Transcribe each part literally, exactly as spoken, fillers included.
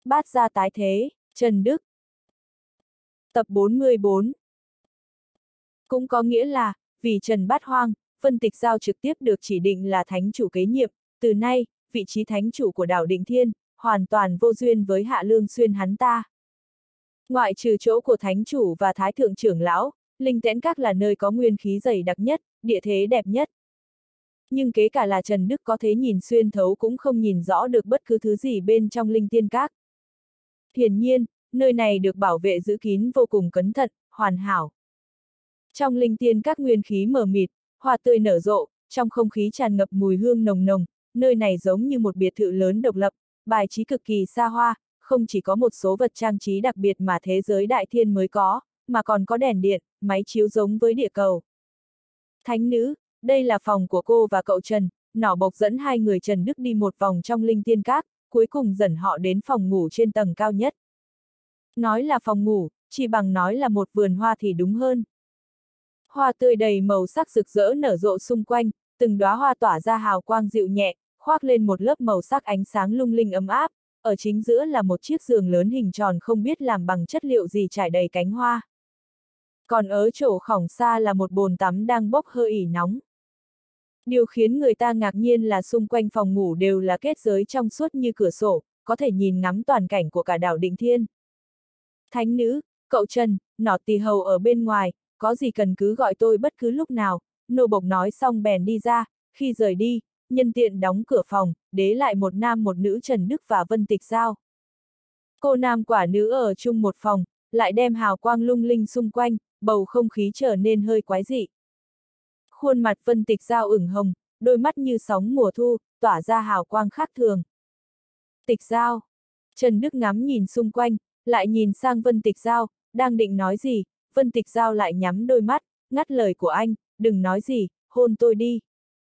Bát gia tái thế, Trần Đức. Tập bốn mươi bốn. Cũng có nghĩa là, vì Trần Bát Hoang, Vân Tịch Giao trực tiếp được chỉ định là thánh chủ kế nhiệm, từ nay, vị trí thánh chủ của đảo Định Thiên, hoàn toàn vô duyên với Hạ Lương Xuyên hắn ta. Ngoại trừ chỗ của thánh chủ và thái thượng trưởng lão, Linh Tễn Các là nơi có nguyên khí dày đặc nhất, địa thế đẹp nhất. Nhưng kế cả là Trần Đức có thể nhìn xuyên thấu cũng không nhìn rõ được bất cứ thứ gì bên trong Linh Tiên Các. Hiển nhiên, nơi này được bảo vệ giữ kín vô cùng cẩn thận, hoàn hảo. Trong Linh Tiên Các nguyên khí mờ mịt, hoa tươi nở rộ, trong không khí tràn ngập mùi hương nồng nồng, nơi này giống như một biệt thự lớn độc lập, bài trí cực kỳ xa hoa, không chỉ có một số vật trang trí đặc biệt mà thế giới đại thiên mới có, mà còn có đèn điện, máy chiếu giống với địa cầu. Thánh nữ, đây là phòng của cô và cậu Trần, Nỏ Bộc dẫn hai người Trần Đức đi một vòng trong Linh Tiên Các, cuối cùng dẫn họ đến phòng ngủ trên tầng cao nhất. Nói là phòng ngủ, chỉ bằng nói là một vườn hoa thì đúng hơn. Hoa tươi đầy màu sắc rực rỡ nở rộ xung quanh, từng đóa hoa tỏa ra hào quang dịu nhẹ, khoác lên một lớp màu sắc ánh sáng lung linh ấm áp, ở chính giữa là một chiếc giường lớn hình tròn không biết làm bằng chất liệu gì trải đầy cánh hoa. Còn ở chỗ khổng xa là một bồn tắm đang bốc hơi ỉ nóng. Điều khiến người ta ngạc nhiên là xung quanh phòng ngủ đều là kết giới trong suốt như cửa sổ, có thể nhìn ngắm toàn cảnh của cả đảo Định Thiên. Thánh nữ, cậu Trần, Nỏ Tỳ hầu ở bên ngoài, có gì cần cứ gọi tôi bất cứ lúc nào, nô bộc nói xong bèn đi ra, khi rời đi, nhân tiện đóng cửa phòng, đế lại một nam một nữ Trần Đức và Vân Tịch Giao. Cô nam quả nữ ở chung một phòng, lại đem hào quang lung linh xung quanh, bầu không khí trở nên hơi quái dị. Khuôn mặt Vân Tịch Giao ửng hồng, đôi mắt như sóng mùa thu, tỏa ra hào quang khác thường. Tịch Giao. Trần Đức ngắm nhìn xung quanh, lại nhìn sang Vân Tịch Giao, đang định nói gì, Vân Tịch Giao lại nhắm đôi mắt, ngắt lời của anh, đừng nói gì, hôn tôi đi.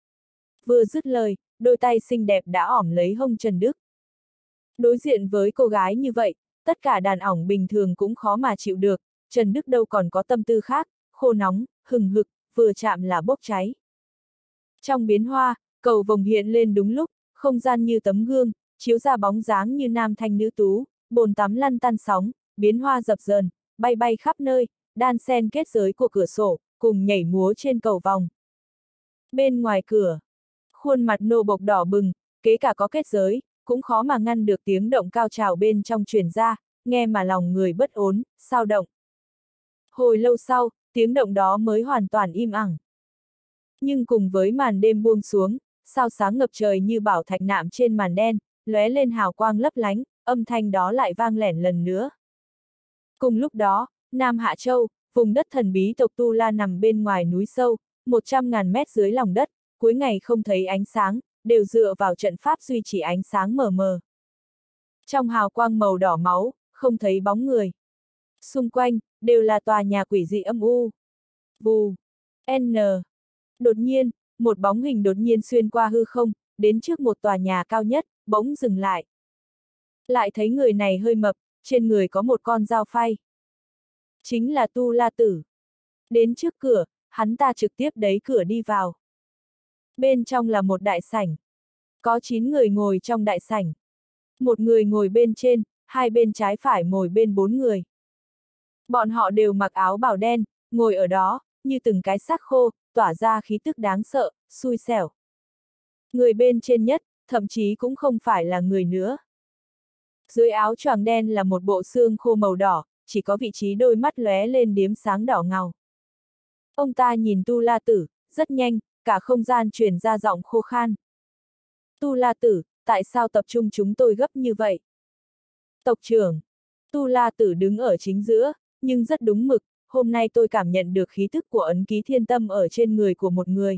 Vừa dứt lời, đôi tay xinh đẹp đã ỏm lấy hông Trần Đức. Đối diện với cô gái như vậy, tất cả đàn ỏng bình thường cũng khó mà chịu được, Trần Đức đâu còn có tâm tư khác, khô nóng, hừng hực, vừa chạm là bốc cháy. Trong biến hoa, cầu vồng hiện lên đúng lúc, không gian như tấm gương, chiếu ra bóng dáng như nam thanh nữ tú, bồn tắm lăn tăn sóng, biến hoa dập dờn, bay bay khắp nơi, đan xen kết giới của cửa sổ, cùng nhảy múa trên cầu vòng. Bên ngoài cửa, khuôn mặt nô bộc đỏ bừng, kế cả có kết giới, cũng khó mà ngăn được tiếng động cao trào bên trong truyền ra, nghe mà lòng người bất ổn, sao động. Hồi lâu sau, tiếng động đó mới hoàn toàn im ắng. Nhưng cùng với màn đêm buông xuống, sao sáng ngập trời như bảo thạch nạm trên màn đen, lóe lên hào quang lấp lánh, âm thanh đó lại vang lẻn lần nữa. Cùng lúc đó, Nam Hạ Châu, vùng đất thần bí tộc Tu La nằm bên ngoài núi sâu, một trăm ngàn mét dưới lòng đất, cuối ngày không thấy ánh sáng, đều dựa vào trận pháp duy trì ánh sáng mờ mờ. Trong hào quang màu đỏ máu, không thấy bóng người. Xung quanh, đều là tòa nhà quỷ dị âm u. Vù. N. Đột nhiên, một bóng hình đột nhiên xuyên qua hư không, đến trước một tòa nhà cao nhất, bỗng dừng lại. Lại thấy người này hơi mập, trên người có một con dao phay. Chính là Tu La Tử. Đến trước cửa, hắn ta trực tiếp đẩy cửa đi vào. Bên trong là một đại sảnh. Có chín người ngồi trong đại sảnh. Một người ngồi bên trên, hai bên trái phải ngồi bên bốn người. Bọn họ đều mặc áo bào đen, ngồi ở đó, như từng cái xác khô, tỏa ra khí tức đáng sợ, xui xẻo. Người bên trên nhất, thậm chí cũng không phải là người nữa. Dưới áo choàng đen là một bộ xương khô màu đỏ, chỉ có vị trí đôi mắt lóe lên điếm sáng đỏ ngầu. Ông ta nhìn Tu La Tử, rất nhanh, cả không gian truyền ra giọng khô khan. Tu La Tử, tại sao tập trung chúng tôi gấp như vậy? Tộc trưởng. Tu La Tử đứng ở chính giữa, nhưng rất đúng mực, hôm nay tôi cảm nhận được khí thức của ấn ký thiên tâm ở trên người của một người.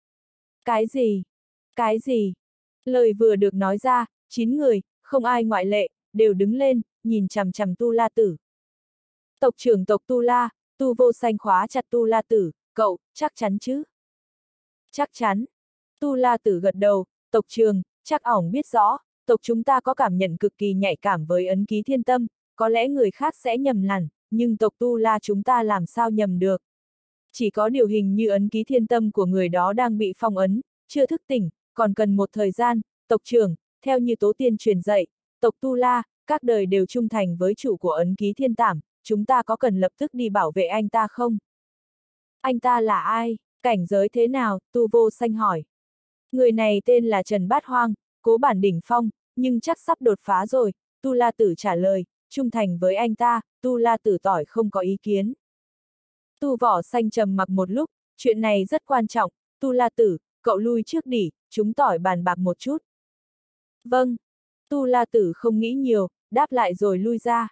Cái gì? Cái gì? Lời vừa được nói ra, chín người, không ai ngoại lệ, đều đứng lên, nhìn chằm chằm Tu La Tử. Tộc trưởng tộc Tu La, Tu Vô Xanh khóa chặt Tu La Tử, cậu, chắc chắn chứ? Chắc chắn. Tu La Tử gật đầu, tộc trưởng, chắc ỏng biết rõ, tộc chúng ta có cảm nhận cực kỳ nhạy cảm với ấn ký thiên tâm, có lẽ người khác sẽ nhầm lẫn, nhưng tộc Tu La chúng ta làm sao nhầm được. Chỉ có điều hình như ấn ký thiên tâm của người đó đang bị phong ấn, chưa thức tỉnh, còn cần một thời gian, tộc trưởng, theo như Tố Tiên truyền dạy, tộc Tu La, các đời đều trung thành với chủ của ấn ký thiên tảm, chúng ta có cần lập tức đi bảo vệ anh ta không? Anh ta là ai? Cảnh giới thế nào? Tu Vô Xanh hỏi. Người này tên là Trần Bát Hoang, cố bản đỉnh phong, nhưng chắc sắp đột phá rồi, Tu La Tử trả lời, trung thành với anh ta, Tu La Tử tỏi không có ý kiến. Tu Võ Xanh trầm mặc một lúc, chuyện này rất quan trọng, Tu La Tử, cậu lui trước đi, chúng tỏi bàn bạc một chút. Vâng. Tu La Tử không nghĩ nhiều, đáp lại rồi lui ra.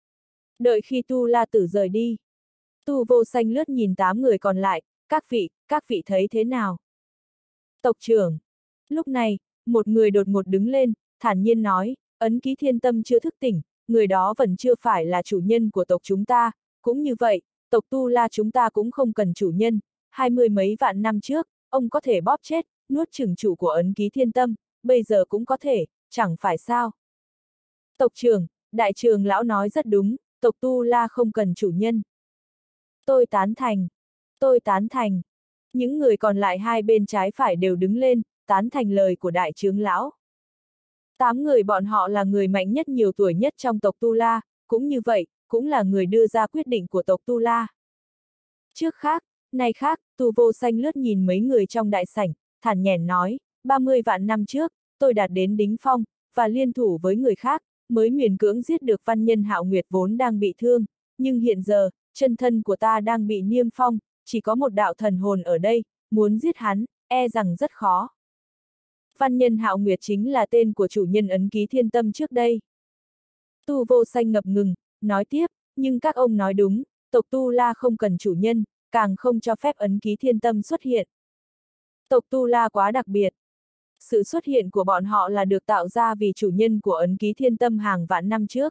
Đợi khi Tu La Tử rời đi, Tu Vô Xanh lướt nhìn tám người còn lại, các vị, các vị thấy thế nào? Tộc trưởng. Lúc này, một người đột ngột đứng lên, thản nhiên nói, ấn ký thiên tâm chưa thức tỉnh, người đó vẫn chưa phải là chủ nhân của tộc chúng ta, cũng như vậy, tộc Tu La chúng ta cũng không cần chủ nhân, hai mươi mấy vạn năm trước, ông có thể bóp chết, nuốt chửng chủ của ấn ký thiên tâm, bây giờ cũng có thể, chẳng phải sao? Tộc trưởng, đại trưởng lão nói rất đúng, tộc Tu La không cần chủ nhân. Tôi tán thành. Tôi tán thành. Những người còn lại hai bên trái phải đều đứng lên, tán thành lời của đại trưởng lão. Tám người bọn họ là người mạnh nhất nhiều tuổi nhất trong tộc Tu La, cũng như vậy, cũng là người đưa ra quyết định của tộc Tu La. Trước khác, nay khác, Tu Vô Xanh lướt nhìn mấy người trong đại sảnh, thản nhẻn nói, ba mươi vạn năm trước, tôi đạt đến đỉnh phong, và liên thủ với người khác, mới miễn cưỡng giết được văn nhân Hạo Nguyệt vốn đang bị thương, nhưng hiện giờ, chân thân của ta đang bị niêm phong, chỉ có một đạo thần hồn ở đây, muốn giết hắn, e rằng rất khó. Văn nhân Hạo Nguyệt chính là tên của chủ nhân ấn ký thiên tâm trước đây. Tu Vô Xanh ngập ngừng, nói tiếp, nhưng các ông nói đúng, tộc Tu La không cần chủ nhân, càng không cho phép ấn ký thiên tâm xuất hiện. Tộc Tu La quá đặc biệt. Sự xuất hiện của bọn họ là được tạo ra vì chủ nhân của ấn ký thiên tâm hàng vạn năm trước.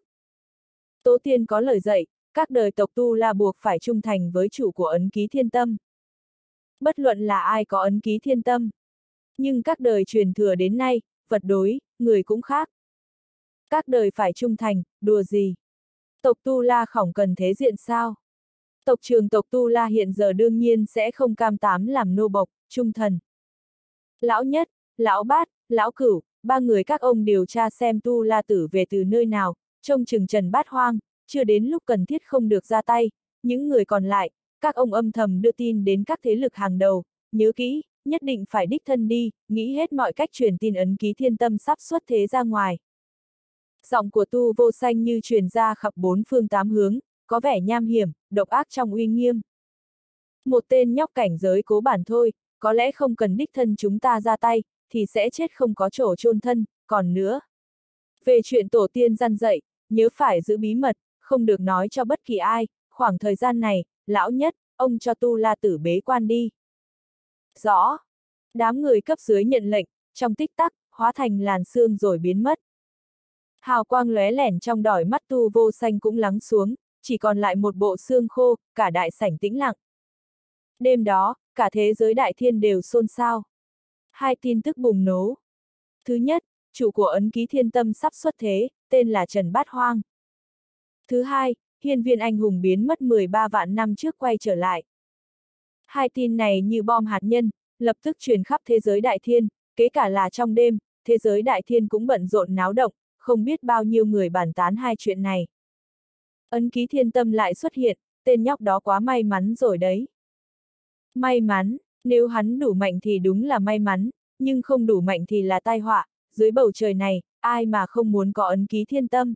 Tổ tiên có lời dạy, các đời tộc Tu La buộc phải trung thành với chủ của ấn ký thiên tâm. Bất luận là ai có ấn ký thiên tâm. Nhưng các đời truyền thừa đến nay, vật đối, người cũng khác. Các đời phải trung thành, đùa gì? Tộc Tu La khổng cần thế diện sao? Tộc trưởng tộc Tu La hiện giờ đương nhiên sẽ không cam tám làm nô bộc, trung thần. Lão Nhất, Lão Bát, Lão Cửu, ba người các ông điều tra xem Tu La Tử về từ nơi nào, trông chừng Trần Bát Hoang, chưa đến lúc cần thiết không được ra tay, những người còn lại, các ông âm thầm đưa tin đến các thế lực hàng đầu, nhớ kỹ, nhất định phải đích thân đi, nghĩ hết mọi cách truyền tin ấn ký thiên tâm sắp xuất thế ra ngoài. Giọng của Tu Vô Xanh như truyền ra khắp bốn phương tám hướng, có vẻ nham hiểm, độc ác trong uy nghiêm. Một tên nhóc cảnh giới cố bản thôi, có lẽ không cần đích thân chúng ta ra tay, thì sẽ chết không có chỗ chôn thân, còn nữa. Về chuyện tổ tiên răn dạy, nhớ phải giữ bí mật, không được nói cho bất kỳ ai, khoảng thời gian này, Lão Nhất, ông cho Tu La Tử bế quan đi. Rõ. Đám người cấp dưới nhận lệnh, trong tích tắc, hóa thành làn sương rồi biến mất. Hào quang lóe lẻn trong đỏi mắt Tu Vô Xanh cũng lắng xuống, chỉ còn lại một bộ xương khô, cả đại sảnh tĩnh lặng. Đêm đó, cả thế giới đại thiên đều xôn xao. Hai tin tức bùng nổ. Thứ nhất, chủ của ấn ký thiên tâm sắp xuất thế, tên là Trần Bát Hoang. Thứ hai, hiên viên anh hùng biến mất mười ba vạn năm trước quay trở lại. Hai tin này như bom hạt nhân, lập tức truyền khắp thế giới đại thiên, kể cả là trong đêm, thế giới đại thiên cũng bận rộn náo động, không biết bao nhiêu người bàn tán hai chuyện này. Ấn ký thiên tâm lại xuất hiện, tên nhóc đó quá may mắn rồi đấy. May mắn, nếu hắn đủ mạnh thì đúng là may mắn, nhưng không đủ mạnh thì là tai họa, dưới bầu trời này, ai mà không muốn có ấn ký thiên tâm.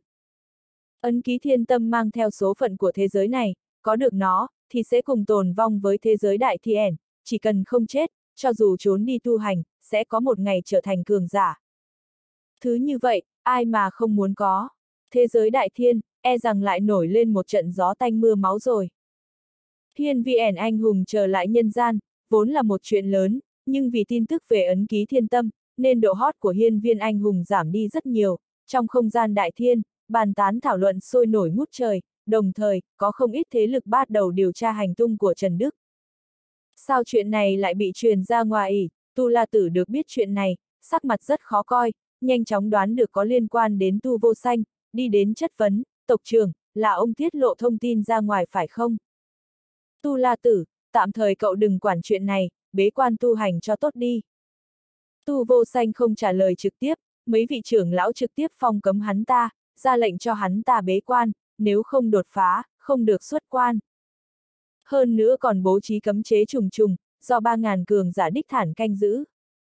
Ấn ký thiên tâm mang theo số phận của thế giới này, có được nó, thì sẽ cùng tồn vong với thế giới đại thiên, chỉ cần không chết, cho dù trốn đi tu hành, sẽ có một ngày trở thành cường giả. Thứ như vậy, ai mà không muốn có. Thế giới đại thiên, e rằng lại nổi lên một trận gió tanh mưa máu rồi. Hiên viên anh hùng trở lại nhân gian, vốn là một chuyện lớn, nhưng vì tin tức về ấn ký thiên tâm, nên độ hot của hiên viên anh hùng giảm đi rất nhiều. Trong không gian đại thiên, bàn tán thảo luận sôi nổi ngút trời, đồng thời, có không ít thế lực bắt đầu điều tra hành tung của Trần Đức. Sao chuyện này lại bị truyền ra ngoài? Tu La Tử được biết chuyện này, sắc mặt rất khó coi, nhanh chóng đoán được có liên quan đến Tu Vô Xanh, đi đến chất vấn, tộc trưởng, là ông tiết lộ thông tin ra ngoài phải không? Tu La Tử, tạm thời cậu đừng quản chuyện này, bế quan tu hành cho tốt đi. Tu Vô Xanh không trả lời trực tiếp, mấy vị trưởng lão trực tiếp phong cấm hắn ta, ra lệnh cho hắn ta bế quan, nếu không đột phá, không được xuất quan. Hơn nữa còn bố trí cấm chế trùng trùng, do ba ngàn cường giả đích thản canh giữ.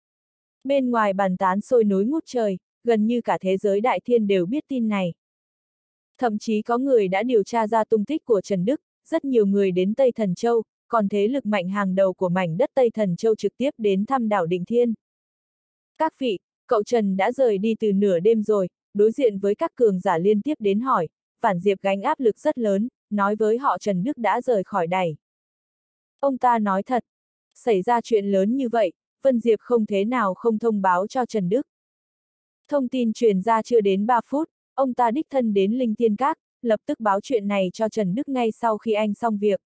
Bên ngoài bàn tán sôi nối ngút trời, gần như cả thế giới đại thiên đều biết tin này. Thậm chí có người đã điều tra ra tung tích của Trần Đức, rất nhiều người đến Tây Thần Châu, còn thế lực mạnh hàng đầu của mảnh đất Tây Thần Châu trực tiếp đến thăm đảo Định Thiên. Các vị, cậu Trần đã rời đi từ nửa đêm rồi, đối diện với các cường giả liên tiếp đến hỏi, Phản Diệp gánh áp lực rất lớn, nói với họ Trần Đức đã rời khỏi đài. Ông ta nói thật, xảy ra chuyện lớn như vậy, Vân Diệp không thế nào không thông báo cho Trần Đức. Thông tin truyền ra chưa đến ba phút, ông ta đích thân đến Linh Tiên Các, lập tức báo chuyện này cho Trần Đức ngay sau khi anh xong việc.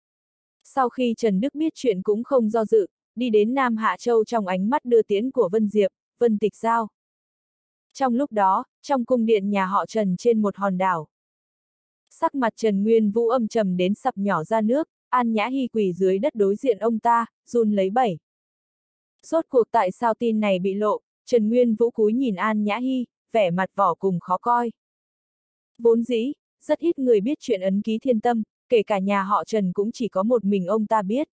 Sau khi Trần Đức biết chuyện cũng không do dự, đi đến Nam Hạ Châu trong ánh mắt đưa tiễn của Vân Diệp, Vân Tịch Giao. Trong lúc đó, trong cung điện nhà họ Trần trên một hòn đảo. Sắc mặt Trần Nguyên Vũ âm trầm đến sập nhỏ ra nước, An Nhã Hy quỳ dưới đất đối diện ông ta, run lấy bẩy. Rốt cuộc tại sao tin này bị lộ, Trần Nguyên Vũ cúi nhìn An Nhã Hy, vẻ mặt vỏ cùng khó coi. Vốn dĩ, rất ít người biết chuyện ấn ký thiên tâm, kể cả nhà họ Trần cũng chỉ có một mình ông ta biết.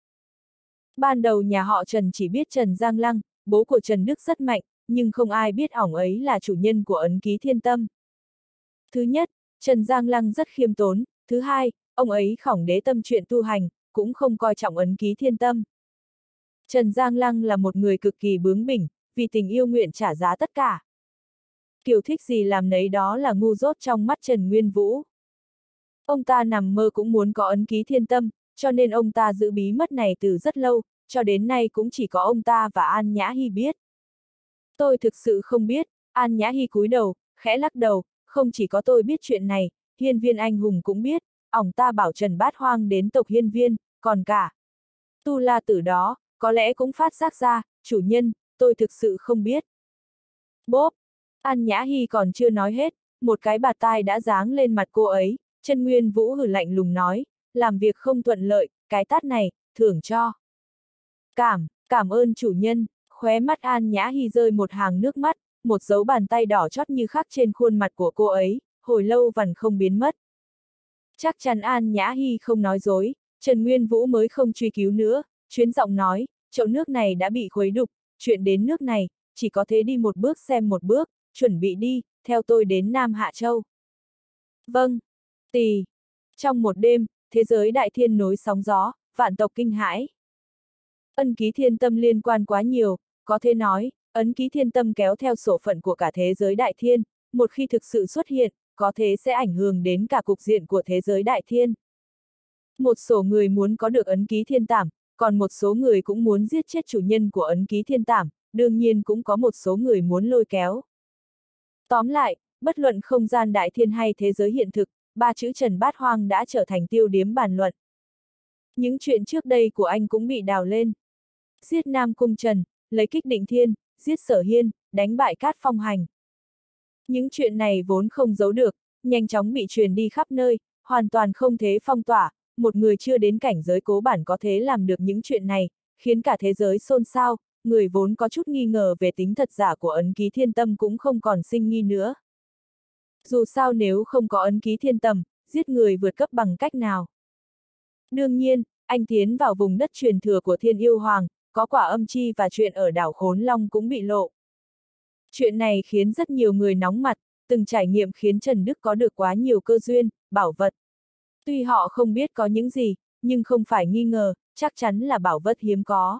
Ban đầu nhà họ Trần chỉ biết Trần Giang Lăng, bố của Trần Đức rất mạnh, nhưng không ai biết ổng ấy là chủ nhân của ấn ký thiên tâm. Thứ nhất, Trần Giang Lăng rất khiêm tốn, thứ hai, ông ấy khổng đế tâm chuyện tu hành, cũng không coi trọng ấn ký thiên tâm. Trần Giang Lăng là một người cực kỳ bướng bỉnh, vì tình yêu nguyện trả giá tất cả. Kiểu thích gì làm nấy đó là ngu dốt trong mắt Trần Nguyên Vũ. Ông ta nằm mơ cũng muốn có ấn ký thiên tâm, cho nên ông ta giữ bí mật này từ rất lâu, cho đến nay cũng chỉ có ông ta và An Nhã Hy biết. Tôi thực sự không biết, An Nhã Hy cúi đầu, khẽ lắc đầu, không chỉ có tôi biết chuyện này, Hiên Viên anh hùng cũng biết, ổng ta bảo Trần Bát Hoang đến tộc Hiên Viên, còn cả Tu La Tử đó, có lẽ cũng phát giác ra, chủ nhân, tôi thực sự không biết. Bốp! An Nhã Hy còn chưa nói hết, một cái bạt tai đã giáng lên mặt cô ấy, Trần Nguyên Vũ hừ lạnh lùng nói, làm việc không thuận lợi, cái tát này, thưởng cho. Cảm, cảm ơn chủ nhân, khóe mắt An Nhã Hy rơi một hàng nước mắt, một dấu bàn tay đỏ chót như khắc trên khuôn mặt của cô ấy, hồi lâu vằn không biến mất. Chắc chắn An Nhã Hy không nói dối, Trần Nguyên Vũ mới không truy cứu nữa, chuyến giọng nói, chậu nước này đã bị khuấy đục, chuyện đến nước này, chỉ có thế đi một bước xem một bước, chuẩn bị đi, theo tôi đến Nam Hạ Châu. Vâng, tì. Trong một đêm, thế giới đại thiên nối sóng gió, vạn tộc kinh hãi. Ấn ký thiên tâm liên quan quá nhiều, có thể nói, ấn ký thiên tâm kéo theo sổ phận của cả thế giới đại thiên, một khi thực sự xuất hiện, có thể sẽ ảnh hưởng đến cả cục diện của thế giới đại thiên. Một số người muốn có được ấn ký thiên tảm, còn một số người cũng muốn giết chết chủ nhân của ấn ký thiên tảm, đương nhiên cũng có một số người muốn lôi kéo. Tóm lại, bất luận không gian đại thiên hay thế giới hiện thực, ba chữ Trần Bát Hoang đã trở thành tiêu điểm bàn luận. Những chuyện trước đây của anh cũng bị đào lên. Giết Nam Cung Trần, lấy kích Định Thiên, giết Sở Hiên, đánh bại Cát Phong Hành. Những chuyện này vốn không giấu được, nhanh chóng bị truyền đi khắp nơi, hoàn toàn không thể phong tỏa, một người chưa đến cảnh giới cố bản có thể làm được những chuyện này, khiến cả thế giới xôn xao, người vốn có chút nghi ngờ về tính thật giả của ấn ký thiên tâm cũng không còn sinh nghi nữa. Dù sao nếu không có ấn ký thiên tâm, giết người vượt cấp bằng cách nào? Đương nhiên, anh tiến vào vùng đất truyền thừa của Thiên Yêu Hoàng, có quả âm chi và chuyện ở đảo Khốn Long cũng bị lộ. Chuyện này khiến rất nhiều người nóng mặt, từng trải nghiệm khiến Trần Đức có được quá nhiều cơ duyên, bảo vật. Tuy họ không biết có những gì, nhưng không phải nghi ngờ, chắc chắn là bảo vật hiếm có.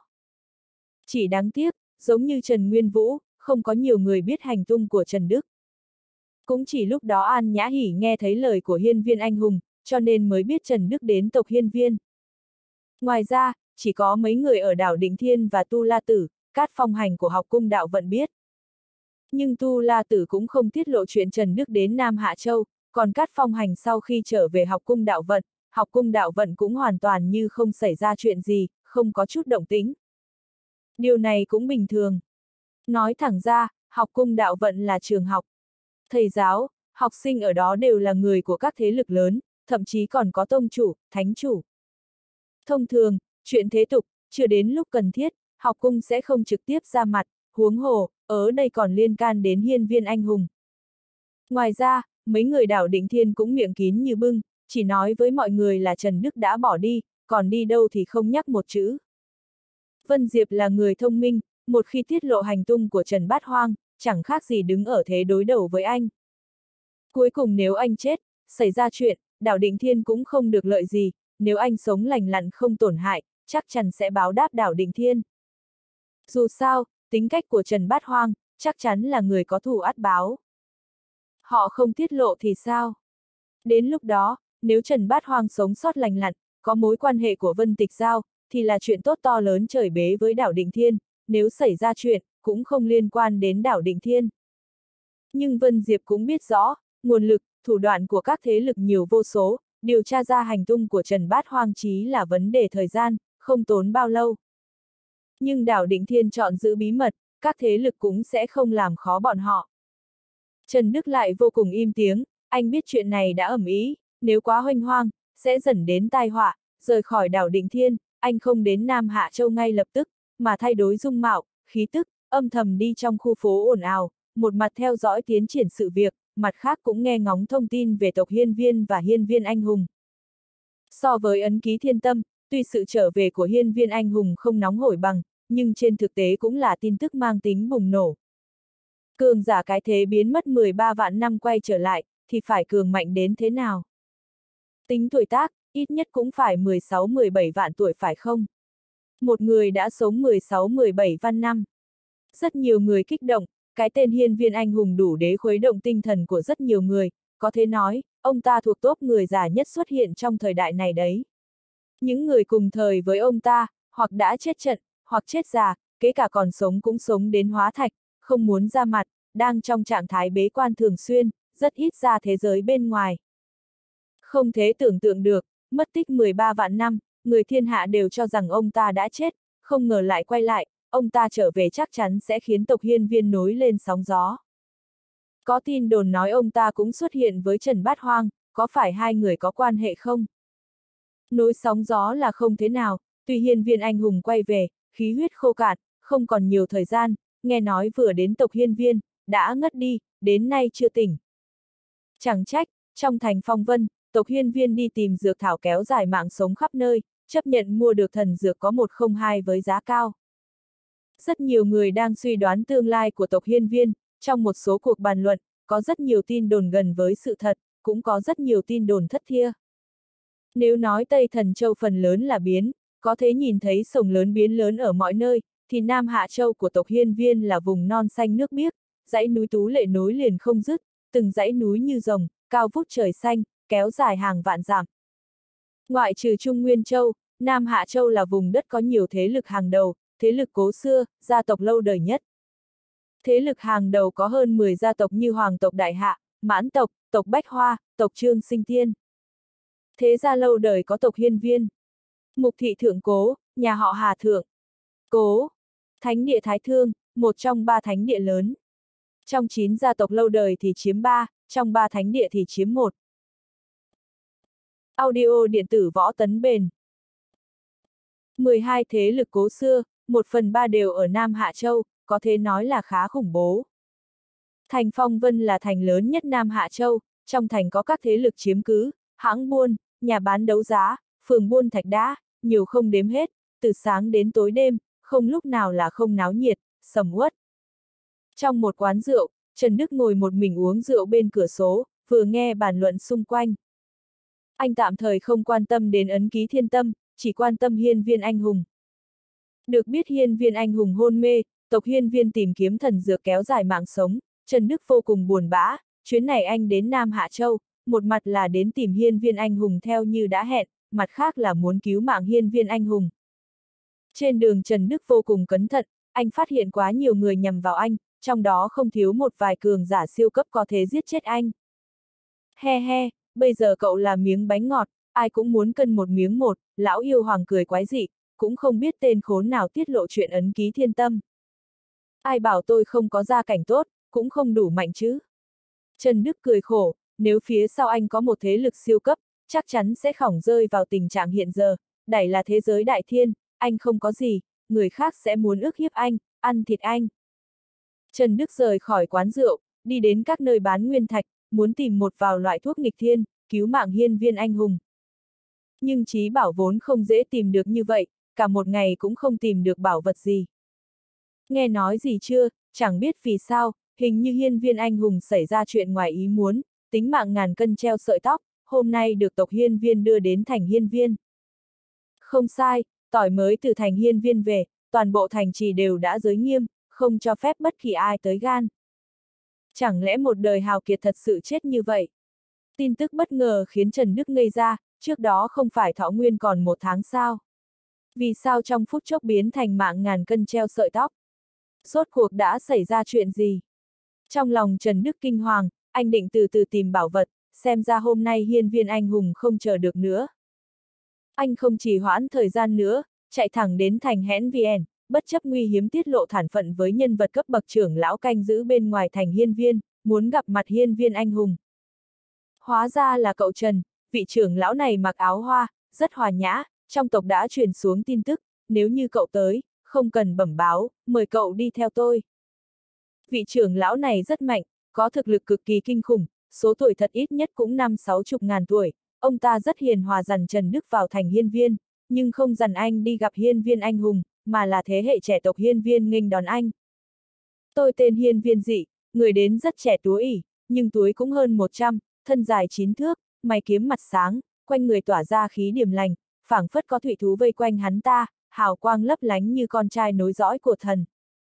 Chỉ đáng tiếc, giống như Trần Nguyên Vũ, không có nhiều người biết hành tung của Trần Đức. Cũng chỉ lúc đó An Nhã Hỷ nghe thấy lời của Hiên Viên anh hùng, cho nên mới biết Trần Đức đến tộc Hiên Viên. Ngoài ra, chỉ có mấy người ở đảo Định Thiên và Tu La Tử, Cát Phong Hành của học cung đạo vận biết. Nhưng Tu La Tử cũng không tiết lộ chuyện Trần Đức đến Nam Hạ Châu, còn Cát Phong Hành sau khi trở về học cung đạo vận, học cung đạo vận cũng hoàn toàn như không xảy ra chuyện gì, không có chút động tĩnh. Điều này cũng bình thường. Nói thẳng ra, học cung đạo vận là trường học. Thầy giáo, học sinh ở đó đều là người của các thế lực lớn, thậm chí còn có tông chủ, thánh chủ. Thông thường, chuyện thế tục, chưa đến lúc cần thiết, học cung sẽ không trực tiếp ra mặt, huống hồ, ở đây còn liên can đến Hiên Viên anh hùng. Ngoài ra, mấy người Đảo Định Thiên cũng miệng kín như bưng, chỉ nói với mọi người là Trần Đức đã bỏ đi, còn đi đâu thì không nhắc một chữ. Vân Diệp là người thông minh, một khi tiết lộ hành tung của Trần Bát Hoang, chẳng khác gì đứng ở thế đối đầu với anh. Cuối cùng nếu anh chết, xảy ra chuyện, Đảo Định Thiên cũng không được lợi gì, nếu anh sống lành lặn không tổn hại, chắc chắn sẽ báo đáp Đảo Định Thiên. Dù sao, tính cách của Trần Bát Hoang, chắc chắn là người có thù ắt báo. Họ không tiết lộ thì sao? Đến lúc đó, nếu Trần Bát Hoang sống sót lành lặn, có mối quan hệ của Vân Tịch Giao, thì là chuyện tốt to lớn trời bế với Đảo Định Thiên, nếu xảy ra chuyện, cũng không liên quan đến Đảo Định Thiên. Nhưng Vân Diệp cũng biết rõ, nguồn lực, thủ đoạn của các thế lực nhiều vô số, điều tra ra hành tung của Trần Bát Hoang chí là vấn đề thời gian, không tốn bao lâu. Nhưng Đảo Định Thiên chọn giữ bí mật, các thế lực cũng sẽ không làm khó bọn họ. Trần Đức lại vô cùng im tiếng, anh biết chuyện này đã ầm ĩ, nếu quá hoành hoang, sẽ dẫn đến tai họa, rời khỏi Đảo Định Thiên, anh không đến Nam Hạ Châu ngay lập tức, mà thay đổi dung mạo, khí tức, âm thầm đi trong khu phố ồn ào, một mặt theo dõi tiến triển sự việc, mặt khác cũng nghe ngóng thông tin về tộc Hiên Viên và Hiên Viên Anh Hùng. So với ấn ký thiên tâm, tuy sự trở về của Hiên Viên Anh Hùng không nóng hổi bằng, nhưng trên thực tế cũng là tin tức mang tính bùng nổ. Cường giả cái thế biến mất mười ba vạn năm quay trở lại, thì phải cường mạnh đến thế nào? Tính tuổi tác, ít nhất cũng phải mười sáu mười bảy vạn tuổi phải không? Một người đã sống mười sáu mười bảy vạn năm. Rất nhiều người kích động, cái tên Hiên Viên Anh Hùng đủ để khuấy động tinh thần của rất nhiều người, có thể nói, ông ta thuộc top người già nhất xuất hiện trong thời đại này đấy. Những người cùng thời với ông ta, hoặc đã chết trận, hoặc chết già, kể cả còn sống cũng sống đến hóa thạch, không muốn ra mặt, đang trong trạng thái bế quan thường xuyên, rất ít ra thế giới bên ngoài. Không thể tưởng tượng được, mất tích mười ba vạn năm, người thiên hạ đều cho rằng ông ta đã chết, không ngờ lại quay lại, ông ta trở về chắc chắn sẽ khiến tộc Hiên Viên nối lên sóng gió. Có tin đồn nói ông ta cũng xuất hiện với Trần Bát Hoang, có phải hai người có quan hệ không? Nối sóng gió là không thế nào, tuy Hiên Viên Anh Hùng quay về, khí huyết khô cạn, không còn nhiều thời gian, nghe nói vừa đến tộc Hiên Viên, đã ngất đi, đến nay chưa tỉnh. Chẳng trách, trong thành Phong Vân, tộc Hiên Viên đi tìm dược thảo kéo dài mạng sống khắp nơi, chấp nhận mua được thần dược có một không hai với giá cao. Rất nhiều người đang suy đoán tương lai của tộc Hiên Viên, trong một số cuộc bàn luận, có rất nhiều tin đồn gần với sự thật, cũng có rất nhiều tin đồn thất thiê. Nếu nói Tây Thần Châu phần lớn là biến, có thể nhìn thấy sông lớn biến lớn ở mọi nơi, thì Nam Hạ Châu của tộc Hiên Viên là vùng non xanh nước biếc, dãy núi Tú Lệ nối liền không dứt, từng dãy núi như rồng, cao vút trời xanh, kéo dài hàng vạn dặm. Ngoại trừ Trung Nguyên Châu, Nam Hạ Châu là vùng đất có nhiều thế lực hàng đầu, thế lực cố xưa, gia tộc lâu đời nhất. Thế lực hàng đầu có hơn mười gia tộc như Hoàng tộc Đại Hạ, Mãn tộc, tộc Bách Hoa, tộc Trương Sinh Tiên. Thế gia lâu đời có tộc Hiên Viên, Mục Thị Thượng Cố, nhà họ Hà Thượng, Cố, Thánh địa Thái Thương, một trong ba thánh địa lớn. Trong chín gia tộc lâu đời thì chiếm ba, trong ba thánh địa thì chiếm một. Audio điện tử Võ Tấn Bền. mười hai thế lực cố xưa, một phần ba đều ở Nam Hạ Châu, có thể nói là khá khủng bố. Thành Phong Vân là thành lớn nhất Nam Hạ Châu, trong thành có các thế lực chiếm cứ, hãng buôn, nhà bán đấu giá, phường buôn thạch đá, nhiều không đếm hết, từ sáng đến tối đêm, không lúc nào là không náo nhiệt, sầm uất. Trong một quán rượu, Trần Đức ngồi một mình uống rượu bên cửa sổ, vừa nghe bàn luận xung quanh. Anh tạm thời không quan tâm đến ấn ký thiên tâm, chỉ quan tâm Hiên Viên Anh Hùng. Được biết Hiên Viên Anh Hùng hôn mê, tộc Hiên Viên tìm kiếm thần dược kéo dài mạng sống, Trần Đức vô cùng buồn bã, chuyến này anh đến Nam Hạ Châu, một mặt là đến tìm Hiên Viên Anh Hùng theo như đã hẹn, mặt khác là muốn cứu mạng Hiên Viên Anh Hùng. Trên đường Trần Đức vô cùng cẩn thận, anh phát hiện quá nhiều người nhằm vào anh, trong đó không thiếu một vài cường giả siêu cấp có thể giết chết anh. He he, bây giờ cậu là miếng bánh ngọt, ai cũng muốn cân một miếng một, lão yêu hoàng cười quái dị, cũng không biết tên khốn nào tiết lộ chuyện ấn ký thiên tâm. Ai bảo tôi không có gia cảnh tốt, cũng không đủ mạnh chứ. Trần Đức cười khổ, nếu phía sau anh có một thế lực siêu cấp, chắc chắn sẽ khỏng rơi vào tình trạng hiện giờ, đẩy là thế giới đại thiên, anh không có gì, người khác sẽ muốn ức hiếp anh, ăn thịt anh. Trần Đức rời khỏi quán rượu, đi đến các nơi bán nguyên thạch, muốn tìm một vào loại thuốc nghịch thiên, cứu mạng hiên viên anh hùng. Nhưng trí bảo vốn không dễ tìm được như vậy, cả một ngày cũng không tìm được bảo vật gì. Nghe nói gì chưa, chẳng biết vì sao, hình như hiên viên anh hùng xảy ra chuyện ngoài ý muốn, tính mạng ngàn cân treo sợi tóc, hôm nay được tộc hiên viên đưa đến thành hiên viên. Không sai, tỏi mới từ thành hiên viên về, toàn bộ thành trì đều đã giới nghiêm, không cho phép bất kỳ ai tới gan. Chẳng lẽ một đời hào kiệt thật sự chết như vậy? Tin tức bất ngờ khiến Trần Đức ngây ra, trước đó không phải thọ nguyên còn một tháng sao? Vì sao trong phút chốc biến thành mạng ngàn cân treo sợi tóc? Rốt cuộc đã xảy ra chuyện gì? Trong lòng Trần Đức kinh hoàng, anh định từ từ tìm bảo vật, xem ra hôm nay hiên viên anh hùng không chờ được nữa. Anh không trì hoãn thời gian nữa, chạy thẳng đến thành Hẽn Viên, bất chấp nguy hiểm tiết lộ thản phận với nhân vật cấp bậc trưởng lão canh giữ bên ngoài thành hiên viên, muốn gặp mặt hiên viên anh hùng. Hóa ra là cậu Trần, vị trưởng lão này mặc áo hoa, rất hòa nhã, trong tộc đã truyền xuống tin tức, nếu như cậu tới, không cần bẩm báo, mời cậu đi theo tôi. Vị trưởng lão này rất mạnh, có thực lực cực kỳ kinh khủng, số tuổi thật ít nhất cũng năm sáu chục ngàn tuổi, ông ta rất hiền hòa dằn Trần Đức vào thành hiên viên, nhưng không dằn anh đi gặp hiên viên anh hùng, mà là thế hệ trẻ tộc hiên viên nghênh đón anh. Tôi tên hiên viên dị, người đến rất trẻ túa ỉ, nhưng túi cũng hơn một trăm, thân dài chín thước, mày kiếm mặt sáng, quanh người tỏa ra khí điềm lành, phảng phất có thủy thú vây quanh hắn ta, hào quang lấp lánh như con trai nối dõi của thần.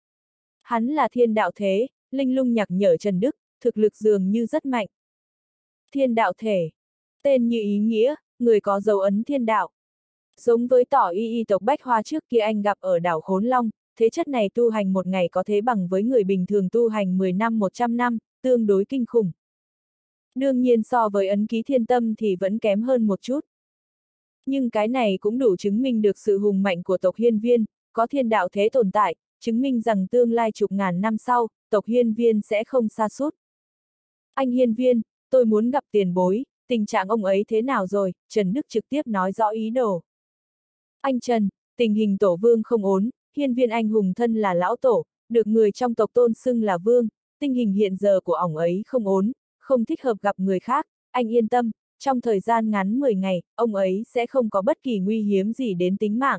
Hắn là thiên đạo thế, linh lung nhắc nhở Trần Đức, thực lực dường như rất mạnh. Thiên đạo thể, tên như ý nghĩa, người có dấu ấn thiên đạo. Giống với tỏ y y tộc Bách Hoa trước kia anh gặp ở đảo Khốn Long, thế chất này tu hành một ngày có thế bằng với người bình thường tu hành mười năm một trăm năm, tương đối kinh khủng. Đương nhiên so với ấn ký thiên tâm thì vẫn kém hơn một chút. Nhưng cái này cũng đủ chứng minh được sự hùng mạnh của tộc hiên viên, có thiên đạo thế tồn tại, chứng minh rằng tương lai chục ngàn năm sau, tộc hiên viên sẽ không sa sút. Anh hiên viên, tôi muốn gặp tiền bối, tình trạng ông ấy thế nào rồi? Trần Đức trực tiếp nói rõ ý đồ. Anh Trần, tình hình tổ vương không ổn, hiên viên anh hùng thân là lão tổ, được người trong tộc tôn xưng là vương, tình hình hiện giờ của ổng ấy không ổn, không thích hợp gặp người khác, anh yên tâm, trong thời gian ngắn mười ngày, ông ấy sẽ không có bất kỳ nguy hiểm gì đến tính mạng.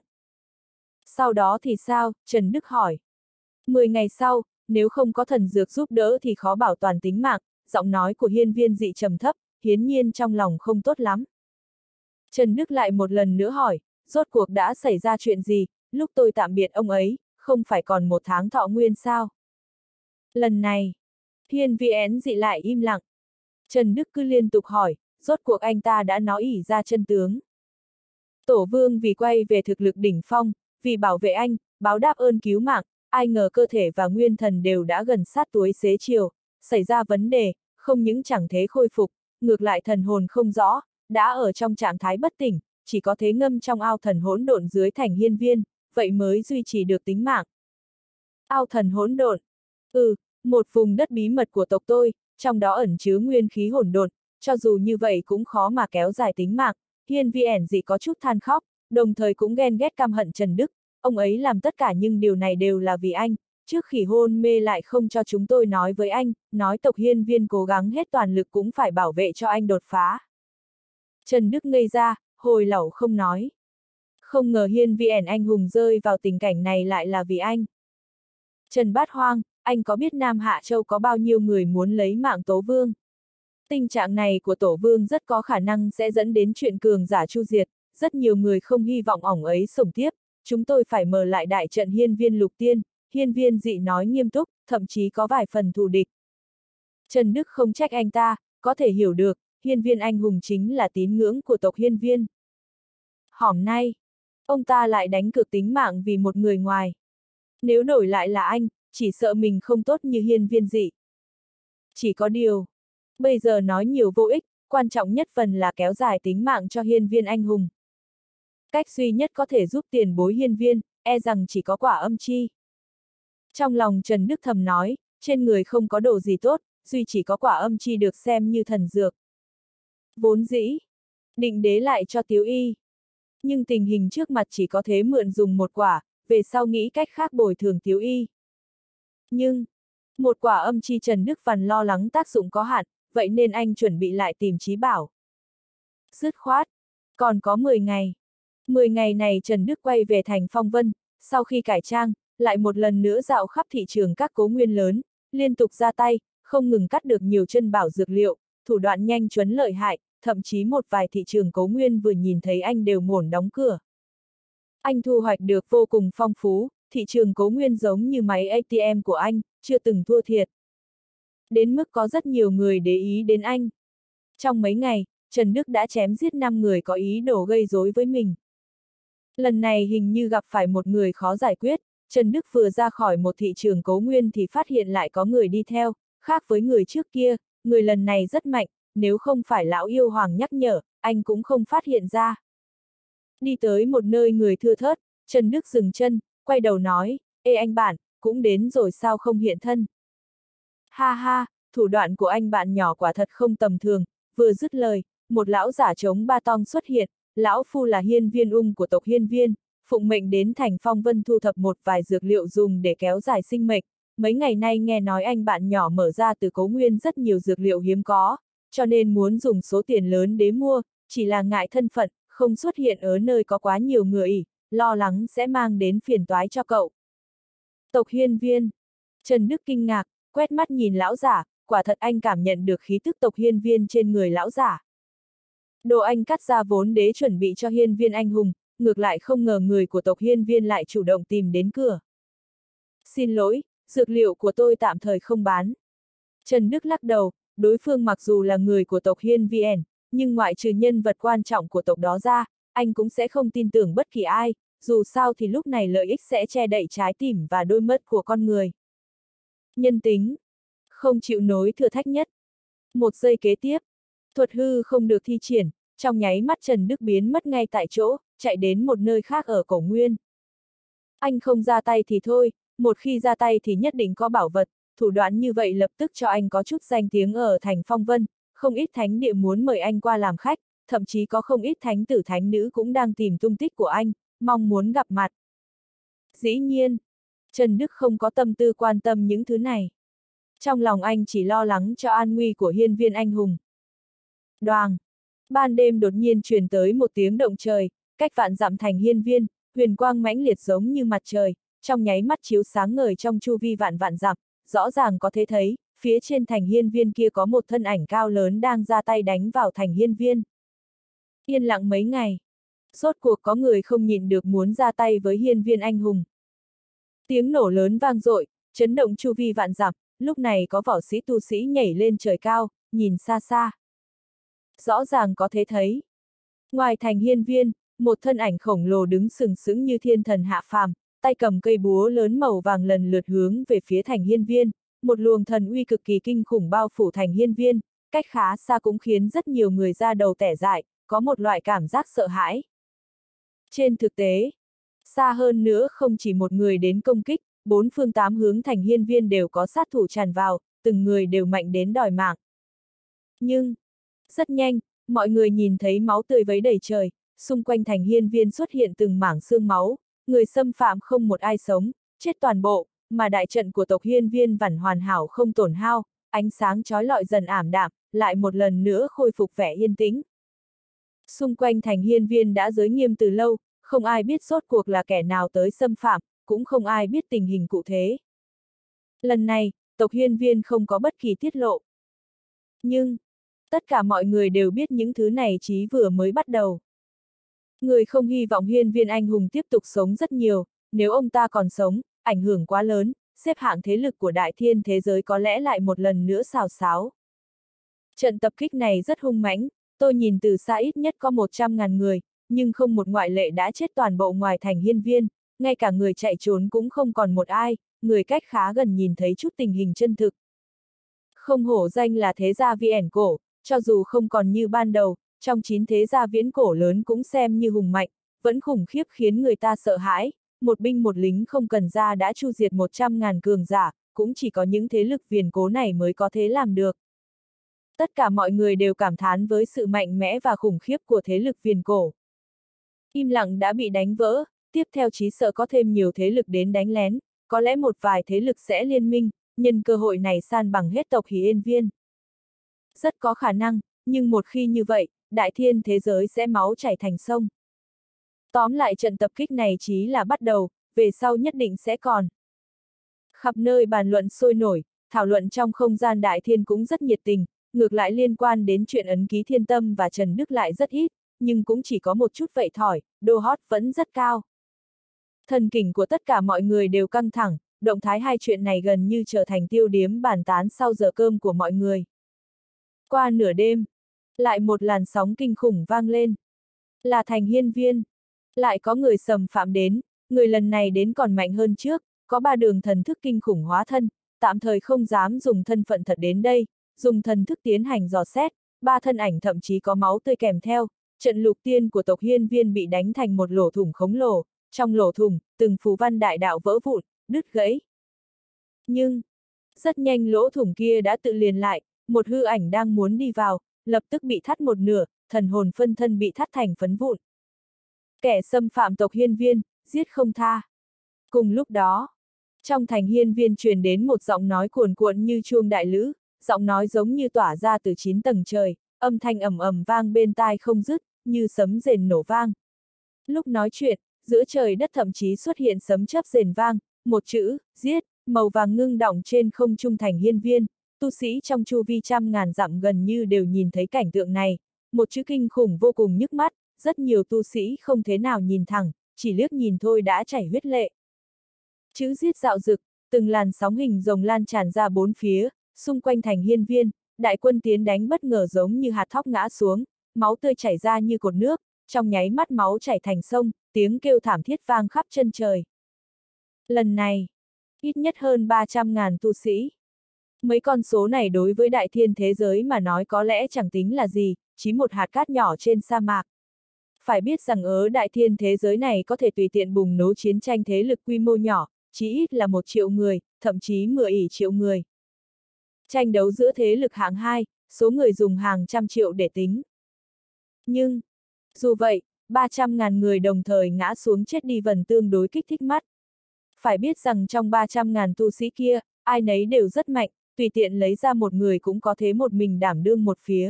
Sau đó thì sao? Trần Đức hỏi. mười ngày sau, nếu không có thần dược giúp đỡ thì khó bảo toàn tính mạng, giọng nói của hiên viên dị trầm thấp, hiển nhiên trong lòng không tốt lắm. Trần Đức lại một lần nữa hỏi, rốt cuộc đã xảy ra chuyện gì, lúc tôi tạm biệt ông ấy, không phải còn một tháng thọ nguyên sao? Lần này, hiên viên dị lại im lặng. Trần Đức cứ liên tục hỏi, rốt cuộc anh ta đã nói ỉ ra chân tướng. Tổ vương vì quay về thực lực đỉnh phong, vì bảo vệ anh, báo đáp ơn cứu mạng, ai ngờ cơ thể và nguyên thần đều đã gần sát tuổi xế chiều, xảy ra vấn đề, không những chẳng thế khôi phục, ngược lại thần hồn không rõ, đã ở trong trạng thái bất tỉnh, chỉ có thế ngâm trong ao thần hỗn độn dưới thành hiên viên, vậy mới duy trì được tính mạng. Ao thần hỗn độn. Ừ, một vùng đất bí mật của tộc tôi, trong đó ẩn chứa nguyên khí hỗn độn, cho dù như vậy cũng khó mà kéo dài tính mạng. Hiên viên dị có chút than khóc, đồng thời cũng ghen ghét căm hận Trần Đức, ông ấy làm tất cả nhưng điều này đều là vì anh, trước khi hôn mê lại không cho chúng tôi nói với anh, nói tộc hiên viên cố gắng hết toàn lực cũng phải bảo vệ cho anh đột phá. Trần Đức ngây ra, hồi lâu không nói. Không ngờ hiên viên anh hùng rơi vào tình cảnh này lại là vì anh. Trần Bát Hoang, anh có biết Nam Hạ Châu có bao nhiêu người muốn lấy mạng Tố Vương? Tình trạng này của Tổ Vương rất có khả năng sẽ dẫn đến chuyện cường giả chu diệt, rất nhiều người không hy vọng ổng ấy sống tiếp, chúng tôi phải mở lại đại trận hiên viên lục tiên, hiên viên dị nói nghiêm túc, thậm chí có vài phần thù địch. Trần Đức không trách anh ta, có thể hiểu được, hiên viên anh hùng chính là tín ngưỡng của tộc hiên viên. Hôm nay, ông ta lại đánh cược tính mạng vì một người ngoài. Nếu đổi lại là anh, chỉ sợ mình không tốt như hiên viên dị. Chỉ có điều, bây giờ nói nhiều vô ích, quan trọng nhất phần là kéo dài tính mạng cho hiên viên anh hùng. Cách duy nhất có thể giúp tiền bối hiên viên, e rằng chỉ có quả âm chi. Trong lòng Trần Đức thầm nói, trên người không có đồ gì tốt, duy chỉ có quả âm chi được xem như thần dược. Vốn dĩ, định đế lại cho Tiếu Y. Nhưng tình hình trước mặt chỉ có thế mượn dùng một quả, về sau nghĩ cách khác bồi thường Tiếu Y. Nhưng, một quả âm chi Trần Đức Văn lo lắng tác dụng có hạn, vậy nên anh chuẩn bị lại tìm Chí Bảo. Dứt khoát, còn có mười ngày. mười ngày này Trần Đức quay về thành Phong Vân, sau khi cải trang, lại một lần nữa dạo khắp thị trường các cố nguyên lớn, liên tục ra tay, không ngừng cắt được nhiều chân bảo dược liệu, thủ đoạn nhanh chuẩn lợi hại, thậm chí một vài thị trường cố nguyên vừa nhìn thấy anh đều ngổn đóng cửa. Anh thu hoạch được vô cùng phong phú, thị trường cố nguyên giống như máy a tê em của anh, chưa từng thua thiệt. Đến mức có rất nhiều người để ý đến anh. Trong mấy ngày, Trần Đức đã chém giết năm người có ý đồ gây rối với mình. Lần này hình như gặp phải một người khó giải quyết, Trần Đức vừa ra khỏi một thị trường cố nguyên thì phát hiện lại có người đi theo, khác với người trước kia, người lần này rất mạnh, nếu không phải lão yêu hoàng nhắc nhở, anh cũng không phát hiện ra. Đi tới một nơi người thưa thớt, Trần Đức dừng chân, quay đầu nói, ê anh bạn, cũng đến rồi sao không hiện thân? Ha ha, thủ đoạn của anh bạn nhỏ quả thật không tầm thường, vừa dứt lời, một lão giả trống ba tong xuất hiện, lão phu là Hiên Viên Ung của tộc Hiên Viên, phụng mệnh đến thành Phong Vân thu thập một vài dược liệu dùng để kéo dài sinh mệnh. Mấy ngày nay nghe nói anh bạn nhỏ mở ra từ cố nguyên rất nhiều dược liệu hiếm có, cho nên muốn dùng số tiền lớn để mua, chỉ là ngại thân phận, không xuất hiện ở nơi có quá nhiều người, lo lắng sẽ mang đến phiền toái cho cậu. Tộc Hiên Viên. Trần Đức kinh ngạc, quét mắt nhìn lão giả, quả thật anh cảm nhận được khí tức tộc Hiên Viên trên người lão giả. Đồ anh cắt ra vốn đế chuẩn bị cho Hiên Viên anh hùng, ngược lại không ngờ người của tộc Hiên Viên lại chủ động tìm đến cửa. Xin lỗi, dược liệu của tôi tạm thời không bán. Trần Đức lắc đầu, đối phương mặc dù là người của tộc Hiên Viên, nhưng ngoại trừ nhân vật quan trọng của tộc đó ra, anh cũng sẽ không tin tưởng bất kỳ ai, dù sao thì lúc này lợi ích sẽ che đậy trái tim và đôi mắt của con người. Nhân tính, không chịu nối thử thách nhất. Một giây kế tiếp, thuật hư không được thi triển, trong nháy mắt Trần Đức biến mất ngay tại chỗ, chạy đến một nơi khác ở cổ nguyên. Anh không ra tay thì thôi, một khi ra tay thì nhất định có bảo vật, thủ đoạn như vậy lập tức cho anh có chút danh tiếng ở thành Phong Vân, không ít thánh địa muốn mời anh qua làm khách, thậm chí có không ít thánh tử thánh nữ cũng đang tìm tung tích của anh, mong muốn gặp mặt. Dĩ nhiên, Trần Đức không có tâm tư quan tâm những thứ này. Trong lòng anh chỉ lo lắng cho an nguy của Hiên Viên anh hùng. Đoàng! Ban đêm đột nhiên truyền tới một tiếng động trời, cách vạn dặm thành Hiên Viên, huyền quang mãnh liệt giống như mặt trời, trong nháy mắt chiếu sáng ngời trong chu vi vạn vạn dặm, rõ ràng có thể thấy, phía trên thành Hiên Viên kia có một thân ảnh cao lớn đang ra tay đánh vào thành Hiên Viên. Yên lặng mấy ngày, rốt cuộc có người không nhịn được muốn ra tay với Hiên Viên anh hùng. Tiếng nổ lớn vang dội, chấn động chu vi vạn dặm, lúc này có võ sĩ tu sĩ nhảy lên trời cao, nhìn xa xa. Rõ ràng có thể thấy. Ngoài thành Hiên Viên, một thân ảnh khổng lồ đứng sừng sững như thiên thần hạ phàm, tay cầm cây búa lớn màu vàng lần lượt hướng về phía thành Hiên Viên, một luồng thần uy cực kỳ kinh khủng bao phủ thành Hiên Viên, cách khá xa cũng khiến rất nhiều người ra đầu tẻ dại, có một loại cảm giác sợ hãi. Trên thực tế, xa hơn nữa không chỉ một người đến công kích, bốn phương tám hướng thành Hiên Viên đều có sát thủ tràn vào, từng người đều mạnh đến đòi mạng. Nhưng, rất nhanh, mọi người nhìn thấy máu tươi vấy đầy trời, xung quanh thành Hiên Viên xuất hiện từng mảng xương máu, người xâm phạm không một ai sống, chết toàn bộ, mà đại trận của tộc Hiên Viên vẫn hoàn hảo không tổn hao, ánh sáng chói lọi dần ảm đạm, lại một lần nữa khôi phục vẻ yên tĩnh. Xung quanh thành Hiên Viên đã giới nghiêm từ lâu, không ai biết rốt cuộc là kẻ nào tới xâm phạm, cũng không ai biết tình hình cụ thể. Lần này, tộc Hiên Viên không có bất kỳ tiết lộ. Nhưng, tất cả mọi người đều biết những thứ này chỉ vừa mới bắt đầu. Người không hy vọng Hiên Viên anh hùng tiếp tục sống rất nhiều, nếu ông ta còn sống, ảnh hưởng quá lớn, xếp hạng thế lực của đại thiên thế giới có lẽ lại một lần nữa xào xáo. Trận tập kích này rất hung mãnh, tôi nhìn từ xa ít nhất có một trăm ngàn người, nhưng không một ngoại lệ đã chết toàn bộ ngoài thành Hiên Viên, ngay cả người chạy trốn cũng không còn một ai, người cách khá gần nhìn thấy chút tình hình chân thực. Không hổ danh là thế gia viễn cổ, cho dù không còn như ban đầu, trong chín thế gia viễn cổ lớn cũng xem như hùng mạnh, vẫn khủng khiếp khiến người ta sợ hãi, một binh một lính không cần ra đã chu diệt một trăm ngàn cường giả, cũng chỉ có những thế lực viễn cố này mới có thể làm được. Tất cả mọi người đều cảm thán với sự mạnh mẽ và khủng khiếp của thế lực viễn cổ. Im lặng đã bị đánh vỡ, tiếp theo chí sợ có thêm nhiều thế lực đến đánh lén, có lẽ một vài thế lực sẽ liên minh, nhân cơ hội này san bằng hết tộc Hiên Viên. Rất có khả năng, nhưng một khi như vậy, đại thiên thế giới sẽ máu chảy thành sông. Tóm lại trận tập kích này chỉ là bắt đầu, về sau nhất định sẽ còn. Khắp nơi bàn luận sôi nổi, thảo luận trong không gian đại thiên cũng rất nhiệt tình, ngược lại liên quan đến chuyện ấn ký Thiên Tâm và Trần Đức lại rất ít, nhưng cũng chỉ có một chút vậy thỏi, độ hot vẫn rất cao. Thần kinh của tất cả mọi người đều căng thẳng, động thái hai chuyện này gần như trở thành tiêu điểm bàn tán sau giờ cơm của mọi người. Qua nửa đêm, lại một làn sóng kinh khủng vang lên. Là Thành Hiên Viên. Lại có người xâm phạm đến, người lần này đến còn mạnh hơn trước, có ba đường thần thức kinh khủng hóa thân, tạm thời không dám dùng thân phận thật đến đây, dùng thần thức tiến hành dò xét, ba thân ảnh thậm chí có máu tươi kèm theo, trận lục tiên của tộc Hiên Viên bị đánh thành một lỗ thủng khổng lồ, trong lỗ thủng, từng phù văn đại đạo vỡ vụn, đứt gãy. Nhưng, rất nhanh lỗ thủng kia đã tự liền lại, một hư ảnh đang muốn đi vào, lập tức bị thắt một nửa, thần hồn phân thân bị thắt thành phấn vụn. Kẻ xâm phạm tộc Hiên Viên, giết không tha. Cùng lúc đó, trong thành Hiên Viên truyền đến một giọng nói cuồn cuộn như chuông đại lữ, giọng nói giống như tỏa ra từ chín tầng trời, âm thanh ầm ầm vang bên tai không dứt, như sấm rền nổ vang. Lúc nói chuyện, giữa trời đất thậm chí xuất hiện sấm chớp rền vang, một chữ, giết, màu vàng ngưng đọng trên không trung thành Hiên Viên, tu sĩ trong chu vi trăm ngàn dặm gần như đều nhìn thấy cảnh tượng này, một chữ kinh khủng vô cùng nhức mắt, rất nhiều tu sĩ không thế nào nhìn thẳng, chỉ liếc nhìn thôi đã chảy huyết lệ. Chữ giết dạo dực, từng làn sóng hình rồng lan tràn ra bốn phía, xung quanh thành Hiên Viên, đại quân tiến đánh bất ngờ giống như hạt thóc ngã xuống, máu tươi chảy ra như cột nước, trong nháy mắt máu chảy thành sông, tiếng kêu thảm thiết vang khắp chân trời. Lần này, ít nhất hơn ba trăm ngàn tu sĩ. Mấy con số này đối với đại thiên thế giới mà nói có lẽ chẳng tính là gì, chỉ một hạt cát nhỏ trên sa mạc. Phải biết rằng ở đại thiên thế giới này có thể tùy tiện bùng nổ chiến tranh thế lực quy mô nhỏ, chí ít là một triệu người, thậm chí mười ỷ triệu người. Tranh đấu giữa thế lực hạng hai, số người dùng hàng trăm triệu để tính. Nhưng, dù vậy, ba trăm ngàn người đồng thời ngã xuống chết đi vẫn tương đối kích thích mắt. Phải biết rằng trong ba trăm ngàn tu sĩ kia, ai nấy đều rất mạnh, tùy tiện lấy ra một người cũng có thế một mình đảm đương một phía.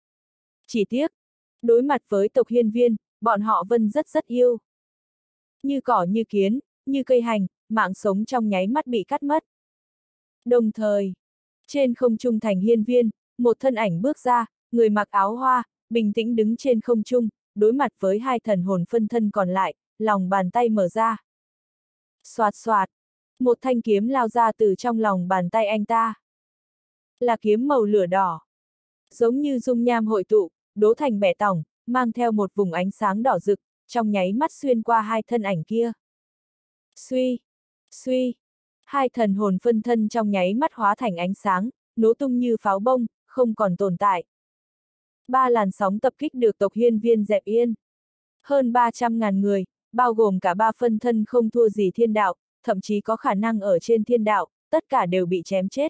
Chỉ tiếc, đối mặt với tộc Hiên Viên, bọn họ vẫn rất rất yêu. Như cỏ như kiến, như cây hành, mạng sống trong nháy mắt bị cắt mất. Đồng thời, trên không trung thành Hiên Viên, một thân ảnh bước ra, người mặc áo hoa, bình tĩnh đứng trên không trung, đối mặt với hai thần hồn phân thân còn lại, lòng bàn tay mở ra. Xoạt xoạt, một thanh kiếm lao ra từ trong lòng bàn tay anh ta. Là kiếm màu lửa đỏ. Giống như dung nham hội tụ, đố thành bẻ tỏng, mang theo một vùng ánh sáng đỏ rực, trong nháy mắt xuyên qua hai thân ảnh kia. Suy, suy, hai thần hồn phân thân trong nháy mắt hóa thành ánh sáng, nổ tung như pháo bông, không còn tồn tại. Ba làn sóng tập kích được tộc Hiên Viên dẹp yên. Hơn ba trăm ngàn người, bao gồm cả ba phân thân không thua gì thiên đạo, thậm chí có khả năng ở trên thiên đạo, tất cả đều bị chém chết.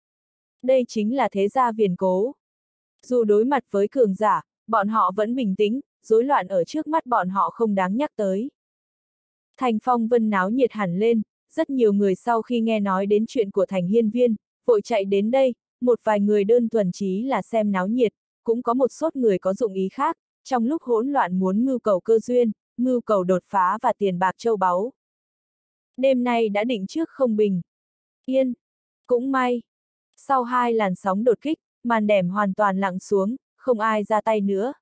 Đây chính là thế gia viền cố. Dù đối mặt với cường giả, bọn họ vẫn bình tĩnh, rối loạn ở trước mắt bọn họ không đáng nhắc tới. Thành phong vân náo nhiệt hẳn lên, rất nhiều người sau khi nghe nói đến chuyện của thành Hiên Viên, vội chạy đến đây, một vài người đơn thuần chí là xem náo nhiệt, cũng có một số người có dụng ý khác, trong lúc hỗn loạn muốn mưu cầu cơ duyên, mưu cầu đột phá và tiền bạc châu báu. Đêm nay đã định trước không bình yên. Cũng may, sau hai làn sóng đột kích, màn đẻm hoàn toàn lặng xuống, không ai ra tay nữa.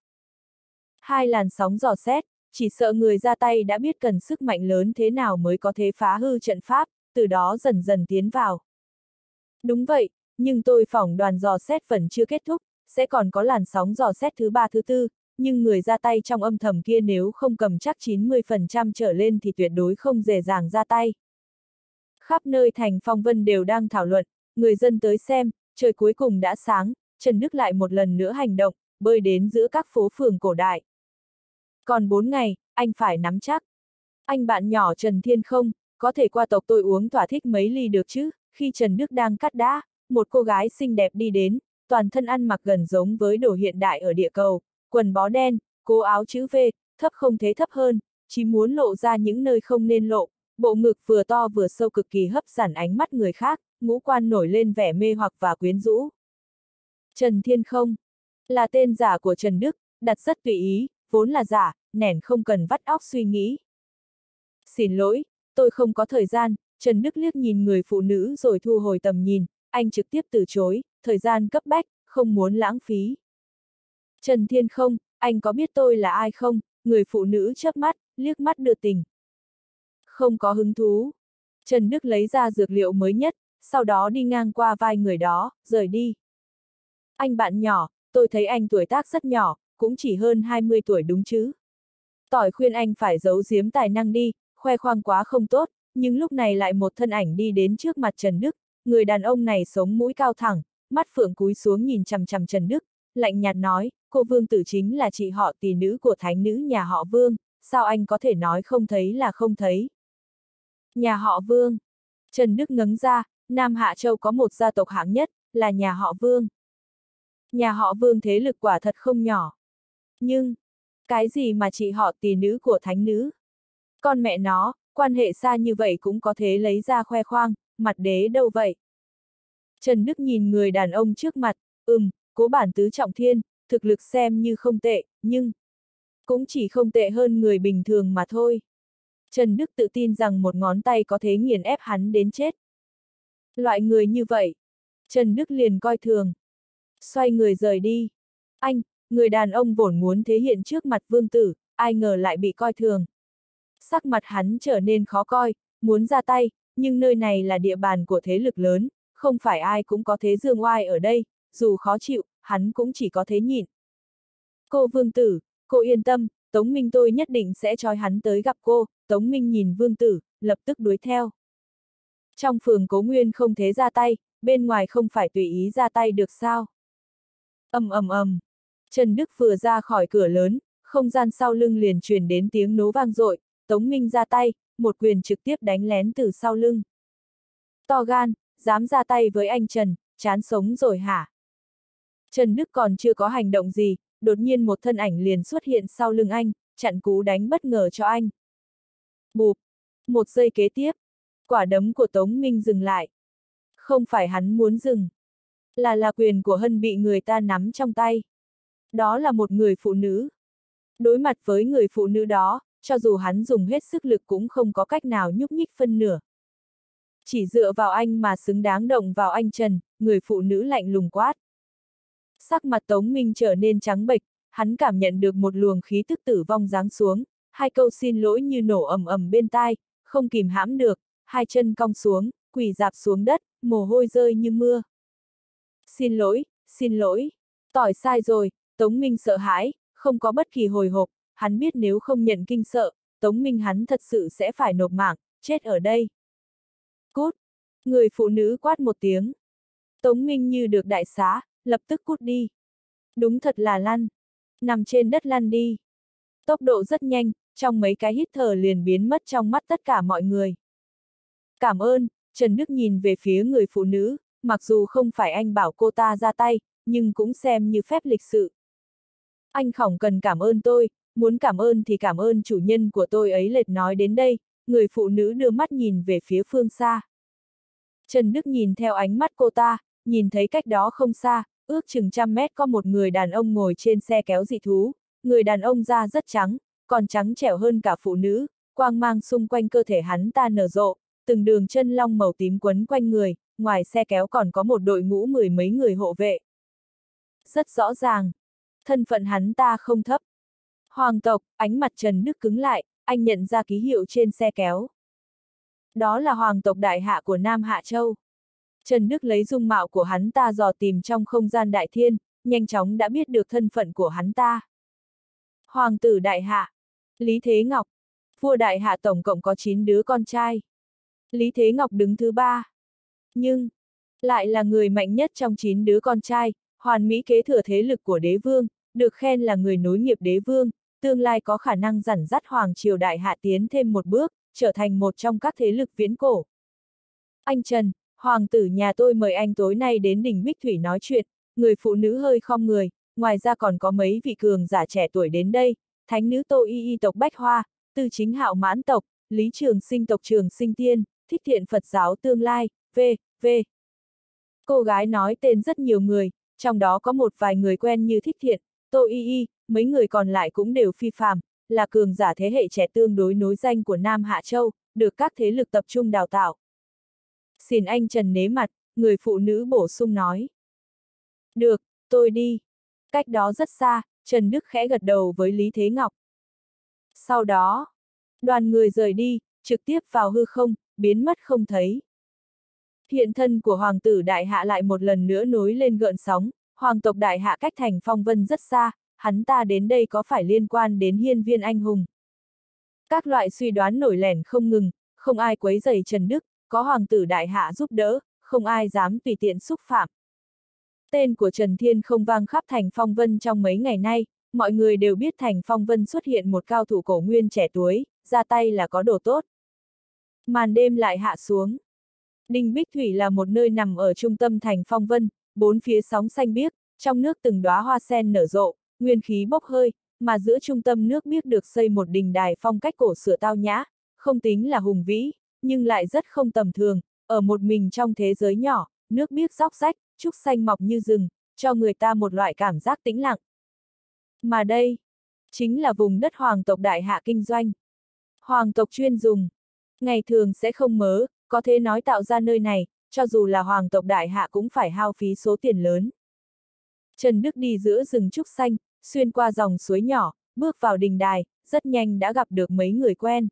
Hai làn sóng dò xét, chỉ sợ người ra tay đã biết cần sức mạnh lớn thế nào mới có thể phá hư trận pháp, từ đó dần dần tiến vào. Đúng vậy, nhưng tôi phỏng đoàn dò xét vẫn chưa kết thúc, sẽ còn có làn sóng dò xét thứ ba thứ tư, nhưng người ra tay trong âm thầm kia nếu không cầm chắc chín mươi phần trăm trở lên thì tuyệt đối không dễ dàng ra tay. Khắp nơi thành phong vân đều đang thảo luận, người dân tới xem, trời cuối cùng đã sáng, Trần Đức lại một lần nữa hành động, bơi đến giữa các phố phường cổ đại. Còn bốn ngày, anh phải nắm chắc. Anh bạn nhỏ Trần Thiên không, có thể qua tộc tôi uống thỏa thích mấy ly được chứ, khi Trần Đức đang cắt đá, một cô gái xinh đẹp đi đến, toàn thân ăn mặc gần giống với đồ hiện đại ở địa cầu, quần bó đen, cố áo chữ V, thấp không thế thấp hơn, chỉ muốn lộ ra những nơi không nên lộ, bộ ngực vừa to vừa sâu cực kỳ hấp dẫn ánh mắt người khác, ngũ quan nổi lên vẻ mê hoặc và quyến rũ. Trần Thiên Không, là tên giả của Trần Đức, đặt rất tùy ý, vốn là giả, nẻn không cần vắt óc suy nghĩ. Xin lỗi, tôi không có thời gian, Trần Đức liếc nhìn người phụ nữ rồi thu hồi tầm nhìn, anh trực tiếp từ chối, thời gian cấp bách, không muốn lãng phí. Trần Thiên Không, anh có biết tôi là ai không? Người phụ nữ chớp mắt, liếc mắt đưa tình. Không có hứng thú. Trần Đức lấy ra dược liệu mới nhất, sau đó đi ngang qua vai người đó, rời đi. Anh bạn nhỏ, tôi thấy anh tuổi tác rất nhỏ, cũng chỉ hơn hai mươi tuổi đúng chứ. Tỏi khuyên anh phải giấu giếm tài năng đi, khoe khoang quá không tốt, nhưng lúc này lại một thân ảnh đi đến trước mặt Trần Đức, người đàn ông này sống mũi cao thẳng, mắt phượng cúi xuống nhìn chằm chằm Trần Đức, lạnh nhạt nói, cô Vương Tử chính là chị họ tỷ nữ của thánh nữ nhà họ Vương, sao anh có thể nói không thấy là không thấy. Nhà họ Vương. Trần Đức ngẫm ra, Nam Hạ Châu có một gia tộc hạng nhất, là nhà họ Vương. Nhà họ Vương thế lực quả thật không nhỏ. Nhưng, cái gì mà chị họ tỷ nữ của thánh nữ? Con mẹ nó, quan hệ xa như vậy cũng có thể lấy ra khoe khoang, mặt đế đâu vậy? Trần Đức nhìn người đàn ông trước mặt, ừm, cố bản tứ trọng thiên, thực lực xem như không tệ, nhưng cũng chỉ không tệ hơn người bình thường mà thôi. Trần Đức tự tin rằng một ngón tay có thể nghiền ép hắn đến chết. Loại người như vậy, Trần Đức liền coi thường. Xoay người rời đi. Anh, người đàn ông vốn muốn thể hiện trước mặt Vương Tử, ai ngờ lại bị coi thường. Sắc mặt hắn trở nên khó coi, muốn ra tay, nhưng nơi này là địa bàn của thế lực lớn, không phải ai cũng có thế dương oai ở đây, dù khó chịu, hắn cũng chỉ có thế nhịn. Cô Vương Tử, cô yên tâm, Tống Minh tôi nhất định sẽ trói hắn tới gặp cô. Tống Minh nhìn Vương Tử, lập tức đuổi theo. Trong phường Cố Nguyên không thế ra tay, bên ngoài không phải tùy ý ra tay được sao? Ầm ầm ầm. Trần Đức vừa ra khỏi cửa lớn, không gian sau lưng liền truyền đến tiếng nổ vang dội, Tống Minh ra tay, một quyền trực tiếp đánh lén từ sau lưng. To gan, dám ra tay với anh Trần, chán sống rồi hả? Trần Đức còn chưa có hành động gì, đột nhiên một thân ảnh liền xuất hiện sau lưng anh, chặn cú đánh bất ngờ cho anh. Bụp! Một giây kế tiếp, quả đấm của Tống Minh dừng lại. Không phải hắn muốn dừng, là là quyền của Hân bị người ta nắm trong tay. Đó là một người phụ nữ. Đối mặt với người phụ nữ đó, cho dù hắn dùng hết sức lực cũng không có cách nào nhúc nhích phân nửa. Chỉ dựa vào anh mà xứng đáng động vào anh Trần, người phụ nữ lạnh lùng quát. Sắc mặt Tống Minh trở nên trắng bệch, hắn cảm nhận được một luồng khí tức tử vong giáng xuống, hai câu xin lỗi như nổ ầm ầm bên tai, không kìm hãm được, hai chân cong xuống, quỳ rạp xuống đất, mồ hôi rơi như mưa. Xin lỗi, xin lỗi, tỏi sai rồi, Tống Minh sợ hãi, không có bất kỳ hồi hộp, hắn biết nếu không nhận kinh sợ, Tống Minh hắn thật sự sẽ phải nộp mạng, chết ở đây. Cút! Người phụ nữ quát một tiếng. Tống Minh như được đại xá, lập tức cút đi. Đúng thật là lăn. Nằm trên đất lăn đi. Tốc độ rất nhanh, trong mấy cái hít thở liền biến mất trong mắt tất cả mọi người. Cảm ơn, Trần Đức nhìn về phía người phụ nữ, mặc dù không phải anh bảo cô ta ra tay, nhưng cũng xem như phép lịch sự. Anh không cần cảm ơn tôi, muốn cảm ơn thì cảm ơn chủ nhân của tôi ấy. Lệch nói đến đây, người phụ nữ đưa mắt nhìn về phía phương xa. Trần Đức nhìn theo ánh mắt cô ta, nhìn thấy cách đó không xa, ước chừng trăm mét có một người đàn ông ngồi trên xe kéo dị thú, người đàn ông da rất trắng, còn trắng trẻo hơn cả phụ nữ, quang mang xung quanh cơ thể hắn ta nở rộ, từng đường chân long màu tím quấn quanh người, ngoài xe kéo còn có một đội ngũ mười mấy người hộ vệ. Rất rõ ràng, thân phận hắn ta không thấp. Hoàng tộc, ánh mặt Trần Đức cứng lại, anh nhận ra ký hiệu trên xe kéo. Đó là hoàng tộc đại hạ của Nam Hạ Châu. Trần Đức lấy dung mạo của hắn ta dò tìm trong không gian đại thiên, nhanh chóng đã biết được thân phận của hắn ta. Hoàng tử đại hạ, Lý Thế Ngọc. Vua đại hạ tổng cộng có chín đứa con trai. Lý Thế Ngọc đứng thứ ba. Nhưng, lại là người mạnh nhất trong chín đứa con trai, hoàn mỹ kế thừa thế lực của đế vương, được khen là người nối nghiệp đế vương, tương lai có khả năng dẫn dắt hoàng triều đại hạ tiến thêm một bước, trở thành một trong các thế lực viễn cổ. Anh Trần, hoàng tử nhà tôi mời anh tối nay đến đỉnh Bích Thủy nói chuyện. Người phụ nữ hơi khom người, ngoài ra còn có mấy vị cường giả trẻ tuổi đến đây, thánh nữ Tô Y Y tộc Bách Hoa, Tư Chính Hạo Mãn tộc, Lý Trường Sinh tộc Trường Sinh Tiên, Thích Thiện Phật giáo tương lai, v v Cô gái nói tên rất nhiều người, trong đó có một vài người quen như Thích Thiện, Tô Y Y, mấy người còn lại cũng đều phi phàm, là cường giả thế hệ trẻ tương đối nối danh của Nam Hạ Châu, được các thế lực tập trung đào tạo. Xin anh Trần nế mặt, người phụ nữ bổ sung nói. Được, tôi đi. Cách đó rất xa, Trần Đức khẽ gật đầu với Lý Thế Ngọc. Sau đó, đoàn người rời đi, trực tiếp vào hư không, biến mất không thấy. Hiện thân của Hoàng tử Đại Hạ lại một lần nữa nối lên gợn sóng, Hoàng tộc Đại Hạ cách thành Phong Vân rất xa, hắn ta đến đây có phải liên quan đến hiên viên anh hùng? Các loại suy đoán nổi lẻn không ngừng, không ai quấy rầy Trần Đức, có Hoàng tử Đại Hạ giúp đỡ, không ai dám tùy tiện xúc phạm. Tên của Trần Thiên không vang khắp thành Phong Vân trong mấy ngày nay, mọi người đều biết thành Phong Vân xuất hiện một cao thủ cổ nguyên trẻ tuổi, ra tay là có đồ tốt. Màn đêm lại hạ xuống. Đinh Bích Thủy là một nơi nằm ở trung tâm thành Phong Vân, bốn phía sóng xanh biếc, trong nước từng đóa hoa sen nở rộ, nguyên khí bốc hơi, mà giữa trung tâm nước biếc được xây một đình đài phong cách cổ xưa tao nhã, không tính là hùng vĩ, nhưng lại rất không tầm thường, ở một mình trong thế giới nhỏ, nước biếc róc rách, trúc xanh mọc như rừng, cho người ta một loại cảm giác tĩnh lặng. Mà đây, chính là vùng đất hoàng tộc Đại Hạ kinh doanh. Hoàng tộc chuyên dùng, ngày thường sẽ không mớ, có thể nói tạo ra nơi này, cho dù là hoàng tộc Đại Hạ cũng phải hao phí số tiền lớn. Trần Đức đi giữa rừng trúc xanh, xuyên qua dòng suối nhỏ, bước vào đình đài, rất nhanh đã gặp được mấy người quen.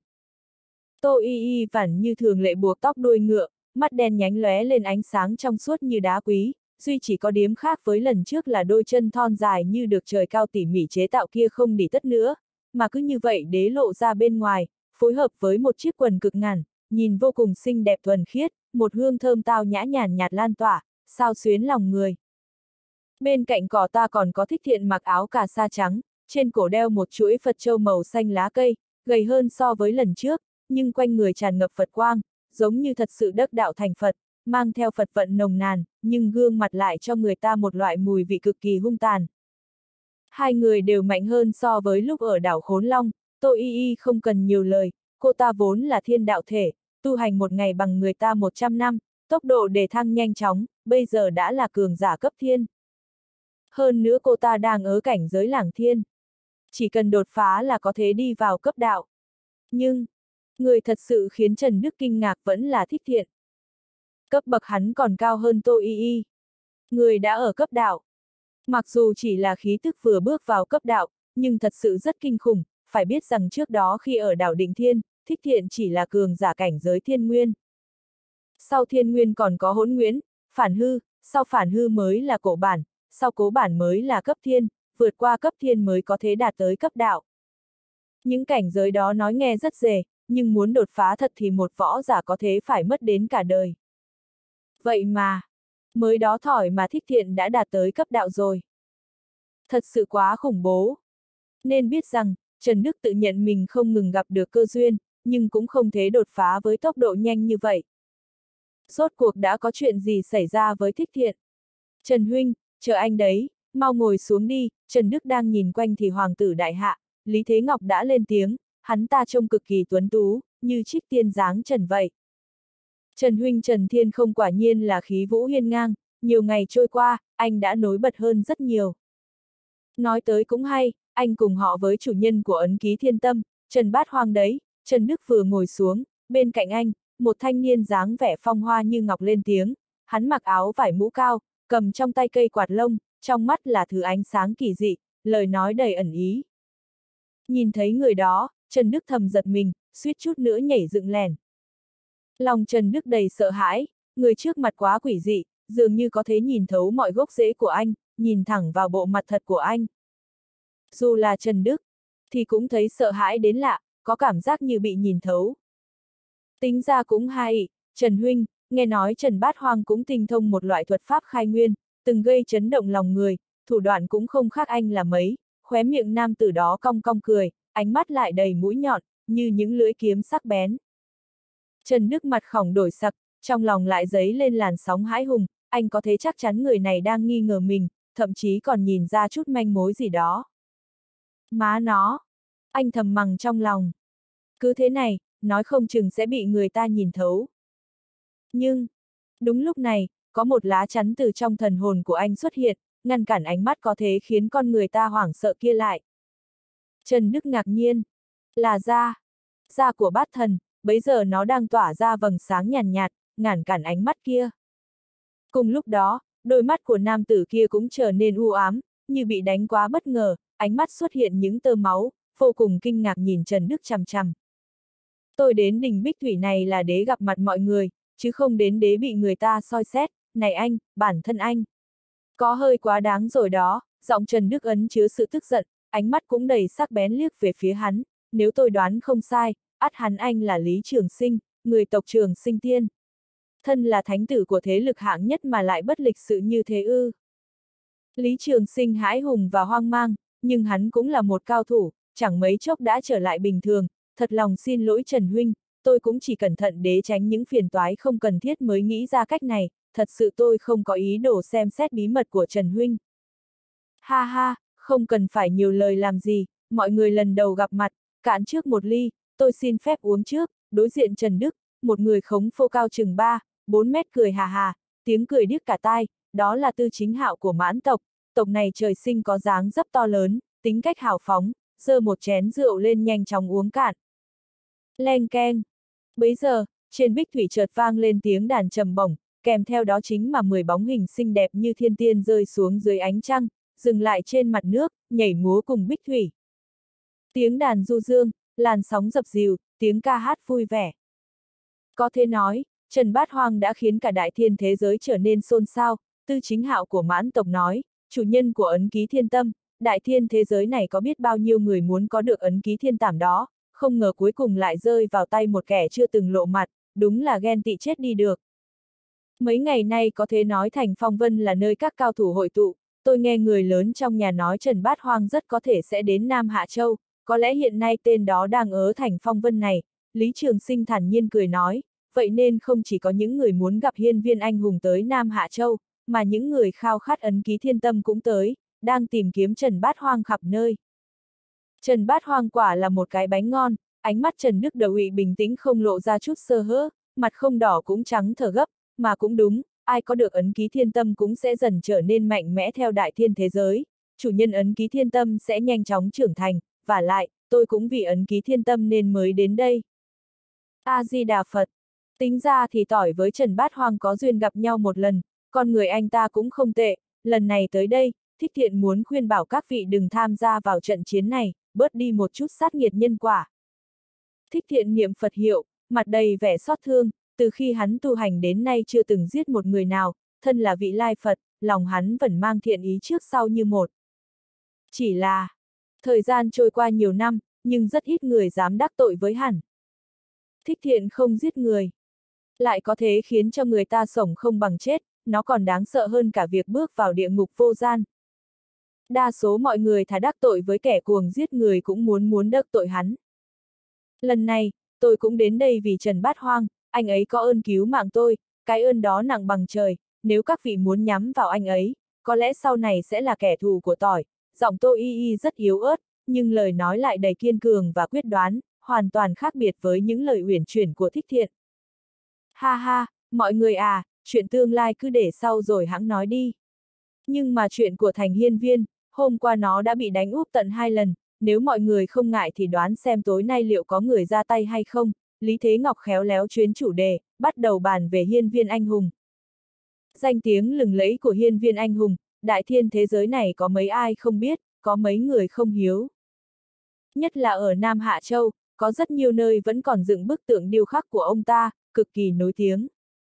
Tô Y Y vẳn như thường lệ buộc tóc đuôi ngựa, mắt đen nhánh lóe lên ánh sáng trong suốt như đá quý, duy chỉ có điểm khác với lần trước là đôi chân thon dài như được trời cao tỉ mỉ chế tạo kia không đỉ tất nữa, mà cứ như vậy đế lộ ra bên ngoài, phối hợp với một chiếc quần cực ngắn, nhìn vô cùng xinh đẹp thuần khiết, một hương thơm tao nhã nhàn nhạt lan tỏa, sao xuyến lòng người. Bên cạnh cỏ ta còn có Thích Thiện mặc áo cà sa trắng, trên cổ đeo một chuỗi Phật châu màu xanh lá cây, gầy hơn so với lần trước, nhưng quanh người tràn ngập Phật quang, giống như thật sự đắc đạo thành Phật, mang theo Phật vận nồng nàn, nhưng gương mặt lại cho người ta một loại mùi vị cực kỳ hung tàn. Hai người đều mạnh hơn so với lúc ở đảo Khốn Long, Tô Y Y không cần nhiều lời, cô ta vốn là thiên đạo thể, tu hành một ngày bằng người ta một trăm năm, tốc độ đề thăng nhanh chóng, bây giờ đã là cường giả cấp thiên. Hơn nữa cô ta đang ở cảnh giới lảng thiên. Chỉ cần đột phá là có thể đi vào cấp đạo. Nhưng, người thật sự khiến Trần Đức kinh ngạc vẫn là Thích Thiện. Cấp bậc hắn còn cao hơn Tô Y Y. Người đã ở cấp đạo. Mặc dù chỉ là khí tức vừa bước vào cấp đạo, nhưng thật sự rất kinh khủng, phải biết rằng trước đó khi ở đảo Định Thiên, Thích Thiện chỉ là cường giả cảnh giới thiên nguyên. Sau thiên nguyên còn có hỗn nguyên, phản hư, sau phản hư mới là cổ bản, sau cố bản mới là cấp thiên, vượt qua cấp thiên mới có thể đạt tới cấp đạo. Những cảnh giới đó nói nghe rất dễ, nhưng muốn đột phá thật thì một võ giả có thể phải mất đến cả đời. Vậy mà, mới đó thỏi mà Thích Thiện đã đạt tới cấp đạo rồi. Thật sự quá khủng bố. Nên biết rằng, Trần Đức tự nhận mình không ngừng gặp được cơ duyên, nhưng cũng không thể đột phá với tốc độ nhanh như vậy. Rốt cuộc đã có chuyện gì xảy ra với Thích Thiện? Trần huynh, chờ anh đấy, mau ngồi xuống đi. Trần Đức đang nhìn quanh thì hoàng tử Đại Hạ, Lý Thế Ngọc đã lên tiếng, hắn ta trông cực kỳ tuấn tú, như trích tiên dáng Trần vậy. Trần huynh Trần Thiên không quả nhiên là khí vũ hiên ngang, nhiều ngày trôi qua, anh đã nổi bật hơn rất nhiều. Nói tới cũng hay, anh cùng họ với chủ nhân của ấn ký Thiên Tâm, Trần Bát Hoang đấy. Trần Đức vừa ngồi xuống, bên cạnh anh, một thanh niên dáng vẻ phong hoa như ngọc lên tiếng, hắn mặc áo vải mũ cao, cầm trong tay cây quạt lông, trong mắt là thứ ánh sáng kỳ dị, lời nói đầy ẩn ý. Nhìn thấy người đó, Trần Đức thầm giật mình, suýt chút nữa nhảy dựng lèn. Lòng Trần Đức đầy sợ hãi, người trước mặt quá quỷ dị, dường như có thể nhìn thấu mọi gốc rễ của anh, nhìn thẳng vào bộ mặt thật của anh. Dù là Trần Đức, thì cũng thấy sợ hãi đến lạ, có cảm giác như bị nhìn thấu. Tính ra cũng hay, Trần huynh, nghe nói Trần Bát Hoang cũng tinh thông một loại thuật pháp khai nguyên, từng gây chấn động lòng người, thủ đoạn cũng không khác anh là mấy, khóe miệng nam tử đó cong cong cười, ánh mắt lại đầy mũi nhọn, như những lưỡi kiếm sắc bén. Trần Đức mặt khỏng đổi sặc, trong lòng lại dấy lên làn sóng hãi hùng, anh có thấy chắc chắn người này đang nghi ngờ mình, thậm chí còn nhìn ra chút manh mối gì đó. Má nó! Anh thầm mắng trong lòng. Cứ thế này, nói không chừng sẽ bị người ta nhìn thấu. Nhưng, đúng lúc này, có một lá chắn từ trong thần hồn của anh xuất hiện, ngăn cản ánh mắt có thể khiến con người ta hoảng sợ kia lại. Trần Đức ngạc nhiên, là da, da của bát thần, bấy giờ nó đang tỏa ra vầng sáng nhàn nhạt, nhạt, ngăn cản ánh mắt kia. Cùng lúc đó, đôi mắt của nam tử kia cũng trở nên u ám, như bị đánh quá bất ngờ, ánh mắt xuất hiện những tơ máu, vô cùng kinh ngạc nhìn Trần Đức chằm chằm. Tôi đến đỉnh Bích Thủy này là để gặp mặt mọi người, chứ không đến để bị người ta soi xét, này anh, bản thân anh. Có hơi quá đáng rồi đó, giọng Trần Đức ấn chứa sự tức giận, ánh mắt cũng đầy sắc bén liếc về phía hắn, nếu tôi đoán không sai, ắt hắn anh là Lý Trường Sinh, người tộc Trường Sinh Tiên. Thân là thánh tử của thế lực hạng nhất mà lại bất lịch sự như thế ư. Lý Trường Sinh hãi hùng và hoang mang, nhưng hắn cũng là một cao thủ, chẳng mấy chốc đã trở lại bình thường, thật lòng xin lỗi Trần Huynh, tôi cũng chỉ cẩn thận để tránh những phiền toái không cần thiết mới nghĩ ra cách này, thật sự tôi không có ý đồ xem xét bí mật của Trần Huynh. Ha ha, không cần phải nhiều lời làm gì, mọi người lần đầu gặp mặt, cạn trước một ly, tôi xin phép uống trước, đối diện Trần Đức, một người khống phô cao chừng ba, bốn mét cười hà hà, tiếng cười điếc cả tai, đó là Tư Chính Hạo của Mãn tộc, tộc này trời sinh có dáng dấp to lớn, tính cách hào phóng, giơ một chén rượu lên nhanh chóng uống cạn. Leng keng. Bấy giờ, trên bích thủy chợt vang lên tiếng đàn trầm bổng, kèm theo đó chính mà mười bóng hình xinh đẹp như thiên tiên rơi xuống dưới ánh trăng, dừng lại trên mặt nước, nhảy múa cùng bích thủy. Tiếng đàn du dương, làn sóng dập dìu, tiếng ca hát vui vẻ. Có thể nói, Trần Bát Hoang đã khiến cả đại thiên thế giới trở nên xôn xao, Tư Chính Hạo của Mãn tộc nói, chủ nhân của ấn ký thiên tâm, đại thiên thế giới này có biết bao nhiêu người muốn có được ấn ký thiên tảm đó, không ngờ cuối cùng lại rơi vào tay một kẻ chưa từng lộ mặt, đúng là ghen tị chết đi được. Mấy ngày nay có thể nói thành Phong Vân là nơi các cao thủ hội tụ, tôi nghe người lớn trong nhà nói Trần Bát Hoang rất có thể sẽ đến Nam Hạ Châu, có lẽ hiện nay tên đó đang ở thành Phong Vân này, Lý Trường Sinh thản nhiên cười nói, vậy nên không chỉ có những người muốn gặp hiên viên anh hùng tới Nam Hạ Châu, mà những người khao khát ấn ký thiên tâm cũng tới, đang tìm kiếm Trần Bát Hoang khắp nơi. Trần Bát Hoang quả là một cái bánh ngon, ánh mắt Trần Đức Đầu Uy bình tĩnh không lộ ra chút sơ hở, mặt không đỏ cũng trắng thở gấp, mà cũng đúng, ai có được ấn ký thiên tâm cũng sẽ dần trở nên mạnh mẽ theo đại thiên thế giới, chủ nhân ấn ký thiên tâm sẽ nhanh chóng trưởng thành, và lại, tôi cũng vì ấn ký thiên tâm nên mới đến đây. A-di-đà Phật, tính ra thì tỏi với Trần Bát Hoang có duyên gặp nhau một lần, con người anh ta cũng không tệ, lần này tới đây, Thích Thiện muốn khuyên bảo các vị đừng tham gia vào trận chiến này, bớt đi một chút sát nghiệt nhân quả. Thích Thiện niệm Phật hiệu, mặt đầy vẻ xót thương, từ khi hắn tu hành đến nay chưa từng giết một người nào, thân là vị lai Phật, lòng hắn vẫn mang thiện ý trước sau như một. Chỉ là, thời gian trôi qua nhiều năm, nhưng rất ít người dám đắc tội với hắn. Thích Thiện không giết người, lại có thể khiến cho người ta sống không bằng chết, nó còn đáng sợ hơn cả việc bước vào địa ngục vô gian. Đa số mọi người thà đắc tội với kẻ cuồng giết người cũng muốn muốn đắc tội hắn. Lần này, tôi cũng đến đây vì Trần Bát Hoang, anh ấy có ơn cứu mạng tôi, cái ơn đó nặng bằng trời, nếu các vị muốn nhắm vào anh ấy, có lẽ sau này sẽ là kẻ thù của tỏi. Giọng Tô Y Y rất yếu ớt, nhưng lời nói lại đầy kiên cường và quyết đoán, hoàn toàn khác biệt với những lời uyển chuyển của Thích Thiện. Ha ha, mọi người à, chuyện tương lai cứ để sau rồi hẵng nói đi. Nhưng mà chuyện của Thành Hiên Viên, hôm qua nó đã bị đánh úp tận hai lần, nếu mọi người không ngại thì đoán xem tối nay liệu có người ra tay hay không. Lý Thế Ngọc khéo léo chuyến chủ đề, bắt đầu bàn về hiên viên anh hùng. Danh tiếng lừng lẫy của hiên viên anh hùng, đại thiên thế giới này có mấy ai không biết, có mấy người không hiếu. Nhất là ở Nam Hạ Châu, có rất nhiều nơi vẫn còn dựng bức tượng điêu khắc của ông ta, cực kỳ nổi tiếng.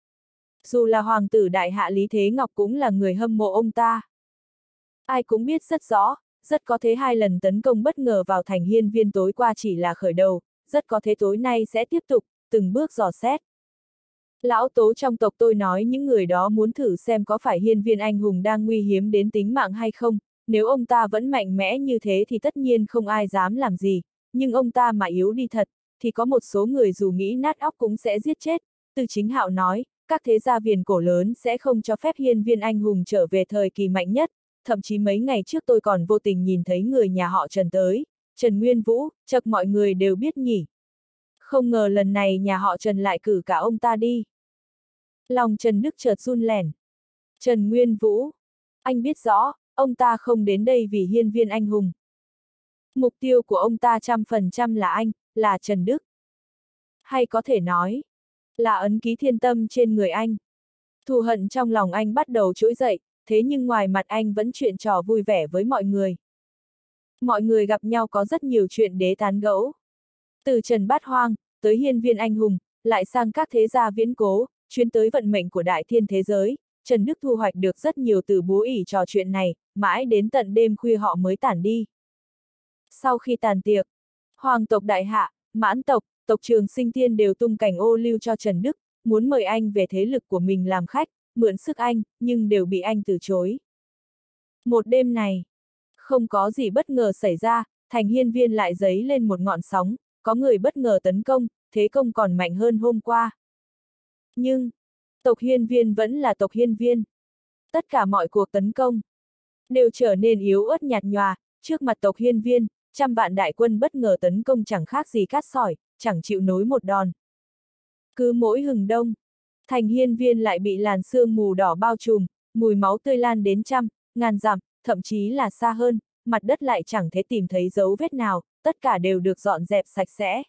Dù là hoàng tử đại hạ Lý Thế Ngọc cũng là người hâm mộ ông ta. Ai cũng biết rất rõ, rất có thể hai lần tấn công bất ngờ vào thành hiên viên tối qua chỉ là khởi đầu, rất có thể tối nay sẽ tiếp tục, từng bước dò xét. Lão Tố trong tộc tôi nói những người đó muốn thử xem có phải hiên viên anh hùng đang nguy hiếm đến tính mạng hay không, nếu ông ta vẫn mạnh mẽ như thế thì tất nhiên không ai dám làm gì, nhưng ông ta mà yếu đi thật, thì có một số người dù nghĩ nát óc cũng sẽ giết chết. Từ Chính Hạo nói, các thế gia viền cổ lớn sẽ không cho phép hiên viên anh hùng trở về thời kỳ mạnh nhất, thậm chí mấy ngày trước tôi còn vô tình nhìn thấy người nhà họ Trần tới, Trần Nguyên Vũ, chắc mọi người đều biết nhỉ. Không ngờ lần này nhà họ Trần lại cử cả ông ta đi. Lòng Trần Đức chợt run lẻn. Trần Nguyên Vũ, anh biết rõ, ông ta không đến đây vì hiên viên anh hùng. Mục tiêu của ông ta trăm phần trăm là anh, là Trần Đức. Hay có thể nói, là ấn ký thiên tâm trên người anh. Thù hận trong lòng anh bắt đầu trỗi dậy, thế nhưng ngoài mặt anh vẫn chuyện trò vui vẻ với mọi người. Mọi người gặp nhau có rất nhiều chuyện để tán gẫu. Từ Trần Bát Hoang, tới hiên viên anh hùng, lại sang các thế gia viễn cố, chuyến tới vận mệnh của đại thiên thế giới, Trần Đức thu hoạch được rất nhiều từ búa ỉ trò chuyện này, mãi đến tận đêm khuya họ mới tản đi. Sau khi tàn tiệc, hoàng tộc đại hạ, mãn tộc, tộc Trường Sinh Tiên đều tung cảnh ô liu cho Trần Đức, muốn mời anh về thế lực của mình làm khách, mượn sức anh, nhưng đều bị anh từ chối. Một đêm này, không có gì bất ngờ xảy ra, thành hiên viên lại dấy lên một ngọn sóng, có người bất ngờ tấn công, thế công còn mạnh hơn hôm qua. Nhưng, tộc hiên viên vẫn là tộc hiên viên. Tất cả mọi cuộc tấn công đều trở nên yếu ớt nhạt nhòa, trước mặt tộc hiên viên, trăm vạn đại quân bất ngờ tấn công chẳng khác gì cát sỏi, chẳng chịu nối một đòn. Cứ mỗi hừng đông, thành hiên viên lại bị làn sương mù đỏ bao trùm, mùi máu tươi lan đến trăm, ngàn dặm, thậm chí là xa hơn, mặt đất lại chẳng thể tìm thấy dấu vết nào, tất cả đều được dọn dẹp sạch sẽ.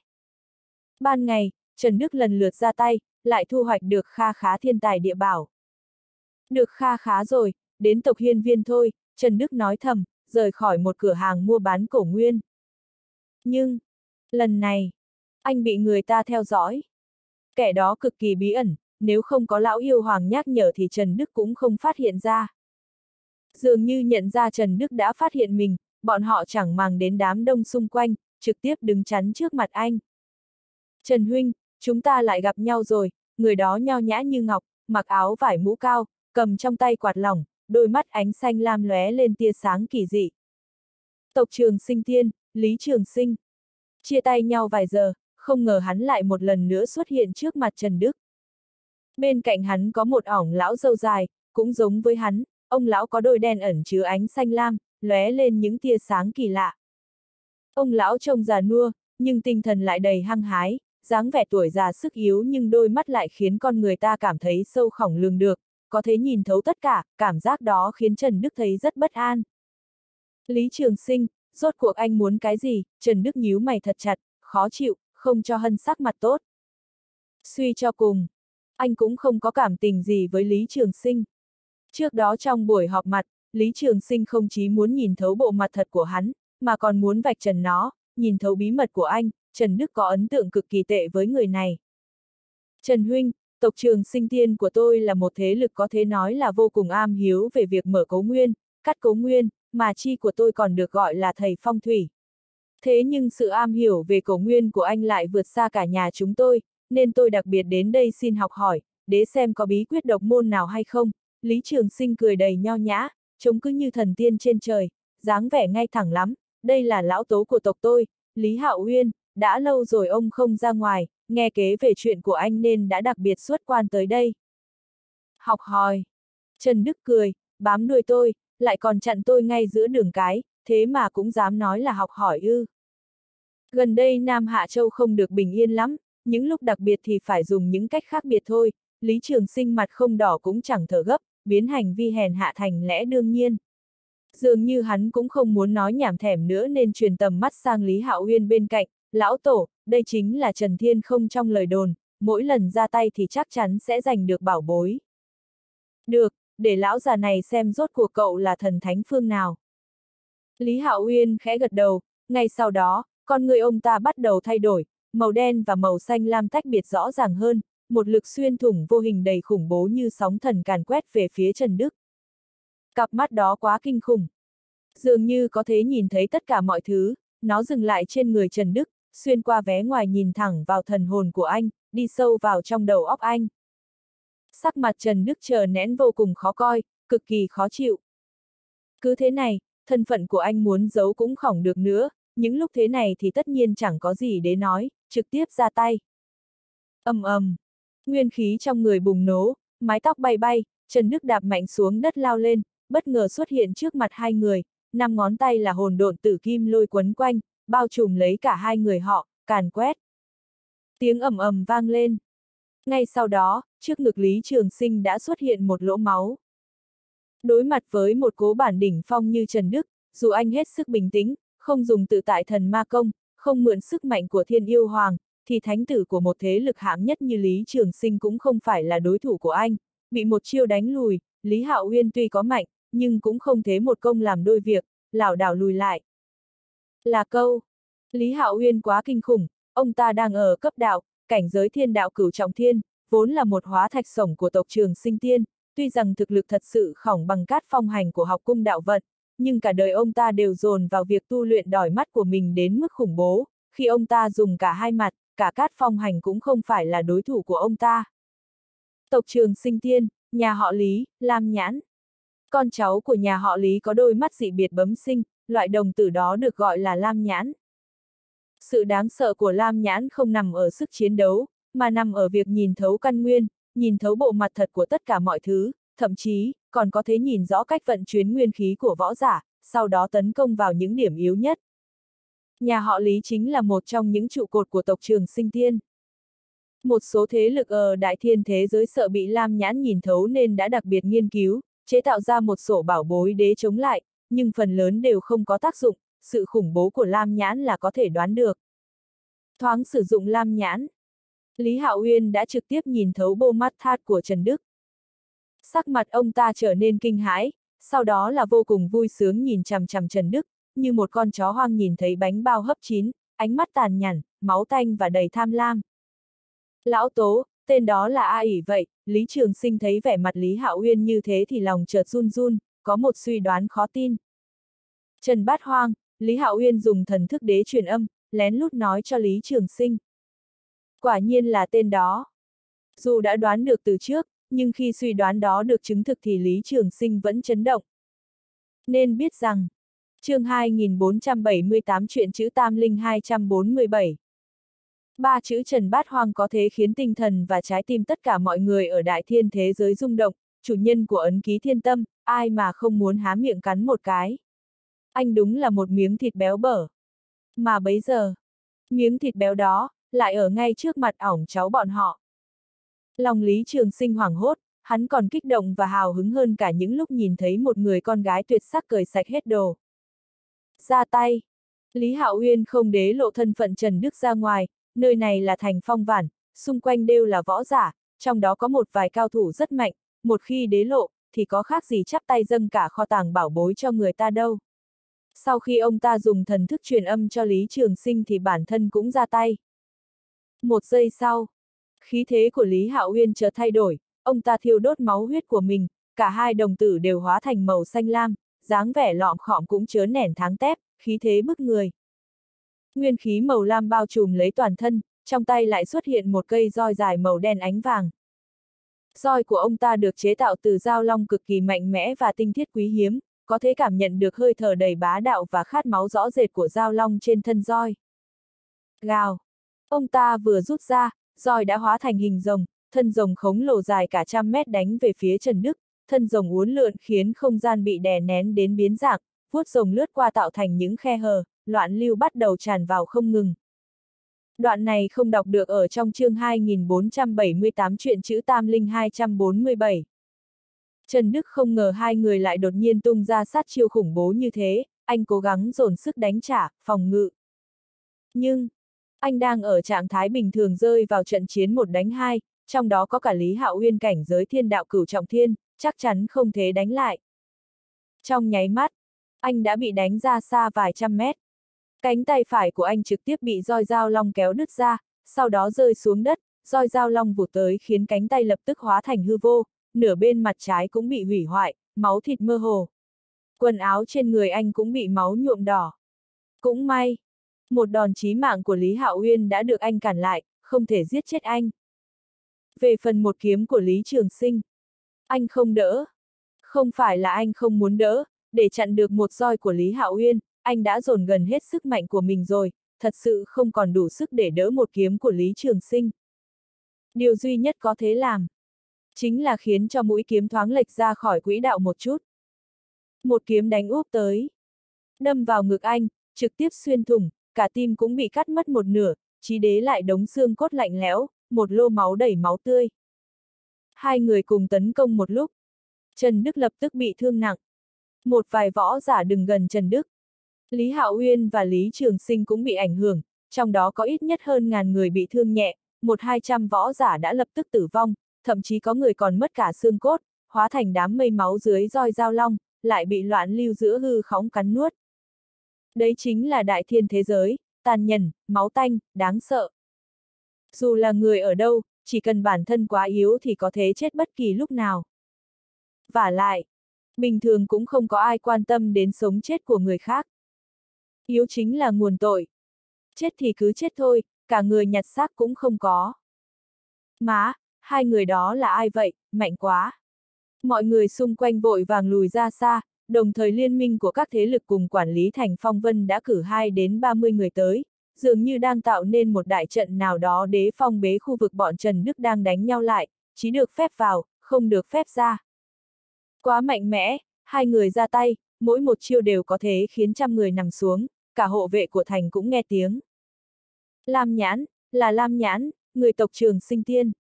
Ban ngày, Trần Đức lần lượt ra tay, lại thu hoạch được kha khá thiên tài địa bảo. Được kha khá rồi, đến tộc hiên viên thôi, Trần Đức nói thầm, rời khỏi một cửa hàng mua bán cổ nguyên. Nhưng, lần này, anh bị người ta theo dõi. Kẻ đó cực kỳ bí ẩn, nếu không có lão yêu hoàng nhắc nhở thì Trần Đức cũng không phát hiện ra. Dường như nhận ra Trần Đức đã phát hiện mình, bọn họ chẳng màng đến đám đông xung quanh, trực tiếp đứng chắn trước mặt anh. Trần huynh, chúng ta lại gặp nhau rồi, người đó nho nhã như ngọc, mặc áo vải mũ cao, cầm trong tay quạt lỏng, đôi mắt ánh xanh lam lóe lên tia sáng kỳ dị. Tộc Trường Sinh Tiên, Lý Trường Sinh. Chia tay nhau vài giờ, không ngờ hắn lại một lần nữa xuất hiện trước mặt Trần Đức. Bên cạnh hắn có một ỏng lão râu dài, cũng giống với hắn, ông lão có đôi đen ẩn chứa ánh xanh lam, lóe lên những tia sáng kỳ lạ. Ông lão trông già nua, nhưng tinh thần lại đầy hăng hái, dáng vẻ tuổi già sức yếu nhưng đôi mắt lại khiến con người ta cảm thấy sâu khổng lường được, có thể nhìn thấu tất cả, cảm giác đó khiến Trần Đức thấy rất bất an. Lý Trường Sinh, rốt cuộc anh muốn cái gì? Trần Đức nhíu mày thật chặt, khó chịu, không cho hân sắc mặt tốt. Suy cho cùng, anh cũng không có cảm tình gì với Lý Trường Sinh. Trước đó trong buổi họp mặt, Lý Trường Sinh không chỉ muốn nhìn thấu bộ mặt thật của hắn, mà còn muốn vạch trần nó, nhìn thấu bí mật của anh, Trần Đức có ấn tượng cực kỳ tệ với người này. Trần huynh, tộc Trường Sinh Tiên của tôi là một thế lực có thể nói là vô cùng am hiếu về việc mở cấu nguyên, cắt cấu nguyên, mà chi của tôi còn được gọi là thầy phong thủy. Thế nhưng sự am hiểu về cổ nguyên của anh lại vượt xa cả nhà chúng tôi, nên tôi đặc biệt đến đây xin học hỏi, để xem có bí quyết độc môn nào hay không. Lý Trường Sinh cười đầy nho nhã, trông cứ như thần tiên trên trời, dáng vẻ ngay thẳng lắm, đây là lão tố của tộc tôi, Lý Hạo Uyên, đã lâu rồi ông không ra ngoài, nghe kế về chuyện của anh nên đã đặc biệt xuất quan tới đây. Học hỏi. Trần Đức cười, bám đuôi tôi, lại còn chặn tôi ngay giữa đường cái, thế mà cũng dám nói là học hỏi ư. Gần đây Nam Hạ Châu không được bình yên lắm, những lúc đặc biệt thì phải dùng những cách khác biệt thôi. Lý Trường Sinh mặt không đỏ cũng chẳng thở gấp, biến hành vi hèn hạ thành lẽ đương nhiên. Dường như hắn cũng không muốn nói nhảm thẻm nữa nên truyền tầm mắt sang Lý Hạo Uyên bên cạnh, lão tổ, đây chính là Trần Thiên Không trong lời đồn, mỗi lần ra tay thì chắc chắn sẽ giành được bảo bối. Được, để lão già này xem rốt cuộc cậu là thần thánh phương nào. Lý Hạo Uyên khẽ gật đầu, ngay sau đó, con người ông ta bắt đầu thay đổi, màu đen và màu xanh lam tách biệt rõ ràng hơn, một lực xuyên thủng vô hình đầy khủng bố như sóng thần càn quét về phía Trần Đức. Cặp mắt đó quá kinh khủng. Dường như có thể nhìn thấy tất cả mọi thứ, nó dừng lại trên người Trần Đức, xuyên qua vé ngoài nhìn thẳng vào thần hồn của anh, đi sâu vào trong đầu óc anh. Sắc mặt Trần Đức trờ nén vô cùng khó coi, cực kỳ khó chịu. Cứ thế này, thân phận của anh muốn giấu cũng khỏng được nữa, những lúc thế này thì tất nhiên chẳng có gì để nói, trực tiếp ra tay. Ầm ầm, nguyên khí trong người bùng nổ, mái tóc bay bay, Trần Đức đạp mạnh xuống đất lao lên, bất ngờ xuất hiện trước mặt hai người, năm ngón tay là hồn độn tử kim lôi quấn quanh, bao trùm lấy cả hai người họ, càn quét. Tiếng ầm ầm vang lên. Ngay sau đó, trước ngực Lý Trường Sinh đã xuất hiện một lỗ máu. Đối mặt với một cố bản đỉnh phong như Trần Đức, dù anh hết sức bình tĩnh, không dùng tự tại thần ma công, không mượn sức mạnh của Thiên Yêu Hoàng, thì thánh tử của một thế lực hạng nhất như Lý Trường Sinh cũng không phải là đối thủ của anh. Bị một chiêu đánh lùi, Lý Hạo Uyên tuy có mạnh, nhưng cũng không thế một công làm đôi việc, lảo đảo lùi lại. Là câu. Lý Hạo Uyên quá kinh khủng, ông ta đang ở cấp đạo, cảnh giới thiên đạo cửu trọng thiên, vốn là một hóa thạch sổng của tộc Trường Sinh Tiên, tuy rằng thực lực thật sự khỏng bằng cát phong hành của học cung đạo vận, nhưng cả đời ông ta đều dồn vào việc tu luyện đòi mắt của mình đến mức khủng bố, khi ông ta dùng cả hai mặt, cả cát phong hành cũng không phải là đối thủ của ông ta. Tộc Trường Sinh Tiên, nhà họ Lý, Lam Nhãn. Con cháu của nhà họ Lý có đôi mắt dị biệt bẩm sinh, loại đồng tử đó được gọi là Lam Nhãn. Sự đáng sợ của Lam Nhãn không nằm ở sức chiến đấu, mà nằm ở việc nhìn thấu căn nguyên, nhìn thấu bộ mặt thật của tất cả mọi thứ, thậm chí, còn có thể nhìn rõ cách vận chuyển nguyên khí của võ giả, sau đó tấn công vào những điểm yếu nhất. Nhà họ Lý chính là một trong những trụ cột của tộc Trường Sinh Tiên. Một số thế lực ở đại thiên thế giới sợ bị Lam Nhãn nhìn thấu nên đã đặc biệt nghiên cứu, chế tạo ra một sổ bảo bối để chống lại, nhưng phần lớn đều không có tác dụng, sự khủng bố của Lam Nhãn là có thể đoán được. Thoáng sử dụng Lam Nhãn, Lý Hạo Uyên đã trực tiếp nhìn thấu bộ mắt thát của Trần Đức. Sắc mặt ông ta trở nên kinh hãi, sau đó là vô cùng vui sướng nhìn chằm chằm Trần Đức, như một con chó hoang nhìn thấy bánh bao hấp chín, ánh mắt tàn nhẫn, máu tanh và đầy tham lam. Lão Tố, tên đó là ai ỷ vậy? Lý Trường Sinh thấy vẻ mặt Lý Hạo Uyên như thế thì lòng chợt run run, có một suy đoán khó tin. Trần Bát Hoang, Lý Hạo Uyên dùng thần thức đế truyền âm, lén lút nói cho Lý Trường Sinh. Quả nhiên là tên đó. Dù đã đoán được từ trước, nhưng khi suy đoán đó được chứng thực thì Lý Trường Sinh vẫn chấn động. Nên biết rằng, chương hai nghìn bốn trăm bảy mươi tám truyện chữ Tam Linh hai trăm bốn mươi bảy. Ba chữ Trần Bát Hoang có thể khiến tinh thần và trái tim tất cả mọi người ở đại thiên thế giới rung động, chủ nhân của ấn ký thiên tâm, ai mà không muốn há miệng cắn một cái. Anh đúng là một miếng thịt béo bở. Mà bấy giờ, miếng thịt béo đó, lại ở ngay trước mặt ỏng cháu bọn họ. Lòng Lý Trường Sinh hoảng hốt, hắn còn kích động và hào hứng hơn cả những lúc nhìn thấy một người con gái tuyệt sắc cởi sạch hết đồ. Ra tay. Lý Hạo Uyên không đế lộ thân phận Trần Đức ra ngoài, nơi này là thành Phong Vản, xung quanh đều là võ giả, trong đó có một vài cao thủ rất mạnh, một khi đế lộ, thì có khác gì chắp tay dâng cả kho tàng bảo bối cho người ta đâu. Sau khi ông ta dùng thần thức truyền âm cho Lý Trường Sinh thì bản thân cũng ra tay. Một giây sau, khí thế của Lý Hạo Uyên chợt thay đổi, ông ta thiêu đốt máu huyết của mình, cả hai đồng tử đều hóa thành màu xanh lam, dáng vẻ lọm khọm cũng chớ nẻn tháng tép, khí thế bức người. Nguyên khí màu lam bao trùm lấy toàn thân, trong tay lại xuất hiện một cây roi dài màu đen ánh vàng. Roi của ông ta được chế tạo từ dao long cực kỳ mạnh mẽ và tinh thiết quý hiếm, có thể cảm nhận được hơi thở đầy bá đạo và khát máu rõ rệt của dao long trên thân roi. Gào! Ông ta vừa rút ra, roi đã hóa thành hình rồng, thân rồng khổng lồ dài cả trăm mét đánh về phía Trần Đức, thân rồng uốn lượn khiến không gian bị đè nén đến biến dạng, vuốt rồng lướt qua tạo thành những khe hở, loạn lưu bắt đầu tràn vào không ngừng. Đoạn này không đọc được ở trong chương hai nghìn bốn trăm bảy mươi tám truyện chữ Tam Linh hai trăm bốn mươi bảy. Trần Đức không ngờ hai người lại đột nhiên tung ra sát chiêu khủng bố như thế, anh cố gắng dồn sức đánh trả, phòng ngự. Nhưng, anh đang ở trạng thái bình thường rơi vào trận chiến một đánh hai, trong đó có cả Lý Hạo Uyên cảnh giới thiên đạo cửu trọng thiên, chắc chắn không thể đánh lại. Trong nháy mắt, anh đã bị đánh ra xa vài trăm mét. Cánh tay phải của anh trực tiếp bị roi dao long kéo đứt ra, sau đó rơi xuống đất, roi dao long vụt tới khiến cánh tay lập tức hóa thành hư vô, nửa bên mặt trái cũng bị hủy hoại, máu thịt mơ hồ. Quần áo trên người anh cũng bị máu nhuộm đỏ. Cũng may, một đòn chí mạng của Lý Hạo Uyên đã được anh cản lại, không thể giết chết anh. Về phần một kiếm của Lý Trường Sinh, anh không đỡ. Không phải là anh không muốn đỡ, để chặn được một roi của Lý Hạo Uyên, anh đã dồn gần hết sức mạnh của mình rồi, thật sự không còn đủ sức để đỡ một kiếm của Lý Trường Sinh. Điều duy nhất có thể làm, chính là khiến cho mũi kiếm thoáng lệch ra khỏi quỹ đạo một chút. Một kiếm đánh úp tới, đâm vào ngực anh, trực tiếp xuyên thủng, cả tim cũng bị cắt mất một nửa, chí đế lại đống xương cốt lạnh lẽo, một lô máu đầy máu tươi. Hai người cùng tấn công một lúc. Trần Đức lập tức bị thương nặng. Một vài võ giả đừng gần Trần Đức. Lý Hạo Uyên và Lý Trường Sinh cũng bị ảnh hưởng, trong đó có ít nhất hơn ngàn người bị thương nhẹ, một hai trăm võ giả đã lập tức tử vong, thậm chí có người còn mất cả xương cốt, hóa thành đám mây máu dưới roi dao long, lại bị loạn lưu giữa hư khóng cắn nuốt. Đấy chính là đại thiên thế giới, tàn nhẫn, máu tanh, đáng sợ. Dù là người ở đâu, chỉ cần bản thân quá yếu thì có thể chết bất kỳ lúc nào. Vả lại, bình thường cũng không có ai quan tâm đến sống chết của người khác. Yếu chính là nguồn tội. Chết thì cứ chết thôi, cả người nhặt xác cũng không có. Má, hai người đó là ai vậy, mạnh quá. Mọi người xung quanh vội vàng lùi ra xa, đồng thời liên minh của các thế lực cùng quản lý thành Phong Vân đã cử hai đến ba mươi người tới, dường như đang tạo nên một đại trận nào đó để phong bế khu vực bọn Trần Đức đang đánh nhau lại, chỉ được phép vào, không được phép ra. Quá mạnh mẽ, hai người ra tay, mỗi một chiêu đều có thể khiến trăm người nằm xuống, cả hộ vệ của thành cũng nghe tiếng. Lam Nhãn, là Lam Nhãn, người tộc Trường Sinh Tiên.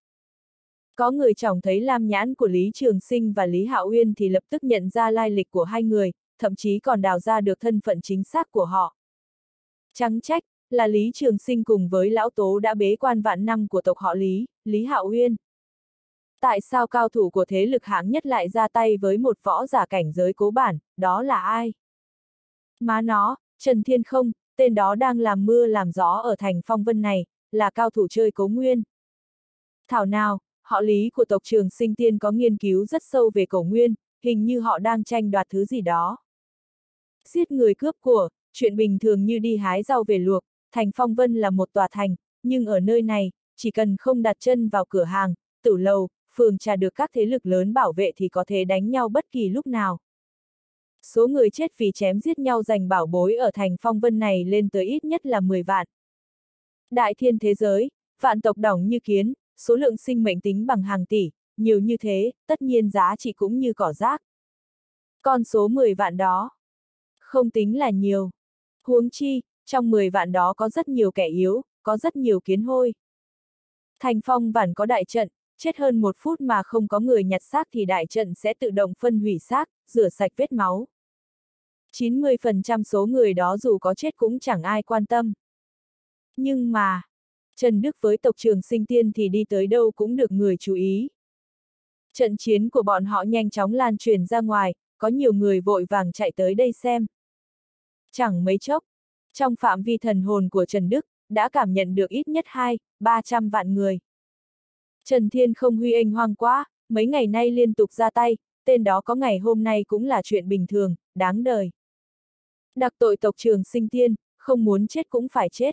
Có người chỏng thấy Lam Nhãn của Lý Trường Sinh và Lý Hạo Uyên thì lập tức nhận ra lai lịch của hai người, thậm chí còn đào ra được thân phận chính xác của họ. Chẳng trách, là Lý Trường Sinh cùng với Lão Tố đã bế quan vạn năm của tộc họ Lý, Lý Hạo Uyên. Tại sao cao thủ của thế lực hạng nhất lại ra tay với một võ giả cảnh giới cố bản, đó là ai? Má nó, Trần Thiên Không, tên đó đang làm mưa làm gió ở thành Phong Vân này, là cao thủ chơi Cố Nguyên. Thảo nào, họ Lý của tộc Trường Sinh Tiên có nghiên cứu rất sâu về Cổ Nguyên, hình như họ đang tranh đoạt thứ gì đó. Giết người cướp của, chuyện bình thường như đi hái rau về luộc, thành Phong Vân là một tòa thành, nhưng ở nơi này, chỉ cần không đặt chân vào cửa hàng, tử lầu, phường trà được các thế lực lớn bảo vệ thì có thể đánh nhau bất kỳ lúc nào. Số người chết vì chém giết nhau giành bảo bối ở thành Phong Vân này lên tới ít nhất là mười vạn. Đại thiên thế giới, vạn tộc đỏng như kiến, số lượng sinh mệnh tính bằng hàng tỷ, nhiều như thế, tất nhiên giá trị cũng như cỏ rác. Con số mười vạn đó, không tính là nhiều. Huống chi, trong mười vạn đó có rất nhiều kẻ yếu, có rất nhiều kiến hôi. Thành Phong Vân có đại trận, chết hơn một phút mà không có người nhặt xác thì đại trận sẽ tự động phân hủy xác, rửa sạch vết máu. chín mươi phần trăm số người đó dù có chết cũng chẳng ai quan tâm. Nhưng mà, Trần Đức với tộc Trường Sinh Tiên thì đi tới đâu cũng được người chú ý. Trận chiến của bọn họ nhanh chóng lan truyền ra ngoài, có nhiều người vội vàng chạy tới đây xem. Chẳng mấy chốc, trong phạm vi thần hồn của Trần Đức, đã cảm nhận được ít nhất hai, ba trăm vạn người. Trần Thiên Không huy anh hoang quá, mấy ngày nay liên tục ra tay, tên đó có ngày hôm nay cũng là chuyện bình thường, đáng đời. Đặc tội tộc Trường Sinh Tiên, không muốn chết cũng phải chết.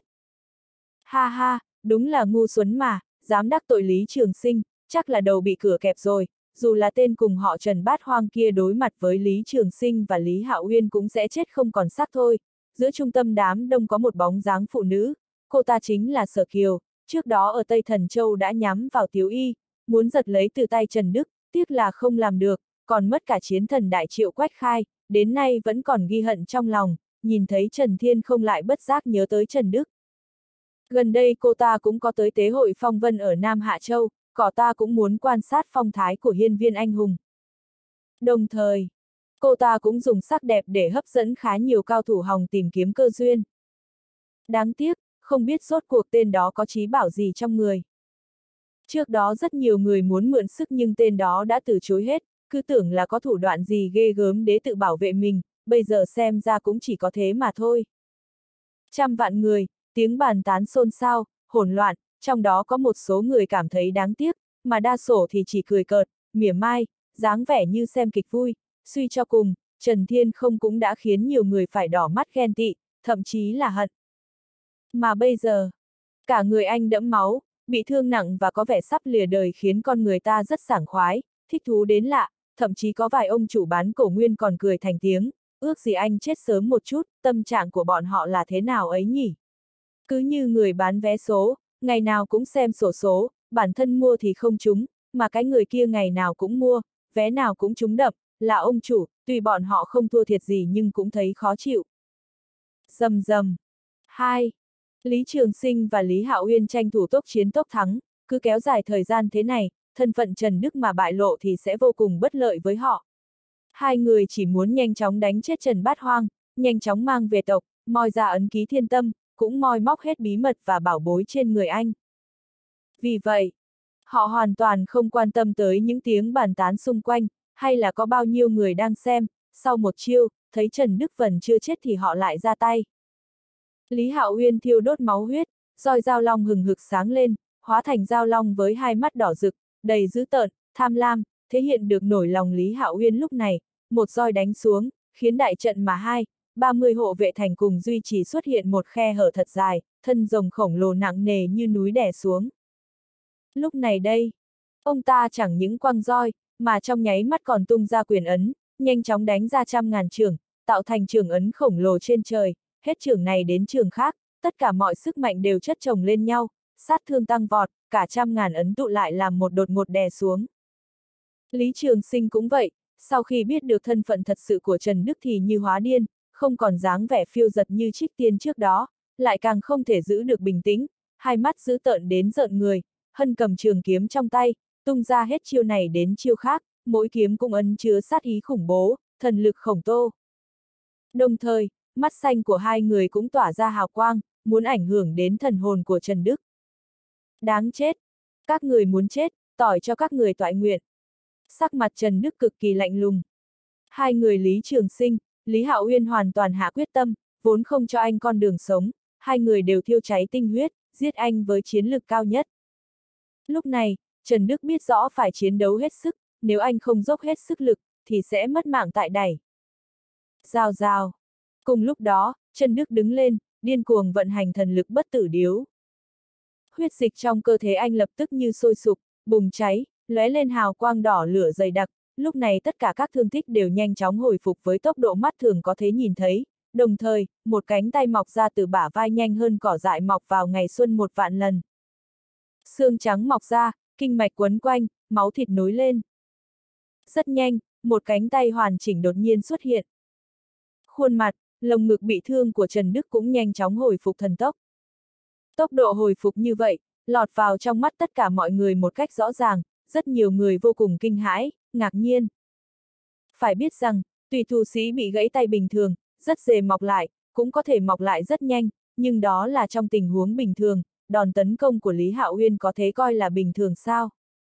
Ha ha, đúng là ngu xuẩn mà, dám đắc tội Lý Trường Sinh, chắc là đầu bị cửa kẹp rồi, dù là tên cùng họ Trần Bát Hoang kia đối mặt với Lý Trường Sinh và Lý Hạo Uyên cũng sẽ chết không còn xác thôi. Giữa trung tâm đám đông có một bóng dáng phụ nữ, cô ta chính là Sở Kiều, trước đó ở Tây Thần Châu đã nhắm vào Tiếu Y, muốn giật lấy từ tay Trần Đức, tiếc là không làm được, còn mất cả chiến thần đại triệu Quách Khai, đến nay vẫn còn ghi hận trong lòng, nhìn thấy Trần Thiên Không lại bất giác nhớ tới Trần Đức. Gần đây cô ta cũng có tới tế hội Phong Vân ở Nam Hạ Châu, cỏ ta cũng muốn quan sát phong thái của hiên viên anh hùng. Đồng thời, cô ta cũng dùng sắc đẹp để hấp dẫn khá nhiều cao thủ hòng tìm kiếm cơ duyên. Đáng tiếc, không biết rốt cuộc tên đó có trí bảo gì trong người. Trước đó rất nhiều người muốn mượn sức nhưng tên đó đã từ chối hết, cứ tưởng là có thủ đoạn gì ghê gớm để tự bảo vệ mình, bây giờ xem ra cũng chỉ có thế mà thôi. Trăm vạn người, tiếng bàn tán xôn xao, hỗn loạn, trong đó có một số người cảm thấy đáng tiếc, mà đa số thì chỉ cười cợt, mỉa mai, dáng vẻ như xem kịch vui, suy cho cùng, Trần Thiên Không cũng đã khiến nhiều người phải đỏ mắt ghen tị, thậm chí là hận. Mà bây giờ, cả người anh đẫm máu, bị thương nặng và có vẻ sắp lìa đời khiến con người ta rất sảng khoái, thích thú đến lạ, thậm chí có vài ông chủ bán cổ nguyên còn cười thành tiếng, ước gì anh chết sớm một chút, tâm trạng của bọn họ là thế nào ấy nhỉ? Cứ như người bán vé số, ngày nào cũng xem sổ số, bản thân mua thì không trúng, mà cái người kia ngày nào cũng mua, vé nào cũng trúng đậm, là ông chủ, tuy bọn họ không thua thiệt gì nhưng cũng thấy khó chịu. Rầm rầm. hai. Lý Trường Sinh và Lý Hạo Uyên tranh thủ tốc chiến tốc thắng, cứ kéo dài thời gian thế này, thân phận Trần Đức mà bại lộ thì sẽ vô cùng bất lợi với họ. Hai người chỉ muốn nhanh chóng đánh chết Trần Bát Hoang, nhanh chóng mang về tộc, moi ra ấn ký thiên tâm, cũng moi móc hết bí mật và bảo bối trên người anh. Vì vậy, họ hoàn toàn không quan tâm tới những tiếng bàn tán xung quanh, hay là có bao nhiêu người đang xem, sau một chiêu, thấy Trần Đức Vân chưa chết thì họ lại ra tay. Lý Hạo Uyên thiêu đốt máu huyết, roi dao long hừng hực sáng lên, hóa thành dao long với hai mắt đỏ rực, đầy dữ tợn, tham lam, thể hiện được nổi lòng Lý Hạo Uyên lúc này, một roi đánh xuống, khiến đại trận mà hai, ba mươi hộ vệ thành cùng duy trì xuất hiện một khe hở thật dài, thân rồng khổng lồ nặng nề như núi đè xuống. Lúc này đây, ông ta chẳng những quăng roi, mà trong nháy mắt còn tung ra quyền ấn, nhanh chóng đánh ra trăm ngàn chưởng, tạo thành trường ấn khổng lồ trên trời, hết trường này đến trường khác, tất cả mọi sức mạnh đều chất chồng lên nhau, sát thương tăng vọt, cả trăm ngàn ấn tụ lại làm một đột ngột đè xuống. Lý Trường Sinh cũng vậy, sau khi biết được thân phận thật sự của Trần Đức thì như hóa điên, không còn dáng vẻ phiêu giật như Trích Tiên trước đó, lại càng không thể giữ được bình tĩnh, hai mắt dữ tợn đến rợn người, hân cầm trường kiếm trong tay, tung ra hết chiêu này đến chiêu khác, mỗi kiếm cũng ẩn chứa sát ý khủng bố, thần lực khổng tô. Đồng thời, mắt xanh của hai người cũng tỏa ra hào quang, muốn ảnh hưởng đến thần hồn của Trần Đức. Đáng chết! Các người muốn chết, tỏi cho các người toại nguyện. Sắc mặt Trần Đức cực kỳ lạnh lùng. Hai người Lý Trường Sinh, Lý Hạo Uyên hoàn toàn hạ quyết tâm, vốn không cho anh con đường sống, hai người đều thiêu cháy tinh huyết, giết anh với chiến lực cao nhất. Lúc này, Trần Đức biết rõ phải chiến đấu hết sức, nếu anh không dốc hết sức lực, thì sẽ mất mạng tại đẩy. Rào rào. Cùng lúc đó, Trần Đức đứng lên, điên cuồng vận hành thần lực bất tử điếu. Huyết dịch trong cơ thể anh lập tức như sôi sục, bùng cháy, lóe lên hào quang đỏ lửa dày đặc, lúc này tất cả các thương tích đều nhanh chóng hồi phục với tốc độ mắt thường có thể nhìn thấy, đồng thời, một cánh tay mọc ra từ bả vai nhanh hơn cỏ dại mọc vào ngày xuân một vạn lần. Xương trắng mọc ra, kinh mạch quấn quanh, máu thịt nối lên. Rất nhanh, một cánh tay hoàn chỉnh đột nhiên xuất hiện. Khuôn mặt, lồng ngực bị thương của Trần Đức cũng nhanh chóng hồi phục thần tốc. Tốc độ hồi phục như vậy, lọt vào trong mắt tất cả mọi người một cách rõ ràng, rất nhiều người vô cùng kinh hãi, ngạc nhiên. Phải biết rằng, tùy tu sĩ bị gãy tay bình thường, rất dễ mọc lại, cũng có thể mọc lại rất nhanh, nhưng đó là trong tình huống bình thường, đòn tấn công của Lý Hạo Uyên có thể coi là bình thường sao?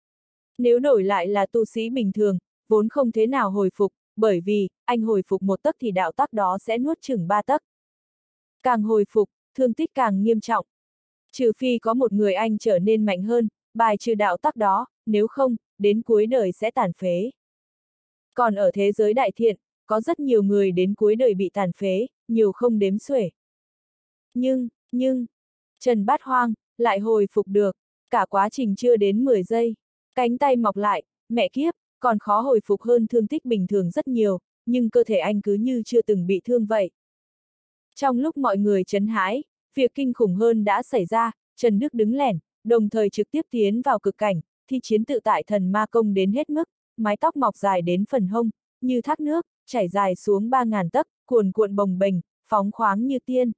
Nếu đổi lại là tu sĩ bình thường, vốn không thế nào hồi phục, bởi vì, anh hồi phục một tấc thì đạo tắc đó sẽ nuốt chửng ba tấc. Càng hồi phục, thương tích càng nghiêm trọng. Trừ phi có một người anh trở nên mạnh hơn, bài trừ đạo tắc đó, nếu không, đến cuối đời sẽ tàn phế. Còn ở thế giới đại thiện, có rất nhiều người đến cuối đời bị tàn phế, nhiều không đếm xuể. Nhưng, nhưng, Trần Bát Hoang, lại hồi phục được, cả quá trình chưa đến mười giây, cánh tay mọc lại, mẹ kiếp, còn khó hồi phục hơn thương tích bình thường rất nhiều, nhưng cơ thể anh cứ như chưa từng bị thương vậy. Trong lúc mọi người chấn hãi, việc kinh khủng hơn đã xảy ra, Trần Đức đứng lẻn, đồng thời trực tiếp tiến vào cực cảnh, thi chiến tự tại thần ma công đến hết mức, mái tóc mọc dài đến phần hông, như thác nước, chảy dài xuống ba ngàn tấc, cuồn cuộn bồng bềnh, phóng khoáng như tiên.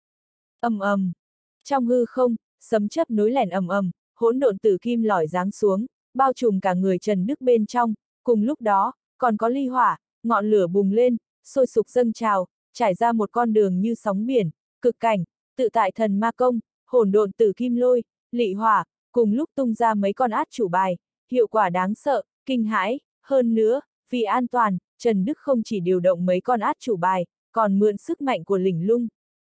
Ầm ầm. Trong hư không, sấm chớp nối lẻn ầm ầm, hỗn độn tử kim lỏi giáng xuống, bao trùm cả người Trần Đức bên trong, cùng lúc đó, còn có ly hỏa, ngọn lửa bùng lên, sôi sục dâng trào, trải ra một con đường như sóng biển, cực cảnh, tự tại thần ma công, hỗn độn tử kim lôi, lị hỏa, cùng lúc tung ra mấy con át chủ bài, hiệu quả đáng sợ, kinh hãi, hơn nữa, vì an toàn, Trần Đức không chỉ điều động mấy con át chủ bài, còn mượn sức mạnh của linh lung.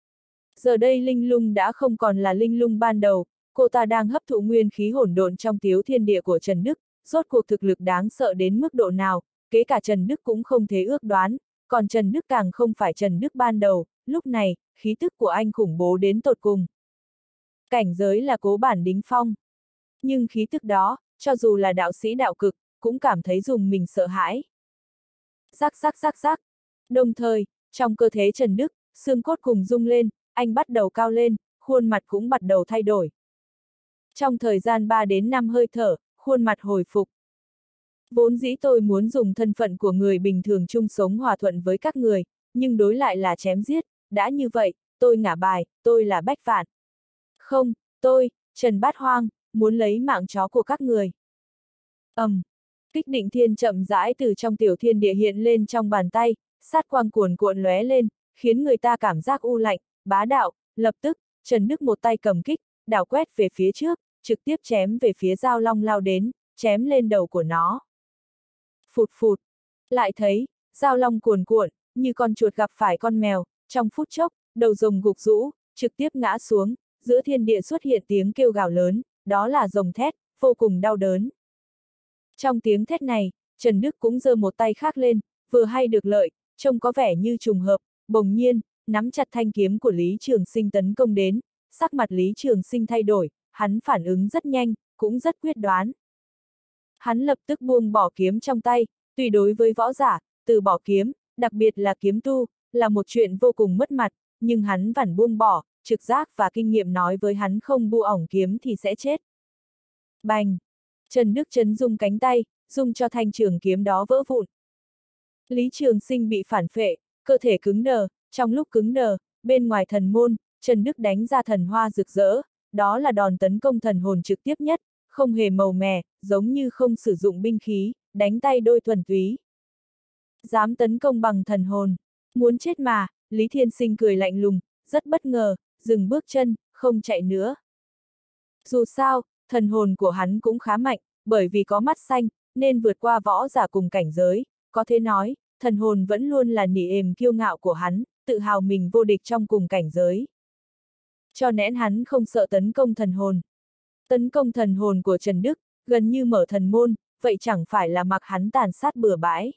Giờ đây linh lung đã không còn là linh lung ban đầu, cô ta đang hấp thụ nguyên khí hỗn độn trong tiếu thiên địa của Trần Đức, rốt cuộc thực lực đáng sợ đến mức độ nào, kể cả Trần Đức cũng không thể ước đoán, còn Trần Đức càng không phải Trần Đức ban đầu, lúc này, khí tức của anh khủng bố đến tột cùng. Cảnh giới là cố bản đính phong. Nhưng khí tức đó, cho dù là đạo sĩ đạo cực, cũng cảm thấy dùng mình sợ hãi. Rắc rắc rắc rắc. Đồng thời, trong cơ thể Trần Đức, xương cốt cùng rung lên, anh bắt đầu cao lên, khuôn mặt cũng bắt đầu thay đổi. Trong thời gian ba đến năm hơi thở, khuôn mặt hồi phục. Vốn dĩ tôi muốn dùng thân phận của người bình thường chung sống hòa thuận với các người, nhưng đối lại là chém giết, đã như vậy, tôi ngả bài, tôi là Bách Vạn. Không, tôi, Trần Bát Hoang, muốn lấy mạng chó của các người. ầm, um, Kích định thiên chậm rãi từ trong tiểu thiên địa hiện lên trong bàn tay, sát quang cuồn cuộn lóe lên, khiến người ta cảm giác u lạnh, bá đạo, lập tức, Trần Đức một tay cầm kích, đảo quét về phía trước, trực tiếp chém về phía Dao Long lao đến, chém lên đầu của nó. Phụt phụt, lại thấy, Dao Long cuồn cuộn, như con chuột gặp phải con mèo, trong phút chốc, đầu rồng gục rũ, trực tiếp ngã xuống, giữa thiên địa xuất hiện tiếng kêu gào lớn, đó là rồng thét, vô cùng đau đớn. Trong tiếng thét này, Trần Đức cũng giơ một tay khác lên, vừa hay được lợi, trông có vẻ như trùng hợp, bỗng nhiên, nắm chặt thanh kiếm của Lý Trường Sinh tấn công đến, sắc mặt Lý Trường Sinh thay đổi, hắn phản ứng rất nhanh, cũng rất quyết đoán. Hắn lập tức buông bỏ kiếm trong tay, tuy đối với võ giả, từ bỏ kiếm, đặc biệt là kiếm tu, là một chuyện vô cùng mất mặt, nhưng hắn vẫn buông bỏ, trực giác và kinh nghiệm nói với hắn không bu ỏng kiếm thì sẽ chết. Bành! Trần Đức chấn rung cánh tay, dung cho thanh trường kiếm đó vỡ vụn. Lý Trường Sinh bị phản phệ, cơ thể cứng đờ, trong lúc cứng đờ, bên ngoài thần môn, Trần Đức đánh ra thần hoa rực rỡ, đó là đòn tấn công thần hồn trực tiếp nhất, không hề màu mè, giống như không sử dụng binh khí, đánh tay đôi thuần túy. Dám tấn công bằng thần hồn, muốn chết mà, Lý Thiên Sinh cười lạnh lùng, rất bất ngờ, dừng bước chân, không chạy nữa. Dù sao, thần hồn của hắn cũng khá mạnh, bởi vì có mắt xanh, nên vượt qua võ giả cùng cảnh giới, có thể nói, thần hồn vẫn luôn là nỉ ềm kiêu ngạo của hắn, tự hào mình vô địch trong cùng cảnh giới. Cho nên hắn không sợ tấn công thần hồn. Tấn công thần hồn của Trần Đức, gần như mở thần môn, vậy chẳng phải là mặc hắn tàn sát bừa bãi.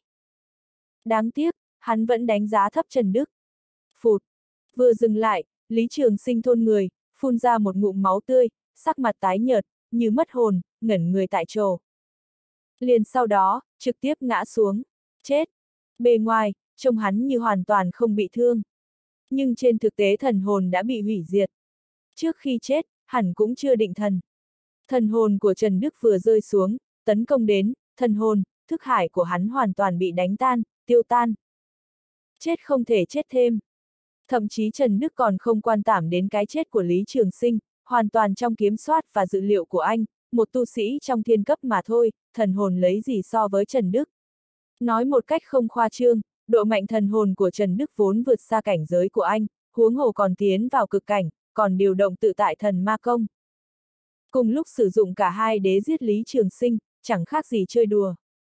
Đáng tiếc, hắn vẫn đánh giá thấp Trần Đức. Phụt, vừa dừng lại, Lý Trường Sinh thôn người, phun ra một ngụm máu tươi, sắc mặt tái nhợt, như mất hồn, ngẩn người tại chỗ. Liền sau đó, trực tiếp ngã xuống, chết. Bề ngoài, trông hắn như hoàn toàn không bị thương. Nhưng trên thực tế thần hồn đã bị hủy diệt. Trước khi chết, hẳn cũng chưa định thần. Thần hồn của Trần Đức vừa rơi xuống, tấn công đến, thần hồn, thức hải của hắn hoàn toàn bị đánh tan, tiêu tan. Chết không thể chết thêm. Thậm chí Trần Đức còn không quan đảm đến cái chết của Lý Trường Sinh, hoàn toàn trong kiểm soát và dự liệu của anh, một tu sĩ trong thiên cấp mà thôi, thần hồn lấy gì so với Trần Đức. Nói một cách không khoa trương, độ mạnh thần hồn của Trần Đức vốn vượt xa cảnh giới của anh, huống hồ còn tiến vào cực cảnh, còn điều động tự tại thần ma công. Cùng lúc sử dụng cả hai đế giết Lý Trường Sinh, chẳng khác gì chơi đùa.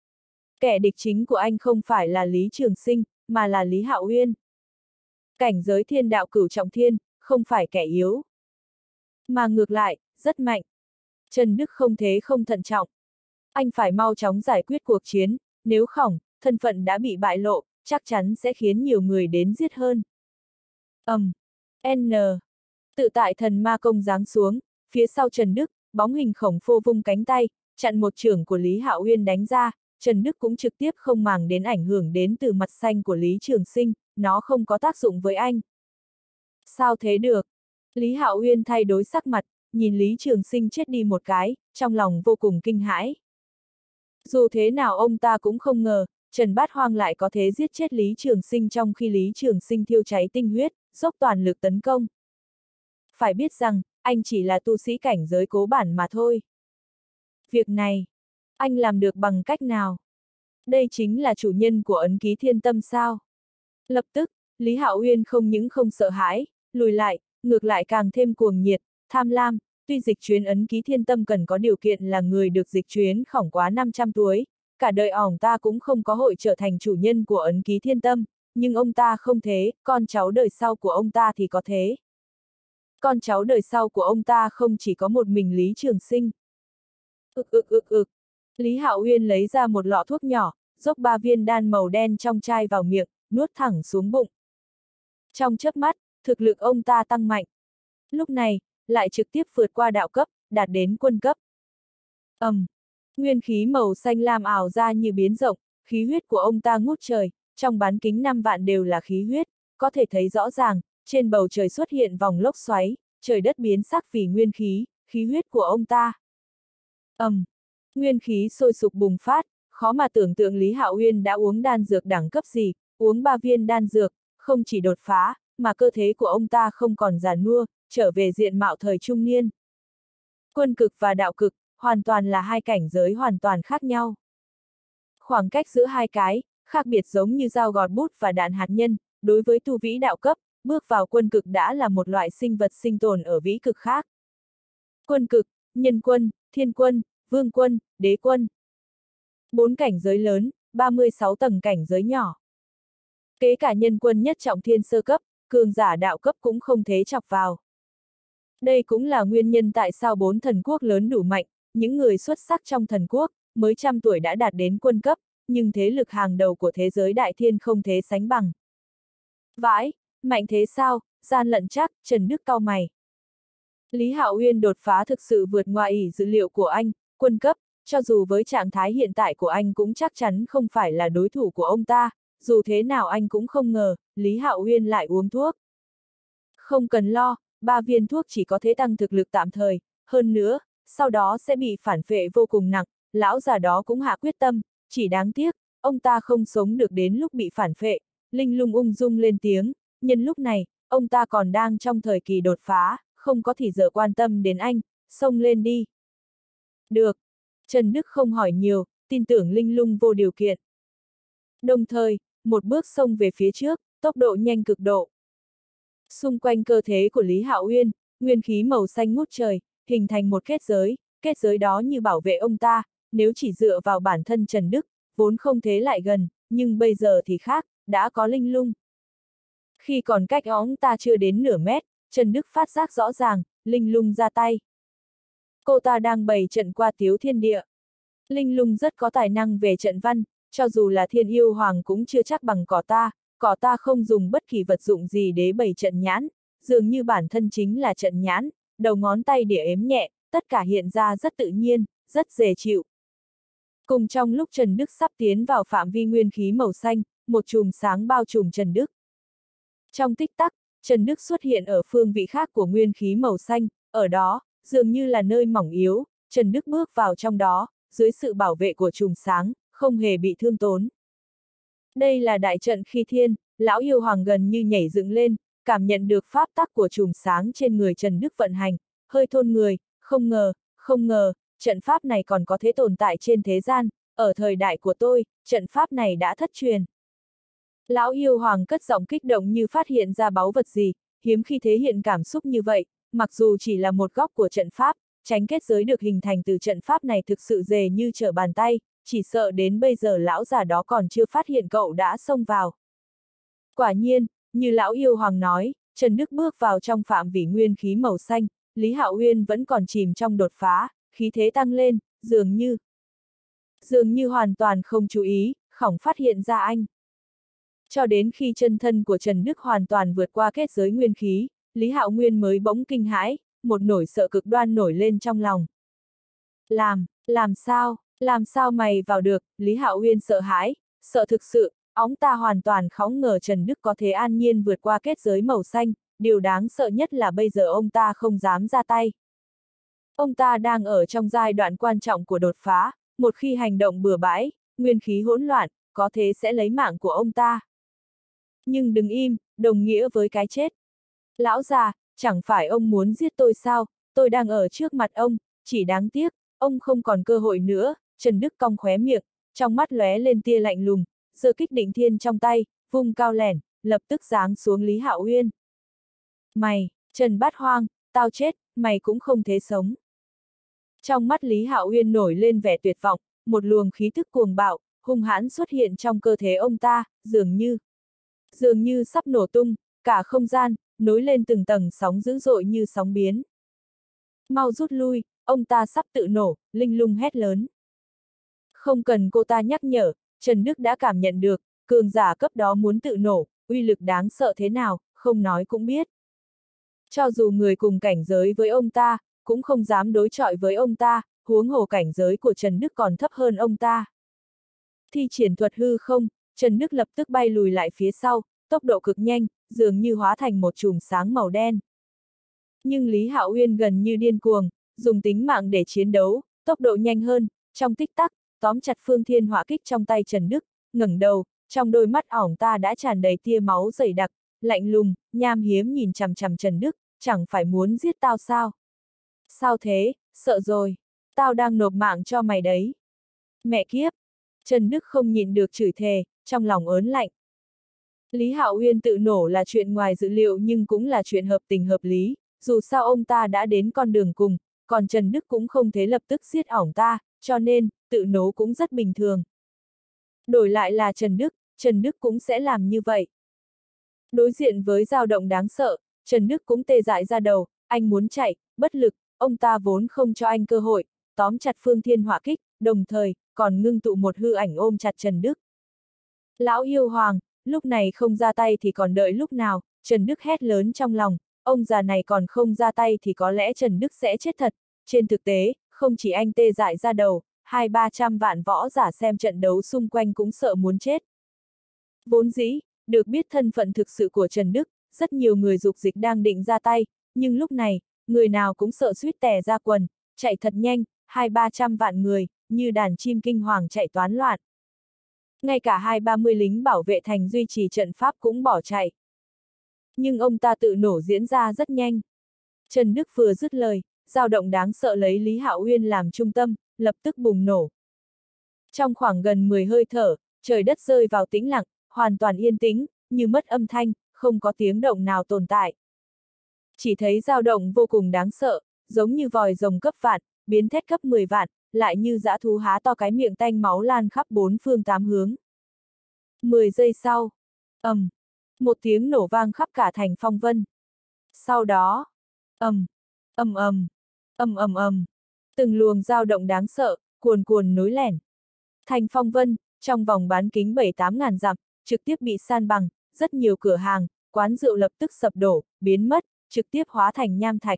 Kẻ địch chính của anh không phải là Lý Trường Sinh, mà là Lý Hạo Uyên. Cảnh giới thiên đạo cửu trọng thiên, không phải kẻ yếu. Mà ngược lại, rất mạnh. Trần Đức không thế không thận trọng. Anh phải mau chóng giải quyết cuộc chiến, nếu không, thân phận đã bị bại lộ, chắc chắn sẽ khiến nhiều người đến giết hơn. ầm, um, N. Tự tại thần ma công giáng xuống, phía sau Trần Đức, bóng hình khổng phô vung cánh tay, chặn một chưởng của Lý Hạo Uyên đánh ra, Trần Đức cũng trực tiếp không màng đến ảnh hưởng đến từ mặt xanh của Lý Trường Sinh, nó không có tác dụng với anh. Sao thế được? Lý Hạo Uyên thay đổi sắc mặt, nhìn Lý Trường Sinh chết đi một cái, trong lòng vô cùng kinh hãi. Dù thế nào ông ta cũng không ngờ, Trần Bát Hoang lại có thể giết chết Lý Trường Sinh trong khi Lý Trường Sinh thiêu cháy tinh huyết, dốc toàn lực tấn công. Phải biết rằng, anh chỉ là tu sĩ cảnh giới cố bản mà thôi. Việc này, anh làm được bằng cách nào? Đây chính là chủ nhân của ấn ký thiên tâm sao? Lập tức, Lý Hạo Uyên không những không sợ hãi, lùi lại, ngược lại càng thêm cuồng nhiệt, tham lam, tuy dịch chuyến ấn ký thiên tâm cần có điều kiện là người được dịch chuyến khổng quá năm trăm tuổi, cả đời ỏng ta cũng không có hội trở thành chủ nhân của ấn ký thiên tâm, nhưng ông ta không thế, con cháu đời sau của ông ta thì có thế. Con cháu đời sau của ông ta không chỉ có một mình Lý Trường Sinh. Ực ực ực ực, Lý Hạo Uyên lấy ra một lọ thuốc nhỏ, dốc ba viên đan màu đen trong chai vào miệng, nuốt thẳng xuống bụng. Trong chớp mắt, thực lực ông ta tăng mạnh. Lúc này, lại trực tiếp vượt qua đạo cấp, đạt đến quân cấp. ầm, um, Nguyên khí màu xanh lam ảo ra như biến rộng, khí huyết của ông ta ngút trời, trong bán kính năm vạn đều là khí huyết, có thể thấy rõ ràng, trên bầu trời xuất hiện vòng lốc xoáy, trời đất biến sắc vì nguyên khí, khí huyết của ông ta. ầm, um, Nguyên khí sôi sục bùng phát, khó mà tưởng tượng Lý Hạo Uyên đã uống đan dược đẳng cấp gì, uống ba viên đan dược, không chỉ đột phá, mà cơ thể của ông ta không còn già nua, trở về diện mạo thời trung niên. Quân cực và đạo cực, hoàn toàn là hai cảnh giới hoàn toàn khác nhau. Khoảng cách giữa hai cái, khác biệt giống như dao gọt bút và đạn hạt nhân, đối với tu vĩ đạo cấp, bước vào quân cực đã là một loại sinh vật sinh tồn ở vĩ cực khác. Quân cực, nhân quân, thiên quân, vương quân, đế quân. Bốn cảnh giới lớn, ba mươi sáu tầng cảnh giới nhỏ. Kế cả nhân quân nhất trọng thiên sơ cấp, cường giả đạo cấp cũng không thế chọc vào. Đây cũng là nguyên nhân tại sao bốn thần quốc lớn đủ mạnh, những người xuất sắc trong thần quốc, mới trăm tuổi đã đạt đến quân cấp, nhưng thế lực hàng đầu của thế giới đại thiên không thế sánh bằng. Vãi, mạnh thế sao, gian lận chắc, Trần Đức cau mày. Lý Hạo Uyên đột phá thực sự vượt ngoài ỷ dữ liệu của anh, quân cấp, cho dù với trạng thái hiện tại của anh cũng chắc chắn không phải là đối thủ của ông ta, dù thế nào anh cũng không ngờ, Lý Hạo Uyên lại uống thuốc. Không cần lo, ba viên thuốc chỉ có thể tăng thực lực tạm thời, hơn nữa, sau đó sẽ bị phản phệ vô cùng nặng, lão già đó cũng hạ quyết tâm, chỉ đáng tiếc, ông ta không sống được đến lúc bị phản phệ. Linh Lung ung dung lên tiếng, nhân lúc này, ông ta còn đang trong thời kỳ đột phá, không có thì giờ quan tâm đến anh, xông lên đi. Được. Trần Đức không hỏi nhiều, tin tưởng Linh Lung vô điều kiện. Đồng thời, một bước xông về phía trước, tốc độ nhanh cực độ. Xung quanh cơ thể của Lý Hạo Uyên, nguyên khí màu xanh ngút trời, hình thành một kết giới, kết giới đó như bảo vệ ông ta, nếu chỉ dựa vào bản thân Trần Đức, vốn không thế lại gần, nhưng bây giờ thì khác, đã có Linh Lung. Khi còn cách ông ta chưa đến nửa mét, Trần Đức phát giác rõ ràng, Linh Lung ra tay. Cô ta đang bày trận qua Tiếu Thiên Địa. Linh Lung rất có tài năng về trận văn, cho dù là Thiên Yêu Hoàng cũng chưa chắc bằng cỏ ta, cỏ ta không dùng bất kỳ vật dụng gì để bày trận nhãn, dường như bản thân chính là trận nhãn, đầu ngón tay đĩa ếm nhẹ, tất cả hiện ra rất tự nhiên, rất dễ chịu. Cùng trong lúc Trần Đức sắp tiến vào phạm vi nguyên khí màu xanh, một chùm sáng bao trùm Trần Đức. Trong tích tắc, Trần Đức xuất hiện ở phương vị khác của nguyên khí màu xanh, ở đó, dường như là nơi mỏng yếu, Trần Đức bước vào trong đó, dưới sự bảo vệ của chùm sáng, không hề bị thương tốn. Đây là đại trận khi thiên, lão yêu hoàng gần như nhảy dựng lên, cảm nhận được pháp tắc của chùm sáng trên người Trần Đức vận hành, hơi thôn người, không ngờ, không ngờ, trận pháp này còn có thể tồn tại trên thế gian, ở thời đại của tôi, trận pháp này đã thất truyền. Lão yêu hoàng cất giọng kích động như phát hiện ra báu vật gì, hiếm khi thể hiện cảm xúc như vậy, mặc dù chỉ là một góc của trận pháp, tránh kết giới được hình thành từ trận pháp này thực sự dễ như trở bàn tay, chỉ sợ đến bây giờ lão già đó còn chưa phát hiện cậu đã xông vào. Quả nhiên, như lão yêu hoàng nói, Trần Đức bước vào trong phạm vi nguyên khí màu xanh, Lý Hạo Uyên vẫn còn chìm trong đột phá, khí thế tăng lên, dường như dường như hoàn toàn không chú ý, khổng phát hiện ra anh. Cho đến khi chân thân của Trần Đức hoàn toàn vượt qua kết giới nguyên khí, Lý Hạo Nguyên mới bỗng kinh hãi, một nỗi sợ cực đoan nổi lên trong lòng. Làm, làm sao, làm sao mày vào được, Lý Hạo Nguyên sợ hãi, sợ thực sự, ông ta hoàn toàn không ngờ Trần Đức có thể an nhiên vượt qua kết giới màu xanh, điều đáng sợ nhất là bây giờ ông ta không dám ra tay. Ông ta đang ở trong giai đoạn quan trọng của đột phá, một khi hành động bừa bãi, nguyên khí hỗn loạn, có thể sẽ lấy mạng của ông ta. Nhưng đừng im, đồng nghĩa với cái chết. Lão già, chẳng phải ông muốn giết tôi sao, tôi đang ở trước mặt ông, chỉ đáng tiếc, ông không còn cơ hội nữa, Trần Đức cong khóe miệng, trong mắt lóe lên tia lạnh lùng, giơ kích định thiên trong tay, vung cao lẻn, lập tức giáng xuống Lý Hạo Uyên. Mày, Trần Bát Hoang, tao chết, mày cũng không thể sống. Trong mắt Lý Hạo Uyên nổi lên vẻ tuyệt vọng, một luồng khí thức cuồng bạo, hung hãn xuất hiện trong cơ thể ông ta, dường như, dường như sắp nổ tung, cả không gian, nối lên từng tầng sóng dữ dội như sóng biến. Mau rút lui, ông ta sắp tự nổ, Linh Lung hét lớn. Không cần cô ta nhắc nhở, Trần Đức đã cảm nhận được, cường giả cấp đó muốn tự nổ, uy lực đáng sợ thế nào, không nói cũng biết. Cho dù người cùng cảnh giới với ông ta, cũng không dám đối chọi với ông ta, huống hồ cảnh giới của Trần Đức còn thấp hơn ông ta. Thi triển thuật hư không, Trần Đức lập tức bay lùi lại phía sau, tốc độ cực nhanh, dường như hóa thành một chùm sáng màu đen. Nhưng Lý Hạo Uyên gần như điên cuồng, dùng tính mạng để chiến đấu, tốc độ nhanh hơn, trong tích tắc, tóm chặt phương thiên hỏa kích trong tay Trần Đức, ngẩng đầu, trong đôi mắt ỏng ta đã tràn đầy tia máu dày đặc, lạnh lùng, nham hiếm nhìn chằm chằm Trần Đức, chẳng phải muốn giết tao sao? Sao thế, sợ rồi. Tao đang nộp mạng cho mày đấy. Mẹ kiếp! Trần Đức không nhịn được chửi thề, trong lòng ớn lạnh. Lý Hạo Uyên tự nổ là chuyện ngoài dự liệu nhưng cũng là chuyện hợp tình hợp lý, dù sao ông ta đã đến con đường cùng, còn Trần Đức cũng không thể lập tức giết ỏng ta, cho nên, tự nổ cũng rất bình thường. Đổi lại là Trần Đức, Trần Đức cũng sẽ làm như vậy. Đối diện với dao động đáng sợ, Trần Đức cũng tê dại ra đầu, anh muốn chạy, bất lực, ông ta vốn không cho anh cơ hội, tóm chặt Phương Thiên Hỏa Kích, đồng thời, còn ngưng tụ một hư ảnh ôm chặt Trần Đức. Lão yêu hoàng, lúc này không ra tay thì còn đợi lúc nào, Trần Đức hét lớn trong lòng, ông già này còn không ra tay thì có lẽ Trần Đức sẽ chết thật. Trên thực tế, không chỉ anh tê dại ra đầu, hai ba trăm vạn võ giả xem trận đấu xung quanh cũng sợ muốn chết. Vốn dĩ, được biết thân phận thực sự của Trần Đức, rất nhiều người dục dịch đang định ra tay, nhưng lúc này, người nào cũng sợ suýt tè ra quần, chạy thật nhanh, hai ba trăm vạn người, như đàn chim kinh hoàng chạy toán loạn. Ngay cả hai ba mươi lính bảo vệ thành duy trì trận pháp cũng bỏ chạy. Nhưng ông ta tự nổ diễn ra rất nhanh. Trần Đức vừa dứt lời, dao động đáng sợ lấy Lý Hạo Uyên làm trung tâm, lập tức bùng nổ. Trong khoảng gần mười hơi thở, trời đất rơi vào tĩnh lặng, hoàn toàn yên tĩnh, như mất âm thanh, không có tiếng động nào tồn tại. Chỉ thấy dao động vô cùng đáng sợ, giống như vòi rồng cấp vạn, biến thét cấp mười vạn, lại như dã thú há to cái miệng tanh máu lan khắp bốn phương tám hướng. Mười giây sau, ầm, um, một tiếng nổ vang khắp cả thành phong vân. Sau đó, ầm, ầm ầm, ầm ầm ầm, từng luồng dao động đáng sợ, cuồn cuồn nối lẻn. Thành phong vân, trong vòng bán kính bảy tám ngàn dặm, trực tiếp bị san bằng, rất nhiều cửa hàng, quán rượu lập tức sập đổ, biến mất, trực tiếp hóa thành nham thạch.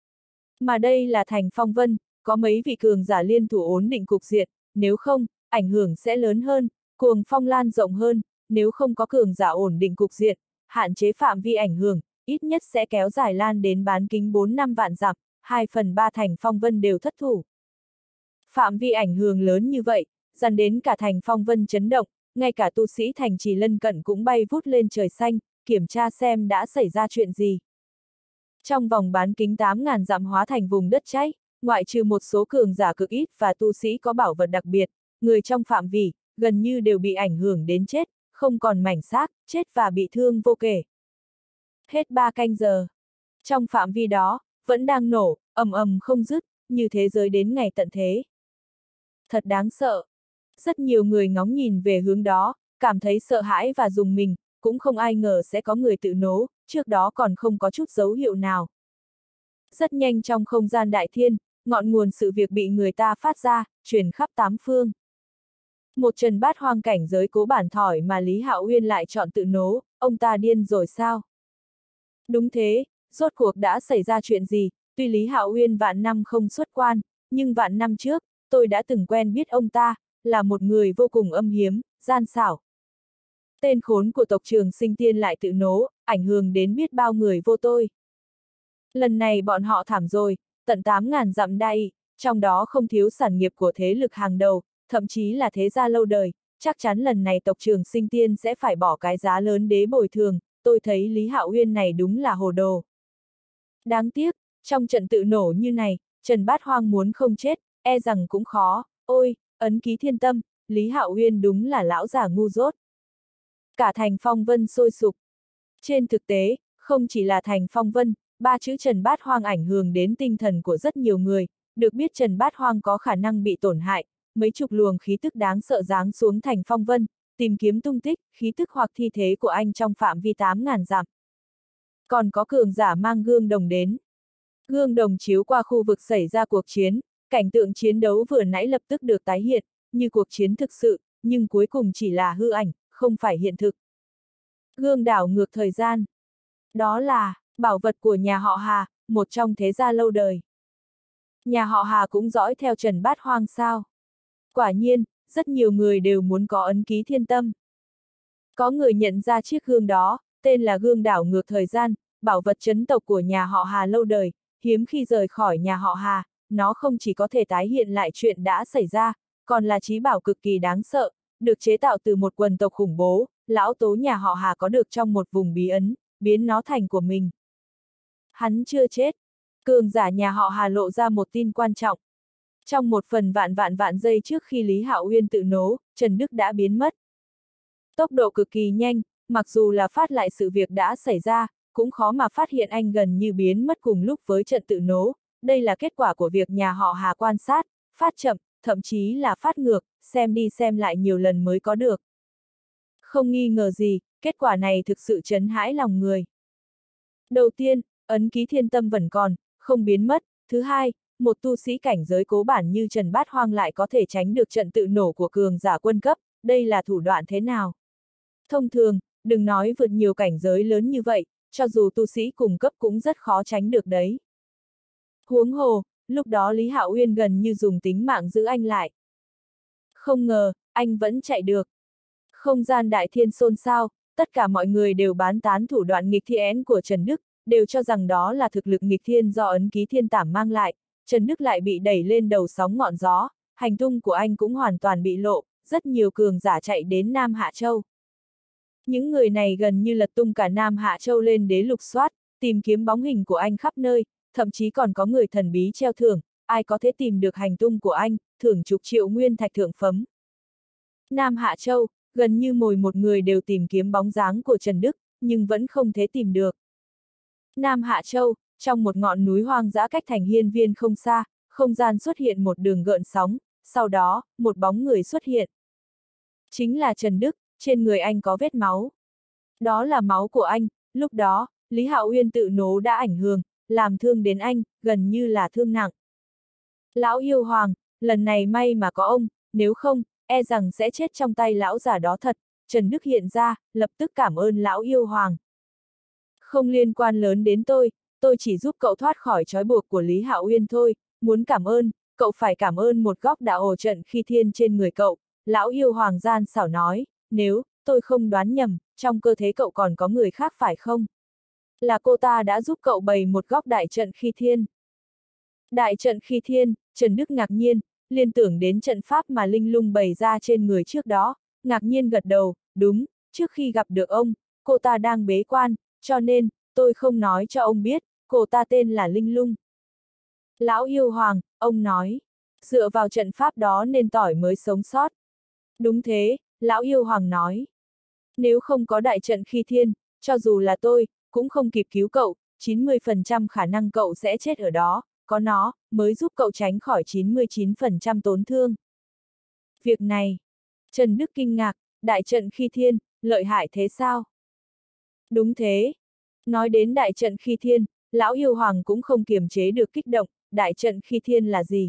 Mà đây là thành phong vân, có mấy vị cường giả liên thủ ổn định cục diện, nếu không, ảnh hưởng sẽ lớn hơn, cuồng phong lan rộng hơn, nếu không có cường giả ổn định cục diện, hạn chế phạm vi ảnh hưởng, ít nhất sẽ kéo dài lan đến bán kính bốn năm vạn dặm, hai phần ba thành phong vân đều thất thủ. Phạm vi ảnh hưởng lớn như vậy, dần đến cả thành phong vân chấn động, ngay cả tu sĩ thành trì lân cận cũng bay vút lên trời xanh, kiểm tra xem đã xảy ra chuyện gì. Trong vòng bán kính tám ngàn dặm hóa thành vùng đất cháy, ngoại trừ một số cường giả cực ít và tu sĩ có bảo vật đặc biệt, người trong phạm vi, gần như đều bị ảnh hưởng đến chết, không còn mảnh xác, chết và bị thương vô kể. Hết ba canh giờ. Trong phạm vi đó, vẫn đang nổ, ầm ầm không dứt, như thế giới đến ngày tận thế. Thật đáng sợ. Rất nhiều người ngóng nhìn về hướng đó, cảm thấy sợ hãi và rùng mình, cũng không ai ngờ sẽ có người tự nổ, trước đó còn không có chút dấu hiệu nào. Rất nhanh trong không gian đại thiên, ngọn nguồn sự việc bị người ta phát ra, truyền khắp tám phương. Một Trần Bát Hoang cảnh giới cố bản thỏi mà Lý Hạo Uyên lại chọn tự nổ, ông ta điên rồi sao? Đúng thế, rốt cuộc đã xảy ra chuyện gì, tuy Lý Hạo Uyên vạn năm không xuất quan, nhưng vạn năm trước, tôi đã từng quen biết ông ta, là một người vô cùng âm hiểm, gian xảo. Tên khốn của tộc Trường Sinh Tiên lại tự nổ, ảnh hưởng đến biết bao người vô tôi. Lần này bọn họ thảm rồi, tận tám ngàn dặm đai, trong đó không thiếu sản nghiệp của thế lực hàng đầu, thậm chí là thế gia lâu đời, chắc chắn lần này tộc Trường Sinh Tiên sẽ phải bỏ cái giá lớn để bồi thường, tôi thấy Lý Hạo Uyên này đúng là hồ đồ. Đáng tiếc, trong trận tự nổ như này, Trần Bát Hoang muốn không chết, e rằng cũng khó, ôi, ấn ký thiên tâm, Lý Hạo Uyên đúng là lão già ngu dốt. Cả thành phong vân sôi sục. Trên thực tế, không chỉ là thành phong vân, ba chữ Trần Bát Hoang ảnh hưởng đến tinh thần của rất nhiều người, được biết Trần Bát Hoang có khả năng bị tổn hại, mấy chục luồng khí tức đáng sợ giáng xuống thành phong vân, tìm kiếm tung tích, khí tức hoặc thi thế của anh trong phạm vi tám ngàn dặm. Còn có cường giả mang gương đồng đến. Gương đồng chiếu qua khu vực xảy ra cuộc chiến, cảnh tượng chiến đấu vừa nãy lập tức được tái hiện, như cuộc chiến thực sự, nhưng cuối cùng chỉ là hư ảnh, không phải hiện thực. Gương đảo ngược thời gian. Đó là bảo vật của nhà họ Hà, một trong thế gia lâu đời. Nhà họ Hà cũng dõi theo Trần Bát Hoang sao? Quả nhiên, rất nhiều người đều muốn có ấn ký thiên tâm. Có người nhận ra chiếc gương đó, tên là gương đảo ngược thời gian, bảo vật trấn tộc của nhà họ Hà lâu đời, hiếm khi rời khỏi nhà họ Hà, nó không chỉ có thể tái hiện lại chuyện đã xảy ra, còn là trí bảo cực kỳ đáng sợ, được chế tạo từ một quần tộc khủng bố, lão tố nhà họ Hà có được trong một vùng bí ấn, biến nó thành của mình. Hắn chưa chết. Cường giả nhà họ Hà lộ ra một tin quan trọng. Trong một phần vạn vạn vạn giây trước khi Lý Hạo Uyên tự nổ, Trần Đức đã biến mất. Tốc độ cực kỳ nhanh, mặc dù là phát lại sự việc đã xảy ra, cũng khó mà phát hiện anh gần như biến mất cùng lúc với trận tự nổ. Đây là kết quả của việc nhà họ Hà quan sát, phát chậm, thậm chí là phát ngược, xem đi xem lại nhiều lần mới có được. Không nghi ngờ gì, kết quả này thực sự chấn hãi lòng người. Đầu tiên, ấn ký thiên tâm vẫn còn, không biến mất. Thứ hai, một tu sĩ cảnh giới cố bản như Trần Bát Hoang lại có thể tránh được trận tự nổ của cường giả quân cấp, đây là thủ đoạn thế nào? Thông thường, đừng nói vượt nhiều cảnh giới lớn như vậy, cho dù tu sĩ cùng cấp cũng rất khó tránh được đấy. Huống hồ, lúc đó Lý Hạo Uyên gần như dùng tính mạng giữ anh lại. Không ngờ, anh vẫn chạy được. Không gian đại thiên xôn xao, tất cả mọi người đều bán tán thủ đoạn nghịch thiên của Trần Đức, đều cho rằng đó là thực lực nghịch thiên do ấn ký thiên tảm mang lại. Trần Đức lại bị đẩy lên đầu sóng ngọn gió, hành tung của anh cũng hoàn toàn bị lộ, rất nhiều cường giả chạy đến Nam Hạ Châu. Những người này gần như lật tung cả Nam Hạ Châu lên đế lục soát, tìm kiếm bóng hình của anh khắp nơi, thậm chí còn có người thần bí treo thưởng, ai có thể tìm được hành tung của anh, thưởng chục triệu nguyên thạch thượng phẩm. Nam Hạ Châu, gần như mỗi một người đều tìm kiếm bóng dáng của Trần Đức, nhưng vẫn không thể tìm được. Nam Hạ Châu, trong một ngọn núi hoang dã cách thành hiên viên không xa, không gian xuất hiện một đường gợn sóng, sau đó, một bóng người xuất hiện. Chính là Trần Đức, trên người anh có vết máu. Đó là máu của anh, lúc đó, Lý Hạo Uyên tự nổ đã ảnh hưởng, làm thương đến anh, gần như là thương nặng. Lão yêu hoàng, lần này may mà có ông, nếu không, e rằng sẽ chết trong tay lão già đó thật. Trần Đức hiện ra, lập tức cảm ơn lão yêu hoàng. Không liên quan lớn đến tôi, tôi chỉ giúp cậu thoát khỏi trói buộc của Lý Hạo Uyên thôi, muốn cảm ơn, cậu phải cảm ơn một góc đạo ổ trận khi thiên trên người cậu. Lão yêu hoàng gian xảo nói, nếu, tôi không đoán nhầm, trong cơ thể cậu còn có người khác phải không? Là cô ta đã giúp cậu bày một góc đại trận khi thiên. Đại trận khi thiên, Trần Đức ngạc nhiên, liên tưởng đến trận pháp mà Linh Lung bày ra trên người trước đó, ngạc nhiên gật đầu, đúng, trước khi gặp được ông, cô ta đang bế quan, cho nên, tôi không nói cho ông biết, cô ta tên là Linh Lung. Lão yêu hoàng, ông nói, dựa vào trận pháp đó nên tỏi mới sống sót. Đúng thế, lão yêu hoàng nói. Nếu không có đại trận khi thiên, cho dù là tôi, cũng không kịp cứu cậu, chín mươi phần trăm khả năng cậu sẽ chết ở đó, có nó, mới giúp cậu tránh khỏi chín mươi chín phần trăm tổn thương. Việc này, Trần Đức kinh ngạc, đại trận khi thiên, lợi hại thế sao? Đúng thế. Nói đến đại trận khi thiên, lão yêu hoàng cũng không kiềm chế được kích động, đại trận khi thiên là gì?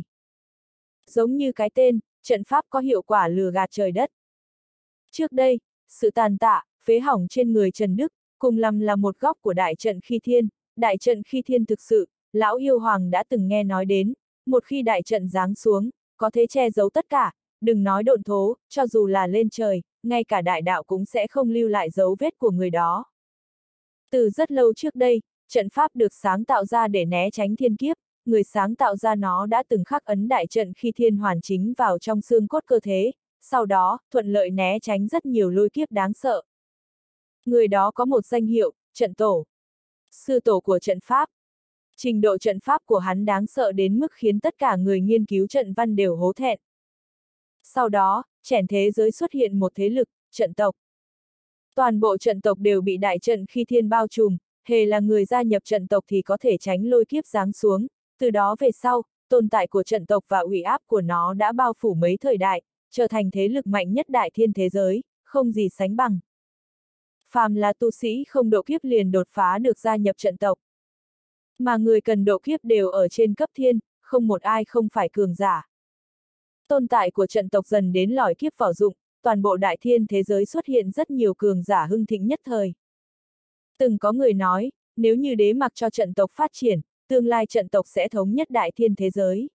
Giống như cái tên, trận pháp có hiệu quả lừa gạt trời đất. Trước đây, sự tàn tạ, phế hỏng trên người Trần Đức, cùng lắm là một góc của đại trận khi thiên. Đại trận khi thiên thực sự, lão yêu hoàng đã từng nghe nói đến, một khi đại trận giáng xuống, có thể che giấu tất cả, đừng nói độn thố, cho dù là lên trời, ngay cả đại đạo cũng sẽ không lưu lại dấu vết của người đó. Từ rất lâu trước đây, trận pháp được sáng tạo ra để né tránh thiên kiếp, người sáng tạo ra nó đã từng khắc ấn đại trận khi thiên hoàn chính vào trong xương cốt cơ thể, sau đó, thuận lợi né tránh rất nhiều lôi kiếp đáng sợ. Người đó có một danh hiệu, trận tổ. Sư tổ của trận pháp. Trình độ trận pháp của hắn đáng sợ đến mức khiến tất cả người nghiên cứu trận văn đều hổ thẹn. Sau đó, chẻn thế giới xuất hiện một thế lực, trận tộc. Toàn bộ trận tộc đều bị đại trận khi thiên bao trùm, hề là người gia nhập trận tộc thì có thể tránh lôi kiếp giáng xuống, từ đó về sau, tồn tại của trận tộc và uy áp của nó đã bao phủ mấy thời đại, trở thành thế lực mạnh nhất đại thiên thế giới, không gì sánh bằng. Phàm là tu sĩ không độ kiếp liền đột phá được gia nhập trận tộc. Mà người cần độ kiếp đều ở trên cấp thiên, không một ai không phải cường giả. Tồn tại của trận tộc dần đến lòi kiếp vỏ dụng, toàn bộ đại thiên thế giới xuất hiện rất nhiều cường giả hưng thịnh nhất thời. Từng có người nói, nếu như đế mặc cho trận tộc phát triển, tương lai trận tộc sẽ thống nhất đại thiên thế giới.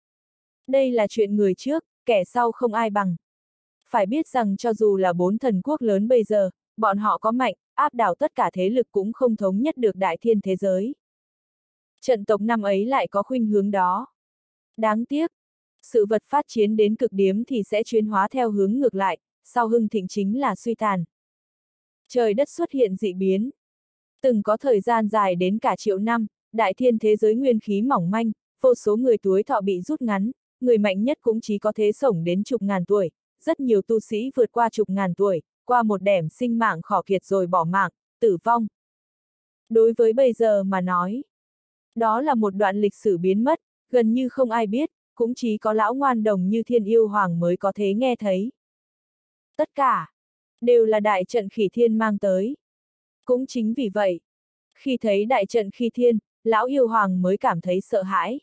Đây là chuyện người trước, kẻ sau không ai bằng. Phải biết rằng cho dù là bốn thần quốc lớn bây giờ, bọn họ có mạnh, áp đảo tất cả thế lực cũng không thống nhất được đại thiên thế giới. Trận tộc năm ấy lại có khuynh hướng đó. Đáng tiếc, sự vật phát triển đến cực điểm thì sẽ chuyển hóa theo hướng ngược lại, sau hưng thịnh chính là suy tàn. Trời đất xuất hiện dị biến. Từng có thời gian dài đến cả triệu năm, đại thiên thế giới nguyên khí mỏng manh, vô số người tuổi thọ bị rút ngắn, người mạnh nhất cũng chỉ có thể sống đến chục ngàn tuổi, rất nhiều tu sĩ vượt qua chục ngàn tuổi, qua một đẻm sinh mạng khỏ kiệt rồi bỏ mạng, tử vong. Đối với bây giờ mà nói, đó là một đoạn lịch sử biến mất, gần như không ai biết, cũng chỉ có lão ngoan đồng như Thiên Yêu Hoàng mới có thể nghe thấy. Tất cả, đều là đại trận Khỉ Thiên mang tới. Cũng chính vì vậy, khi thấy đại trận Khỉ Thiên, lão yêu hoàng mới cảm thấy sợ hãi.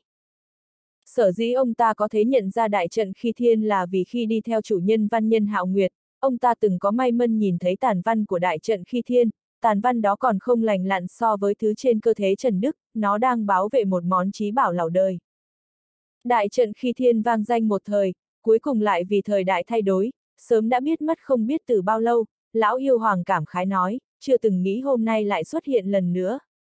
Sở dĩ ông ta có thể nhận ra đại trận Khỉ Thiên là vì khi đi theo chủ nhân văn nhân Hạo Nguyệt, ông ta từng có may mân nhìn thấy tàn văn của đại trận Khỉ Thiên, tàn văn đó còn không lành lặn so với thứ trên cơ thể Trần Đức, nó đang bảo vệ một món chí bảo lão đời. Đại trận Khỉ Thiên vang danh một thời, cuối cùng lại vì thời đại thay đổi, sớm đã biết mất không biết từ bao lâu, lão yêu hoàng cảm khái nói, chưa từng nghĩ hôm nay lại xuất hiện lần nữa.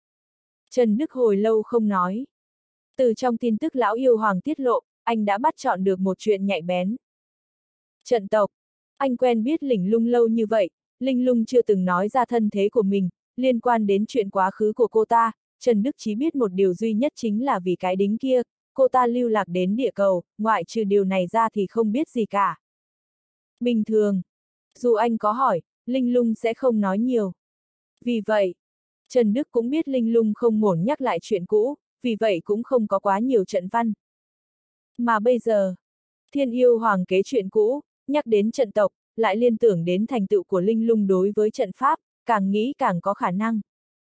Trần Đức hồi lâu không nói. Từ trong tin tức lão yêu hoàng tiết lộ, anh đã bắt chọn được một chuyện nhạy bén. Trận tộc. Anh quen biết Linh Lung lâu như vậy, Linh Lung chưa từng nói ra thân thế của mình, liên quan đến chuyện quá khứ của cô ta, Trần Đức chỉ biết một điều duy nhất chính là vì cái đính kia, cô ta lưu lạc đến địa cầu, ngoại trừ điều này ra thì không biết gì cả. Bình thường, dù anh có hỏi, Linh Lung sẽ không nói nhiều. Vì vậy, Trần Đức cũng biết Linh Lung không muốn nhắc lại chuyện cũ, vì vậy cũng không có quá nhiều trận văn. Mà bây giờ, Thiên Yêu Hoàng kế chuyện cũ, nhắc đến trận tộc, lại liên tưởng đến thành tựu của Linh Lung đối với trận pháp, càng nghĩ càng có khả năng.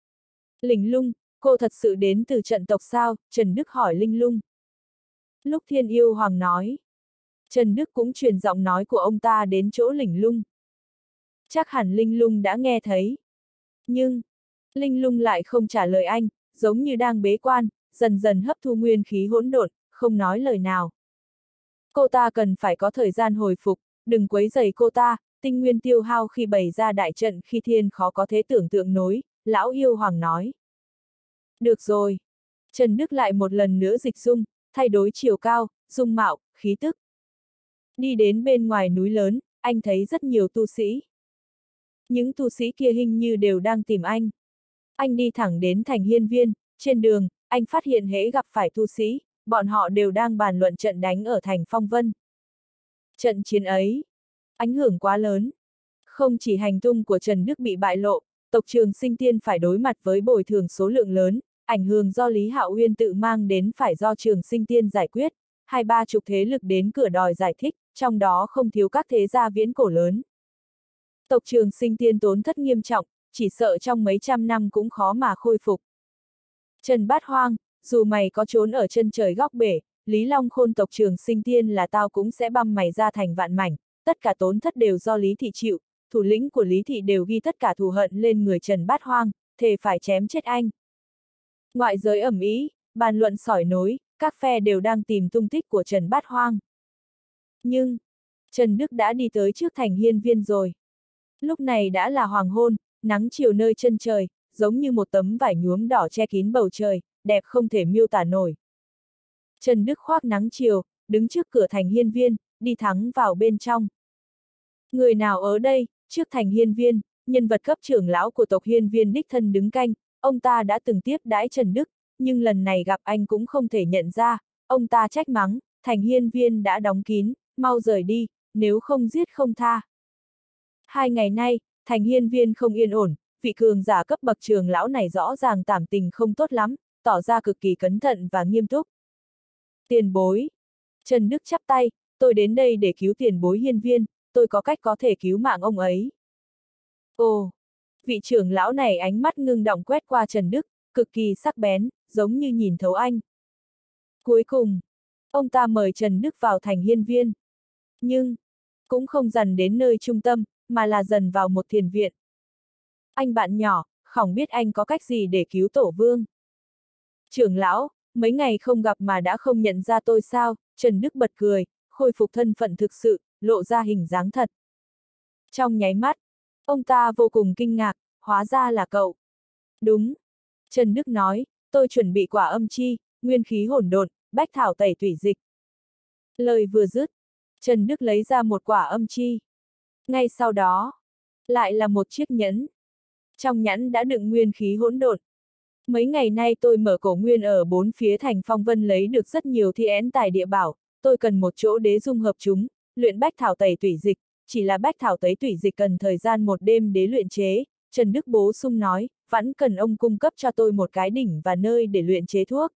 Linh Lung, cô thật sự đến từ trận tộc sao? Trần Đức hỏi Linh Lung. Lúc Thiên Yêu Hoàng nói, Trần Đức cũng truyền giọng nói của ông ta đến chỗ Linh Lung. Chắc hẳn Linh Lung đã nghe thấy. Nhưng, Linh Lung lại không trả lời anh, giống như đang bế quan, dần dần hấp thu nguyên khí hỗn độn, không nói lời nào. Cô ta cần phải có thời gian hồi phục, đừng quấy rầy cô ta, tinh nguyên tiêu hao khi bày ra đại trận Khỉ Thiên khó có thể tưởng tượng nổi, lão yêu hoàng nói. Được rồi. Trần Đức lại một lần nữa dịch dung, thay đổi chiều cao, dung mạo, khí tức. Đi đến bên ngoài núi lớn, anh thấy rất nhiều tu sĩ. Những tu sĩ kia hình như đều đang tìm anh. Anh đi thẳng đến thành hiên viên, trên đường, anh phát hiện hễ gặp phải tu sĩ, bọn họ đều đang bàn luận trận đánh ở thành Phong Vân. Trận chiến ấy, ảnh hưởng quá lớn. Không chỉ hành tung của Trần Đức bị bại lộ, tộc Trường Sinh Tiên phải đối mặt với bồi thường số lượng lớn, ảnh hưởng do Lý Hạo Uyên tự mang đến phải do Trường Sinh Tiên giải quyết, hai ba chục thế lực đến cửa đòi giải thích, trong đó không thiếu các thế gia viễn cổ lớn. Tộc Trường Sinh Tiên tốn thất nghiêm trọng, chỉ sợ trong mấy trăm năm cũng khó mà khôi phục. Trần Bát Hoang, dù mày có trốn ở chân trời góc bể, Lý Long Khôn tộc Trường Sinh Tiên là tao cũng sẽ băm mày ra thành vạn mảnh, tất cả tốn thất đều do Lý Thị chịu, thủ lĩnh của Lý Thị đều ghi tất cả thù hận lên người Trần Bát Hoang, thề phải chém chết anh. Ngoại giới ầm ĩ, bàn luận sỏi nối, các phe đều đang tìm tung tích của Trần Bát Hoang. Nhưng, Trần Đức đã đi tới trước thành hiên viên rồi. Lúc này đã là hoàng hôn, nắng chiều nơi chân trời, giống như một tấm vải nhuốm đỏ che kín bầu trời, đẹp không thể miêu tả nổi. Trần Đức khoác nắng chiều, đứng trước cửa thành hiên viên, đi thẳng vào bên trong. Người nào ở đây, trước thành hiên viên, nhân vật cấp trưởng lão của tộc hiên viên đích thân đứng canh, ông ta đã từng tiếp đãi Trần Đức, nhưng lần này gặp anh cũng không thể nhận ra, ông ta trách mắng, thành hiên viên đã đóng kín, mau rời đi, nếu không giết không tha. Hai ngày nay, thành hiên viên không yên ổn, vị cường giả cấp bậc trường lão này rõ ràng cảm tình không tốt lắm, tỏ ra cực kỳ cẩn thận và nghiêm túc. Tiền bối. Trần Đức chắp tay, tôi đến đây để cứu tiền bối hiên viên, tôi có cách có thể cứu mạng ông ấy. Ồ, vị trưởng lão này ánh mắt ngưng động quét qua Trần Đức, cực kỳ sắc bén, giống như nhìn thấu anh. Cuối cùng, ông ta mời Trần Đức vào thành hiên viên. Nhưng, cũng không dần đến nơi trung tâm, mà là dần vào một thiền viện. Anh bạn nhỏ, không biết anh có cách gì để cứu tổ vương. Trưởng lão, mấy ngày không gặp mà đã không nhận ra tôi sao? Trần Đức bật cười, khôi phục thân phận thực sự, lộ ra hình dáng thật. Trong nháy mắt, ông ta vô cùng kinh ngạc, hóa ra là cậu. Đúng. Trần Đức nói, tôi chuẩn bị quả âm chi, nguyên khí hỗn độn, bách thảo tẩy tủy dịch. Lời vừa dứt, Trần Đức lấy ra một quả âm chi. Ngay sau đó, lại là một chiếc nhẫn. Trong nhẫn đã đựng nguyên khí hỗn độn. Mấy ngày nay tôi mở cổ nguyên ở bốn phía thành Phong Vân lấy được rất nhiều thiên tài địa bảo, tôi cần một chỗ để dung hợp chúng, luyện bách thảo tẩy tủy dịch, chỉ là bách thảo tẩy tủy dịch cần thời gian một đêm để luyện chế, Trần Đức bổ sung nói, vẫn cần ông cung cấp cho tôi một cái đỉnh và nơi để luyện chế thuốc.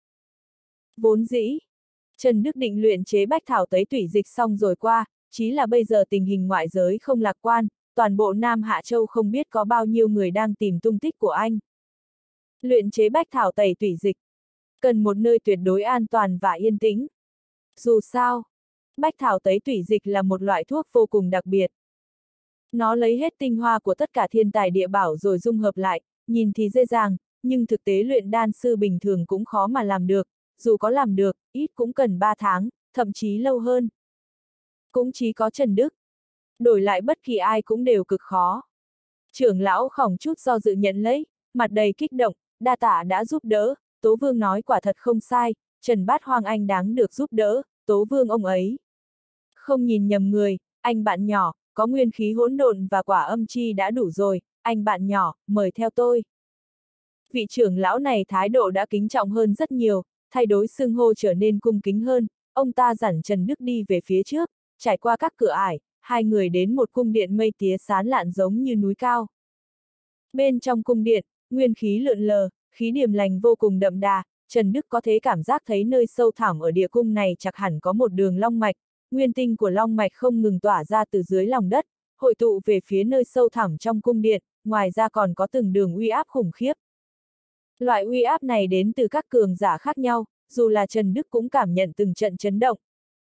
Vốn dĩ, Trần Đức định luyện chế bách thảo tẩy tủy dịch xong rồi qua, chỉ là bây giờ tình hình ngoại giới không lạc quan, toàn bộ Nam Hạ Châu không biết có bao nhiêu người đang tìm tung tích của anh. Luyện chế bách thảo tẩy tủy dịch, cần một nơi tuyệt đối an toàn và yên tĩnh. Dù sao, bách thảo tẩy tủy dịch là một loại thuốc vô cùng đặc biệt. Nó lấy hết tinh hoa của tất cả thiên tài địa bảo rồi dung hợp lại, nhìn thì dễ dàng, nhưng thực tế luyện đan sư bình thường cũng khó mà làm được, dù có làm được, ít cũng cần ba tháng, thậm chí lâu hơn. Cũng chỉ có Trần Đức. Đổi lại bất kỳ ai cũng đều cực khó. Trưởng lão Khổng chút do dự nhận lấy, mặt đầy kích động, đa tạ đã giúp đỡ, Tố Vương nói quả thật không sai, Trần Bát Hoang anh đáng được giúp đỡ, Tố Vương ông ấy. Không nhìn nhầm người, anh bạn nhỏ, có nguyên khí hỗn độn và quả âm chi đã đủ rồi, anh bạn nhỏ, mời theo tôi. Vị trưởng lão này thái độ đã kính trọng hơn rất nhiều, thay đổi xưng hô trở nên cung kính hơn, ông ta dặn Trần Đức đi về phía trước, trải qua các cửa ải, hai người đến một cung điện mây tía sán lạn giống như núi cao. Bên trong cung điện, nguyên khí lượn lờ, khí điềm lành vô cùng đậm đà, Trần Đức có thể cảm giác thấy nơi sâu thẳm ở địa cung này chắc hẳn có một đường long mạch, nguyên tinh của long mạch không ngừng tỏa ra từ dưới lòng đất, hội tụ về phía nơi sâu thẳm trong cung điện, ngoài ra còn có từng đường uy áp khủng khiếp. Loại uy áp này đến từ các cường giả khác nhau, dù là Trần Đức cũng cảm nhận từng trận chấn động.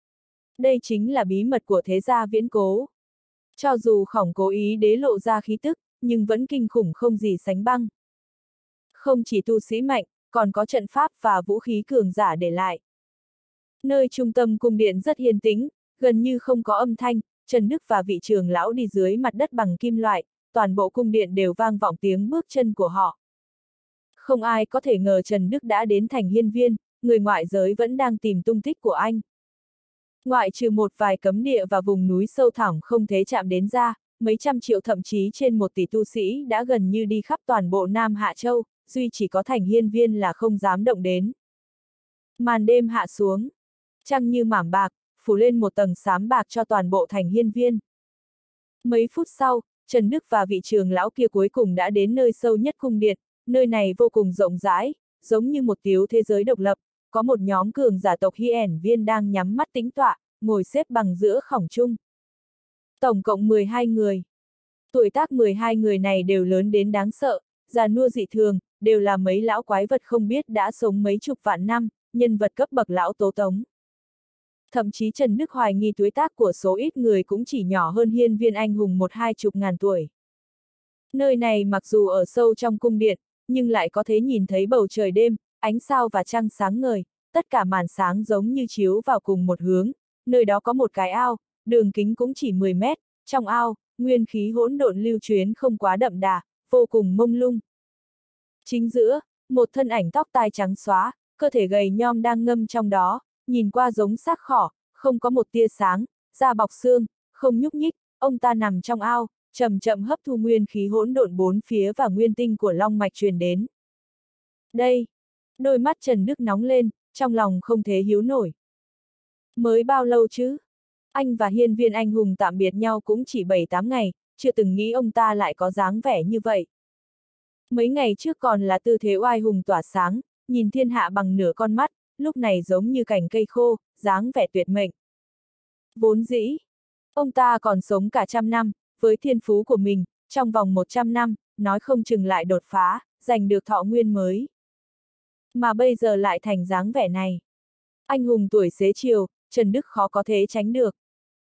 Đây chính là bí mật của thế gia Viễn Cố. Cho dù Khổng cố ý đế lộ ra khí tức, nhưng vẫn kinh khủng không gì sánh bằng. Không chỉ tu sĩ mạnh, còn có trận pháp và vũ khí cường giả để lại. Nơi trung tâm cung điện rất yên tĩnh, gần như không có âm thanh, Trần Đức và vị trưởng lão đi dưới mặt đất bằng kim loại, toàn bộ cung điện đều vang vọng tiếng bước chân của họ. Không ai có thể ngờ Trần Đức đã đến thành hiên viên, người ngoại giới vẫn đang tìm tung tích của anh. Ngoại trừ một vài cấm địa và vùng núi sâu thẳm không thể chạm đến ra, mấy trăm triệu thậm chí trên một tỷ tu sĩ đã gần như đi khắp toàn bộ Nam Hạ Châu, duy chỉ có thành hiên viên là không dám động đến. Màn đêm hạ xuống, trăng như mảm bạc, phủ lên một tầng xám bạc cho toàn bộ thành hiên viên. Mấy phút sau, Trần Đức và vị trưởng lão kia cuối cùng đã đến nơi sâu nhất cung điện, nơi này vô cùng rộng rãi, giống như một tiểu thế giới độc lập, có một nhóm cường giả tộc Hiển Viên đang nhắm mắt tĩnh tọa, ngồi xếp bằng giữa khổng trung. Tổng cộng mười hai người. Tuổi tác mười hai người này đều lớn đến đáng sợ, già nua dị thường, đều là mấy lão quái vật không biết đã sống mấy chục vạn năm, nhân vật cấp bậc lão tố tống. Thậm chí Trần Đức hoài nghi tuổi tác của số ít người cũng chỉ nhỏ hơn hiên viên anh hùng một hai chục ngàn tuổi. Nơi này mặc dù ở sâu trong cung điện, nhưng lại có thể nhìn thấy bầu trời đêm, ánh sao và trăng sáng ngời, tất cả màn sáng giống như chiếu vào cùng một hướng, nơi đó có một cái ao, đường kính cũng chỉ mười mét, trong ao, nguyên khí hỗn độn lưu chuyến không quá đậm đà, vô cùng mông lung. Chính giữa, một thân ảnh tóc tai trắng xóa, cơ thể gầy nhom đang ngâm trong đó, nhìn qua giống xác khỏ, không có một tia sáng, da bọc xương, không nhúc nhích, ông ta nằm trong ao, chậm chậm hấp thu nguyên khí hỗn độn bốn phía và nguyên tinh của long mạch truyền đến. Đây, đôi mắt Trần Đức nóng lên, trong lòng không thể hiếu nổi. Mới bao lâu chứ? Anh và hiên viên anh hùng tạm biệt nhau cũng chỉ bảy tám ngày, chưa từng nghĩ ông ta lại có dáng vẻ như vậy. Mấy ngày trước còn là tư thế oai hùng tỏa sáng, nhìn thiên hạ bằng nửa con mắt, lúc này giống như cành cây khô, dáng vẻ tuyệt mệnh. Vốn dĩ, ông ta còn sống cả trăm năm, với thiên phú của mình, trong vòng một trăm năm, nói không chừng lại đột phá, giành được thọ nguyên mới. Mà bây giờ lại thành dáng vẻ này. Anh hùng tuổi xế chiều, Trần Đức khó có thể tránh được.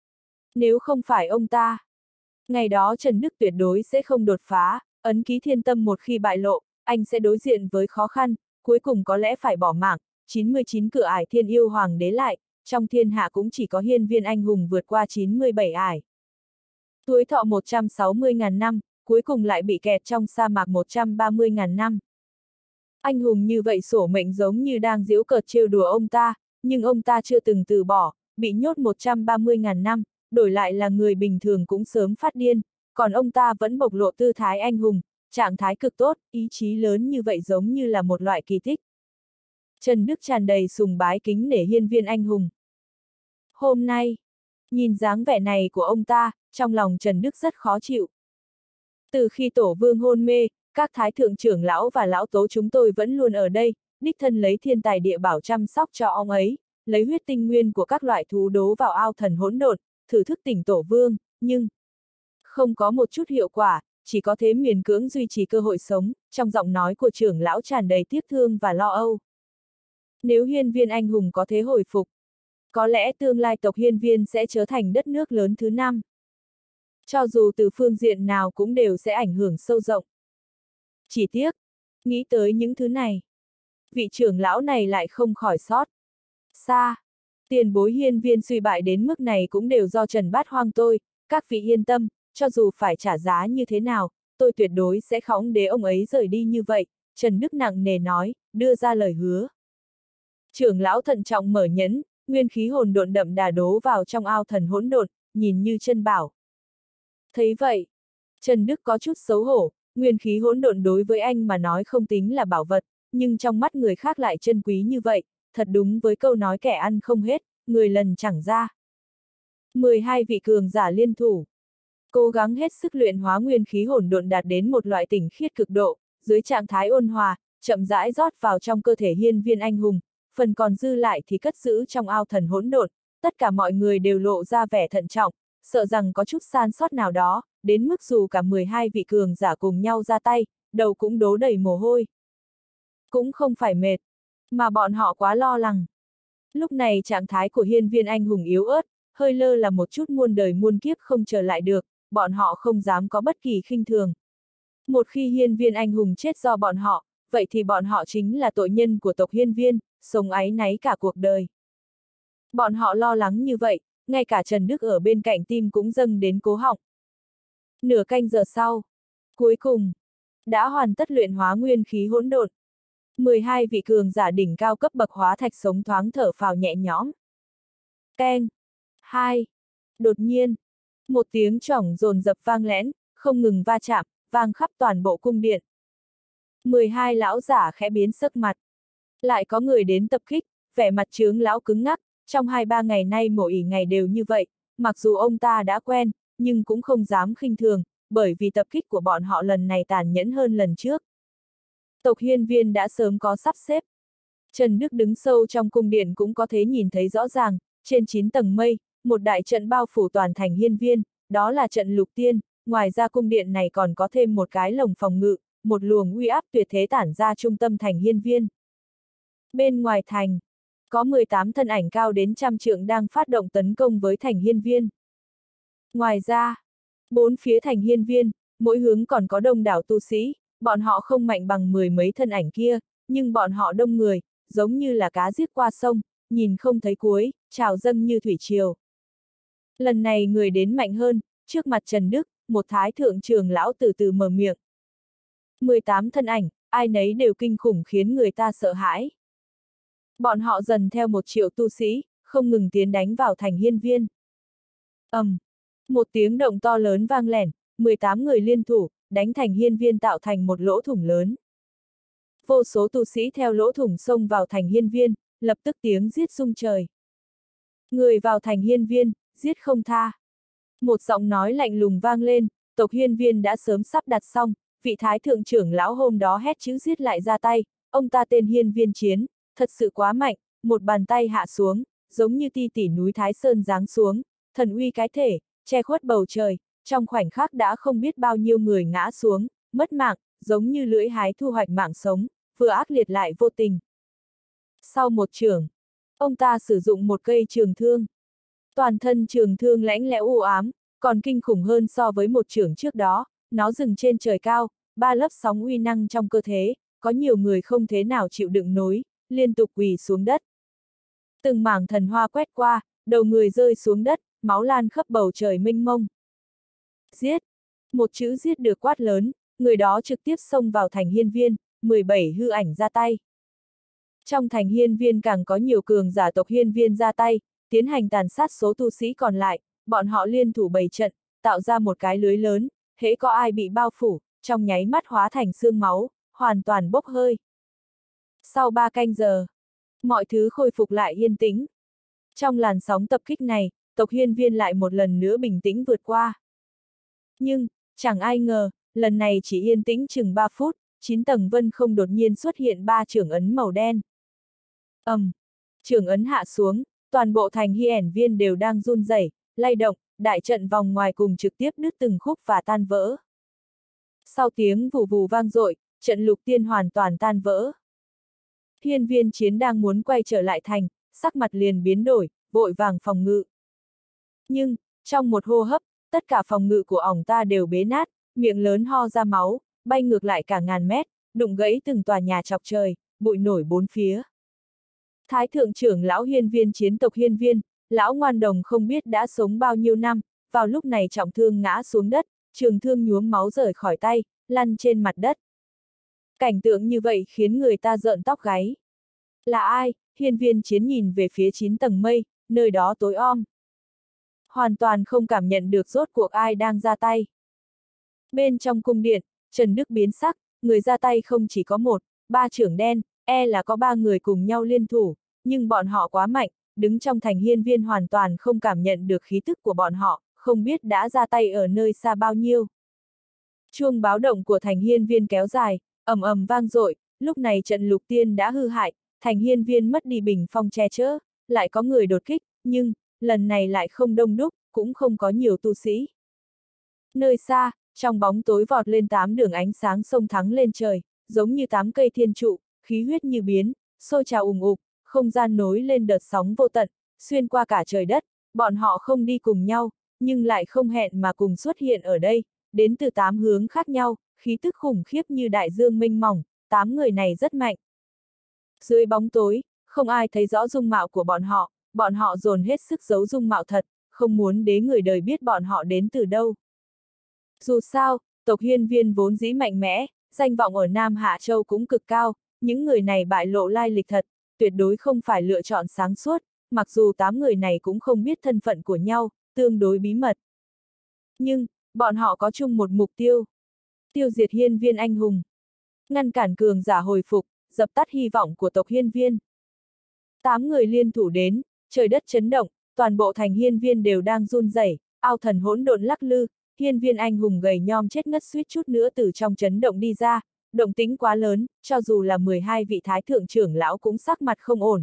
Nếu không phải ông ta, ngày đó Trần Đức tuyệt đối sẽ không đột phá, ấn ký thiên tâm một khi bại lộ, anh sẽ đối diện với khó khăn, cuối cùng có lẽ phải bỏ mạng, chín mươi chín cửa ải thiên yêu hoàng đế lại, trong thiên hạ cũng chỉ có hiên viên anh hùng vượt qua chín mươi bảy ải. Tuổi thọ một trăm sáu mươi ngàn năm, cuối cùng lại bị kẹt trong sa mạc một trăm ba mươi ngàn năm. Anh hùng như vậy sổ mệnh giống như đang giễu cợt trêu đùa ông ta, nhưng ông ta chưa từng từ bỏ, bị nhốt một trăm ba mươi ngàn năm, đổi lại là người bình thường cũng sớm phát điên, còn ông ta vẫn bộc lộ tư thái anh hùng, trạng thái cực tốt, ý chí lớn như vậy giống như là một loại kỳ tích. Trần Đức tràn đầy sùng bái kính nể hiên viên anh hùng. Hôm nay, nhìn dáng vẻ này của ông ta, trong lòng Trần Đức rất khó chịu. Từ khi tổ vương hôn mê, các thái thượng trưởng lão và lão tố chúng tôi vẫn luôn ở đây, đích thân lấy thiên tài địa bảo chăm sóc cho ông ấy, lấy huyết tinh nguyên của các loại thú đố vào ao thần hỗn độn, thử thức tỉnh tổ vương, nhưng không có một chút hiệu quả, chỉ có thế miễn cưỡng duy trì cơ hội sống, trong giọng nói của trưởng lão tràn đầy tiếc thương và lo âu. Nếu hiên viên anh hùng có thế hồi phục, có lẽ tương lai tộc hiên viên sẽ trở thành đất nước lớn thứ năm. Cho dù từ phương diện nào cũng đều sẽ ảnh hưởng sâu rộng. Chỉ tiếc, nghĩ tới những thứ này, vị trưởng lão này lại không khỏi sót xa. Tiền bối hiên viên suy bại đến mức này cũng đều do Trần Bát Hoang tôi, các vị yên tâm, cho dù phải trả giá như thế nào, tôi tuyệt đối sẽ không để ông ấy rời đi như vậy, Trần Đức nặng nề nói, đưa ra lời hứa. Trưởng lão thận trọng mở nhẫn, nguyên khí hồn độn đậm đà đố vào trong ao thần hỗn độn, nhìn như chân bảo. Thấy vậy, Trần Đức có chút xấu hổ, nguyên khí hỗn độn đối với anh mà nói không tính là bảo vật, nhưng trong mắt người khác lại chân quý như vậy, thật đúng với câu nói kẻ ăn không hết, người lần chẳng ra. mười hai vị cường giả liên thủ, cố gắng hết sức luyện hóa nguyên khí hỗn độn đạt đến một loại tỉnh khiết cực độ, dưới trạng thái ôn hòa, chậm rãi rót vào trong cơ thể hiên viên anh hùng, phần còn dư lại thì cất giữ trong ao thần hỗn độn, tất cả mọi người đều lộ ra vẻ thận trọng, sợ rằng có chút san sót nào đó, đến mức dù cả mười hai vị cường giả cùng nhau ra tay, đầu cũng đố đầy mồ hôi. Cũng không phải mệt, mà bọn họ quá lo lắng. Lúc này trạng thái của hiên viên anh hùng yếu ớt, hơi lơ là một chút muôn đời muôn kiếp không trở lại được, bọn họ không dám có bất kỳ khinh thường. Một khi hiên viên anh hùng chết do bọn họ, vậy thì bọn họ chính là tội nhân của tộc hiên viên, sống áy náy cả cuộc đời. Bọn họ lo lắng như vậy, ngay cả Trần Đức ở bên cạnh tim cũng dâng đến cố họng. Nửa canh giờ sau, cuối cùng, đã hoàn tất luyện hóa nguyên khí hỗn độn. mười hai vị cường giả đỉnh cao cấp bậc hóa thạch sống thoáng thở phào nhẹ nhõm. Keng. Hai. Đột nhiên, một tiếng chỏng dồn dập vang lẽn, không ngừng va chạm, vang khắp toàn bộ cung điện. mười hai lão giả khẽ biến sắc mặt. Lại có người đến tập kích, vẻ mặt chướng lão cứng ngắc, trong hai ba ngày nay mỗi ỉ ngày đều như vậy, mặc dù ông ta đã quen, nhưng cũng không dám khinh thường, bởi vì tập kích của bọn họ lần này tàn nhẫn hơn lần trước. Tộc hiên viên đã sớm có sắp xếp. Trần Đức đứng sâu trong cung điện cũng có thể nhìn thấy rõ ràng, trên chín tầng mây, một đại trận bao phủ toàn thành hiên viên, đó là trận lục tiên, ngoài ra cung điện này còn có thêm một cái lồng phòng ngự, một luồng uy áp tuyệt thế tản ra trung tâm thành hiên viên. Bên ngoài thành, có mười tám thân ảnh cao đến trăm trượng đang phát động tấn công với thành hiên viên. Ngoài ra, bốn phía thành hiên viên, mỗi hướng còn có đông đảo tu sĩ, bọn họ không mạnh bằng mười mấy thân ảnh kia, nhưng bọn họ đông người, giống như là cá giết qua sông, nhìn không thấy cuối, trào dâng như thủy triều. Lần này người đến mạnh hơn, trước mặt Trần Đức, một thái thượng trưởng lão từ từ mở miệng. mười tám thân ảnh, ai nấy đều kinh khủng khiến người ta sợ hãi. Bọn họ dần theo một triệu tu sĩ, không ngừng tiến đánh vào thành hiên viên. ầm, um, một tiếng động to lớn vang lẻn, mười tám người liên thủ, đánh thành hiên viên tạo thành một lỗ thủng lớn. Vô số tu sĩ theo lỗ thủng xông vào thành hiên viên, lập tức tiếng giết rung trời. Người vào thành hiên viên, giết không tha. Một giọng nói lạnh lùng vang lên, tộc hiên viên đã sớm sắp đặt xong, vị thái thượng trưởng lão hôm đó hét chữ giết lại ra tay, ông ta tên hiên viên chiến, thật sự quá mạnh, một bàn tay hạ xuống, giống như ti tỉ núi Thái Sơn giáng xuống, thần uy cái thể, che khuất bầu trời, trong khoảnh khắc đã không biết bao nhiêu người ngã xuống, mất mạng, giống như lưỡi hái thu hoạch mạng sống, vừa ác liệt lại vô tình. Sau một chưởng, ông ta sử dụng một cây trường thương. Toàn thân trường thương lãnh lẽo u ám, còn kinh khủng hơn so với một chưởng trước đó, nó dừng trên trời cao, ba lớp sóng uy năng trong cơ thể, có nhiều người không thế nào chịu đựng nổi, liên tục quỳ xuống đất. Từng mảng thần hoa quét qua, đầu người rơi xuống đất, máu lan khắp bầu trời mênh mông. Giết! Một chữ giết được quát lớn, người đó trực tiếp xông vào thành hiên viên, mười bảy hư ảnh ra tay. Trong thành hiên viên càng có nhiều cường giả tộc hiên viên ra tay, tiến hành tàn sát số tu sĩ còn lại, bọn họ liên thủ bày trận, tạo ra một cái lưới lớn, hễ có ai bị bao phủ, trong nháy mắt hóa thành xương máu, hoàn toàn bốc hơi. Sau ba canh giờ, mọi thứ khôi phục lại yên tĩnh. Trong làn sóng tập kích này, tộc Hiên Viên lại một lần nữa bình tĩnh vượt qua. Nhưng, chẳng ai ngờ, lần này chỉ yên tĩnh chừng ba phút, chín tầng vân không đột nhiên xuất hiện ba chưởng ấn màu đen. ầm, um, chưởng ấn hạ xuống, toàn bộ thành Hiển Viên đều đang run rẩy, lay động, đại trận vòng ngoài cùng trực tiếp đứt từng khúc và tan vỡ. Sau tiếng vù vù vang dội, trận lục tiên hoàn toàn tan vỡ. Hiên Viên Chiến đang muốn quay trở lại thành, sắc mặt liền biến đổi, vội vàng phòng ngự. Nhưng, trong một hô hấp, tất cả phòng ngự của ổng ta đều bế nát, miệng lớn ho ra máu, bay ngược lại cả ngàn mét, đụng gãy từng tòa nhà chọc trời, bụi nổi bốn phía. Thái thượng trưởng lão Hiên Viên Chiến tộc Hiên Viên, lão ngoan đồng không biết đã sống bao nhiêu năm, vào lúc này trọng thương ngã xuống đất, trường thương nhuốm máu rời khỏi tay, lăn trên mặt đất. Cảnh tượng như vậy khiến người ta rợn tóc gáy. Là ai? Hiên Viên Chiến nhìn về phía chín tầng mây, nơi đó tối om. Hoàn toàn không cảm nhận được rốt cuộc ai đang ra tay. Bên trong cung điện, Trần Đức biến sắc, người ra tay không chỉ có một, ba trưởng đen, e là có ba người cùng nhau liên thủ, nhưng bọn họ quá mạnh, đứng trong thành Hiên Viên hoàn toàn không cảm nhận được khí tức của bọn họ, không biết đã ra tay ở nơi xa bao nhiêu. Chuông báo động của thành Hiên Viên kéo dài, ầm ầm vang dội, lúc này trận lục tiên đã hư hại, thành Hiên Viên mất đi bình phong che chở, lại có người đột kích, nhưng, lần này lại không đông đúc, cũng không có nhiều tu sĩ. Nơi xa, trong bóng tối vọt lên tám đường ánh sáng sông thắng lên trời, giống như tám cây thiên trụ, khí huyết như biến, sôi trào ùng ục, không gian nối lên đợt sóng vô tận, xuyên qua cả trời đất, bọn họ không đi cùng nhau, nhưng lại không hẹn mà cùng xuất hiện ở đây, đến từ tám hướng khác nhau, khí tức khủng khiếp như đại dương mênh mông, tám người này rất mạnh. Dưới bóng tối, không ai thấy rõ dung mạo của bọn họ, bọn họ dồn hết sức giấu dung mạo thật, không muốn để người đời biết bọn họ đến từ đâu. Dù sao, tộc Hiên Viên vốn dĩ mạnh mẽ, danh vọng ở Nam Hạ Châu cũng cực cao, những người này bại lộ lai lịch thật, tuyệt đối không phải lựa chọn sáng suốt, mặc dù tám người này cũng không biết thân phận của nhau, tương đối bí mật. Nhưng, bọn họ có chung một mục tiêu. Tiêu diệt Hiên Viên anh hùng. Ngăn cản cường giả hồi phục, dập tắt hy vọng của tộc Hiên Viên. Tám người liên thủ đến, trời đất chấn động, toàn bộ thành Hiên Viên đều đang run rẩy, ao thần hỗn độn lắc lư, Hiên Viên anh hùng gầy nhom chết ngất suýt chút nữa từ trong chấn động đi ra, động tĩnh quá lớn, cho dù là mười hai vị thái thượng trưởng lão cũng sắc mặt không ổn.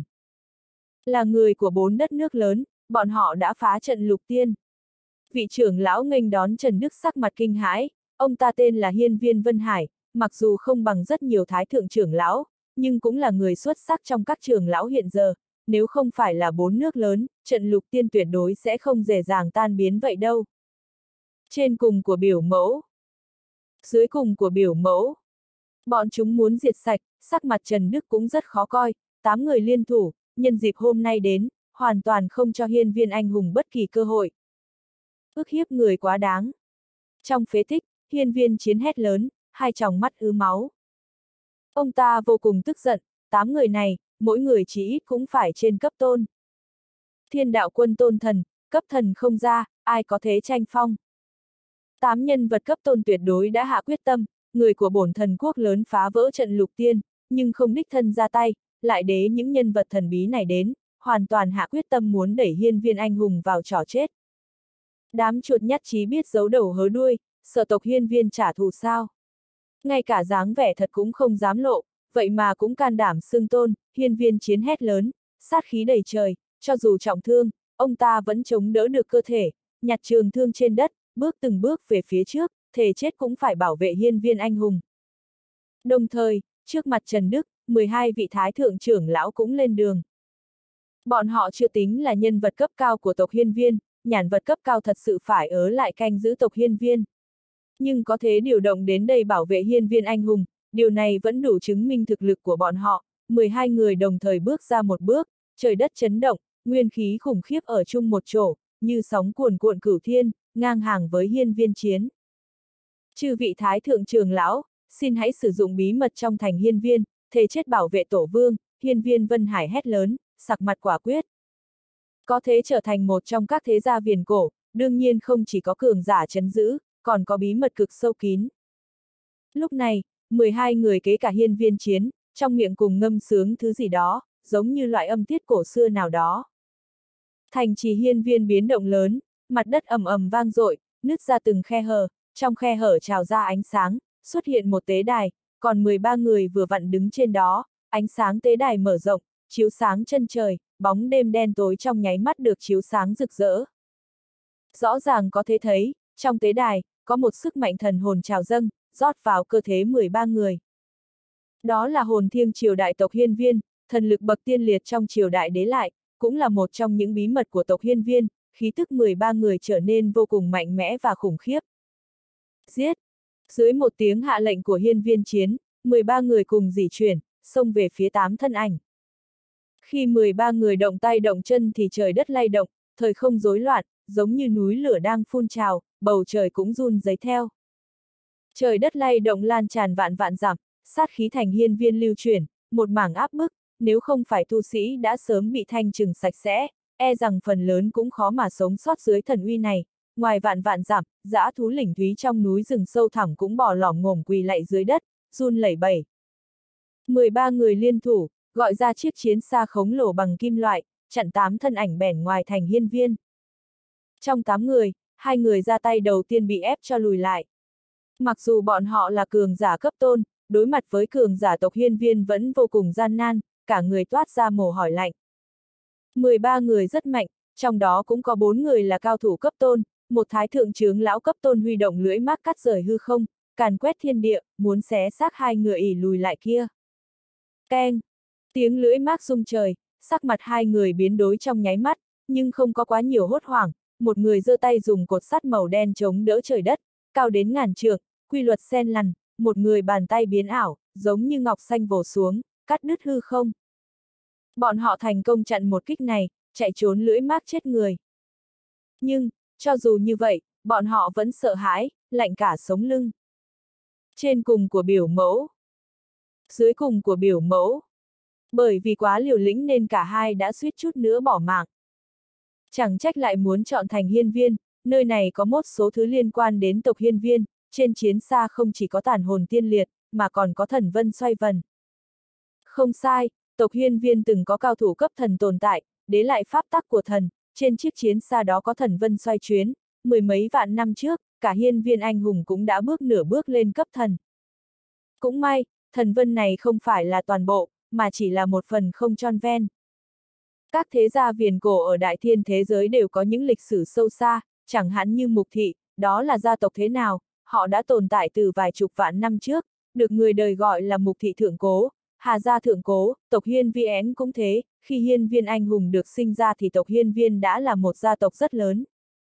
Là người của bốn đất nước lớn, bọn họ đã phá trận lục tiên. Vị trưởng lão nghênh đón Trần Đức sắc mặt kinh hãi, ông ta tên là Hiên Viên Vân Hải, mặc dù không bằng rất nhiều thái thượng trưởng lão, nhưng cũng là người xuất sắc trong các trưởng lão hiện giờ, nếu không phải là bốn nước lớn, trận lục tiên tuyệt đối sẽ không dễ dàng tan biến vậy đâu. Trên cùng của biểu mẫu, dưới cùng của biểu mẫu, bọn chúng muốn diệt sạch, sắc mặt Trần Đức cũng rất khó coi, tám người liên thủ, nhân dịp hôm nay đến, hoàn toàn không cho Hiên Viên anh hùng bất kỳ cơ hội. Ức hiếp người quá đáng. Trong phế tích, Hiên Viên Chiến hét lớn, hai tròng mắt ứ máu. Ông ta vô cùng tức giận, tám người này, mỗi người chỉ ít cũng phải trên cấp tôn. Thiên đạo quân tôn thần, cấp thần không ra, ai có thế tranh phong. Tám nhân vật cấp tôn tuyệt đối đã hạ quyết tâm, người của bổn thần quốc lớn phá vỡ trận lục tiên, nhưng không đích thân ra tay, lại đế những nhân vật thần bí này đến, hoàn toàn hạ quyết tâm muốn đẩy Hiên Viên anh hùng vào trò chết. Đám chuột nhắt chí biết giấu đầu hớ đuôi, sợ tộc Hiên Viên trả thù sao. Ngay cả dáng vẻ thật cũng không dám lộ, vậy mà cũng can đảm xưng tôn, Hiên Viên Chiến hét lớn, sát khí đầy trời, cho dù trọng thương, ông ta vẫn chống đỡ được cơ thể, nhặt trường thương trên đất, bước từng bước về phía trước, thề chết cũng phải bảo vệ Hiên Viên anh hùng. Đồng thời, trước mặt Trần Đức, mười hai vị thái thượng trưởng lão cũng lên đường. Bọn họ chưa tính là nhân vật cấp cao của tộc Hiên Viên, nhàn vật cấp cao thật sự phải ở lại canh giữ tộc Hiên Viên. Nhưng có thể điều động đến đây bảo vệ Hiên Viên anh hùng, điều này vẫn đủ chứng minh thực lực của bọn họ, mười hai người đồng thời bước ra một bước, trời đất chấn động, nguyên khí khủng khiếp ở chung một chỗ, như sóng cuồn cuộn cửu thiên, ngang hàng với Hiên Viên Chiến. Chư vị thái thượng trưởng lão, xin hãy sử dụng bí mật trong thành Hiên Viên, thề chết bảo vệ tổ vương, Hiên Viên Vân Hải hét lớn, sặc mặt quả quyết. Có thế trở thành một trong các thế gia viền cổ, đương nhiên không chỉ có cường giả trấn giữ, còn có bí mật cực sâu kín. Lúc này, mười hai người kế cả Hiên Viên Chiến, trong miệng cùng ngâm sướng thứ gì đó, giống như loại âm tiết cổ xưa nào đó. Thành trì hiên viên biến động lớn, mặt đất ầm ầm vang dội, nứt ra từng khe hở, trong khe hở trào ra ánh sáng, xuất hiện một tế đài, còn mười ba người vừa vặn đứng trên đó, ánh sáng tế đài mở rộng, chiếu sáng chân trời, bóng đêm đen tối trong nháy mắt được chiếu sáng rực rỡ. Rõ ràng có thể thấy, trong tế đài, có một sức mạnh thần hồn trào dâng, rót vào cơ thể mười ba người. Đó là hồn thiêng triều đại tộc Hiên Viên, thần lực bậc tiên liệt trong triều đại đế lại, cũng là một trong những bí mật của tộc Hiên Viên, khí tức mười ba người trở nên vô cùng mạnh mẽ và khủng khiếp. Giết! Dưới một tiếng hạ lệnh của Hiên Viên Chiến, mười ba người cùng dỉ chuyển, xông về phía tám thân ảnh. Khi mười ba người động tay động chân thì trời đất lay động, thời không rối loạn, giống như núi lửa đang phun trào, bầu trời cũng run rẩy theo. Trời đất lay động lan tràn vạn vạn dặm, sát khí thành hiên viên lưu chuyển, một mảng áp bức, nếu không phải tu sĩ đã sớm bị thanh trừng sạch sẽ, e rằng phần lớn cũng khó mà sống sót dưới thần uy này. Ngoài vạn vạn dặm, dã thú lỉnh thúy trong núi rừng sâu thẳm cũng bò lỏm ngổm quỳ lạy dưới đất, run lẩy bẩy. mười ba người liên thủ, gọi ra chiếc chiến xa khổng lồ bằng kim loại, chặn tám thân ảnh bẻn ngoài thành hiên viên. Trong tám người, hai người ra tay đầu tiên bị ép cho lùi lại. Mặc dù bọn họ là cường giả cấp tôn, đối mặt với cường giả tộc hiên viên vẫn vô cùng gian nan, cả người toát ra mồ hôi lạnh. mười ba người rất mạnh, trong đó cũng có bốn người là cao thủ cấp tôn, một thái thượng trưởng lão cấp tôn huy động lưỡi mác cắt rời hư không, càn quét thiên địa, muốn xé xác hai người ỉ lùi lại kia. Keng! Tiếng lưỡi mác rung trời, sắc mặt hai người biến đổi trong nháy mắt, nhưng không có quá nhiều hốt hoảng, một người giơ tay dùng cột sắt màu đen chống đỡ trời đất, cao đến ngàn trượng, quy luật sen lằn, một người bàn tay biến ảo, giống như ngọc xanh vồ xuống, cắt đứt hư không. Bọn họ thành công chặn một kích này, chạy trốn lưỡi mác chết người. Nhưng, cho dù như vậy, bọn họ vẫn sợ hãi, lạnh cả sống lưng. Trên cùng của biểu mẫu, dưới cùng của biểu mẫu. Bởi vì quá liều lĩnh nên cả hai đã suýt chút nữa bỏ mạng. Chẳng trách lại muốn chọn thành hiên viên, nơi này có một số thứ liên quan đến tộc hiên viên, trên chiến xa không chỉ có tàn hồn tiên liệt, mà còn có thần vân xoay vần. Không sai, tộc hiên viên từng có cao thủ cấp thần tồn tại, đế lại pháp tắc của thần, trên chiếc chiến xa đó có thần vân xoay chuyến, mười mấy vạn năm trước, cả hiên viên anh hùng cũng đã bước nửa bước lên cấp thần. Cũng may, thần vân này không phải là toàn bộ, mà chỉ là một phần không tròn ven. Các thế gia viền cổ ở đại thiên thế giới đều có những lịch sử sâu xa, chẳng hạn như Mục Thị, đó là gia tộc thế nào, họ đã tồn tại từ vài chục vạn năm trước, được người đời gọi là Mục Thị Thượng Cố, Hà Gia Thượng Cố, tộc Hiên Viên cũng thế, khi hiên viên anh hùng được sinh ra thì tộc hiên viên đã là một gia tộc rất lớn.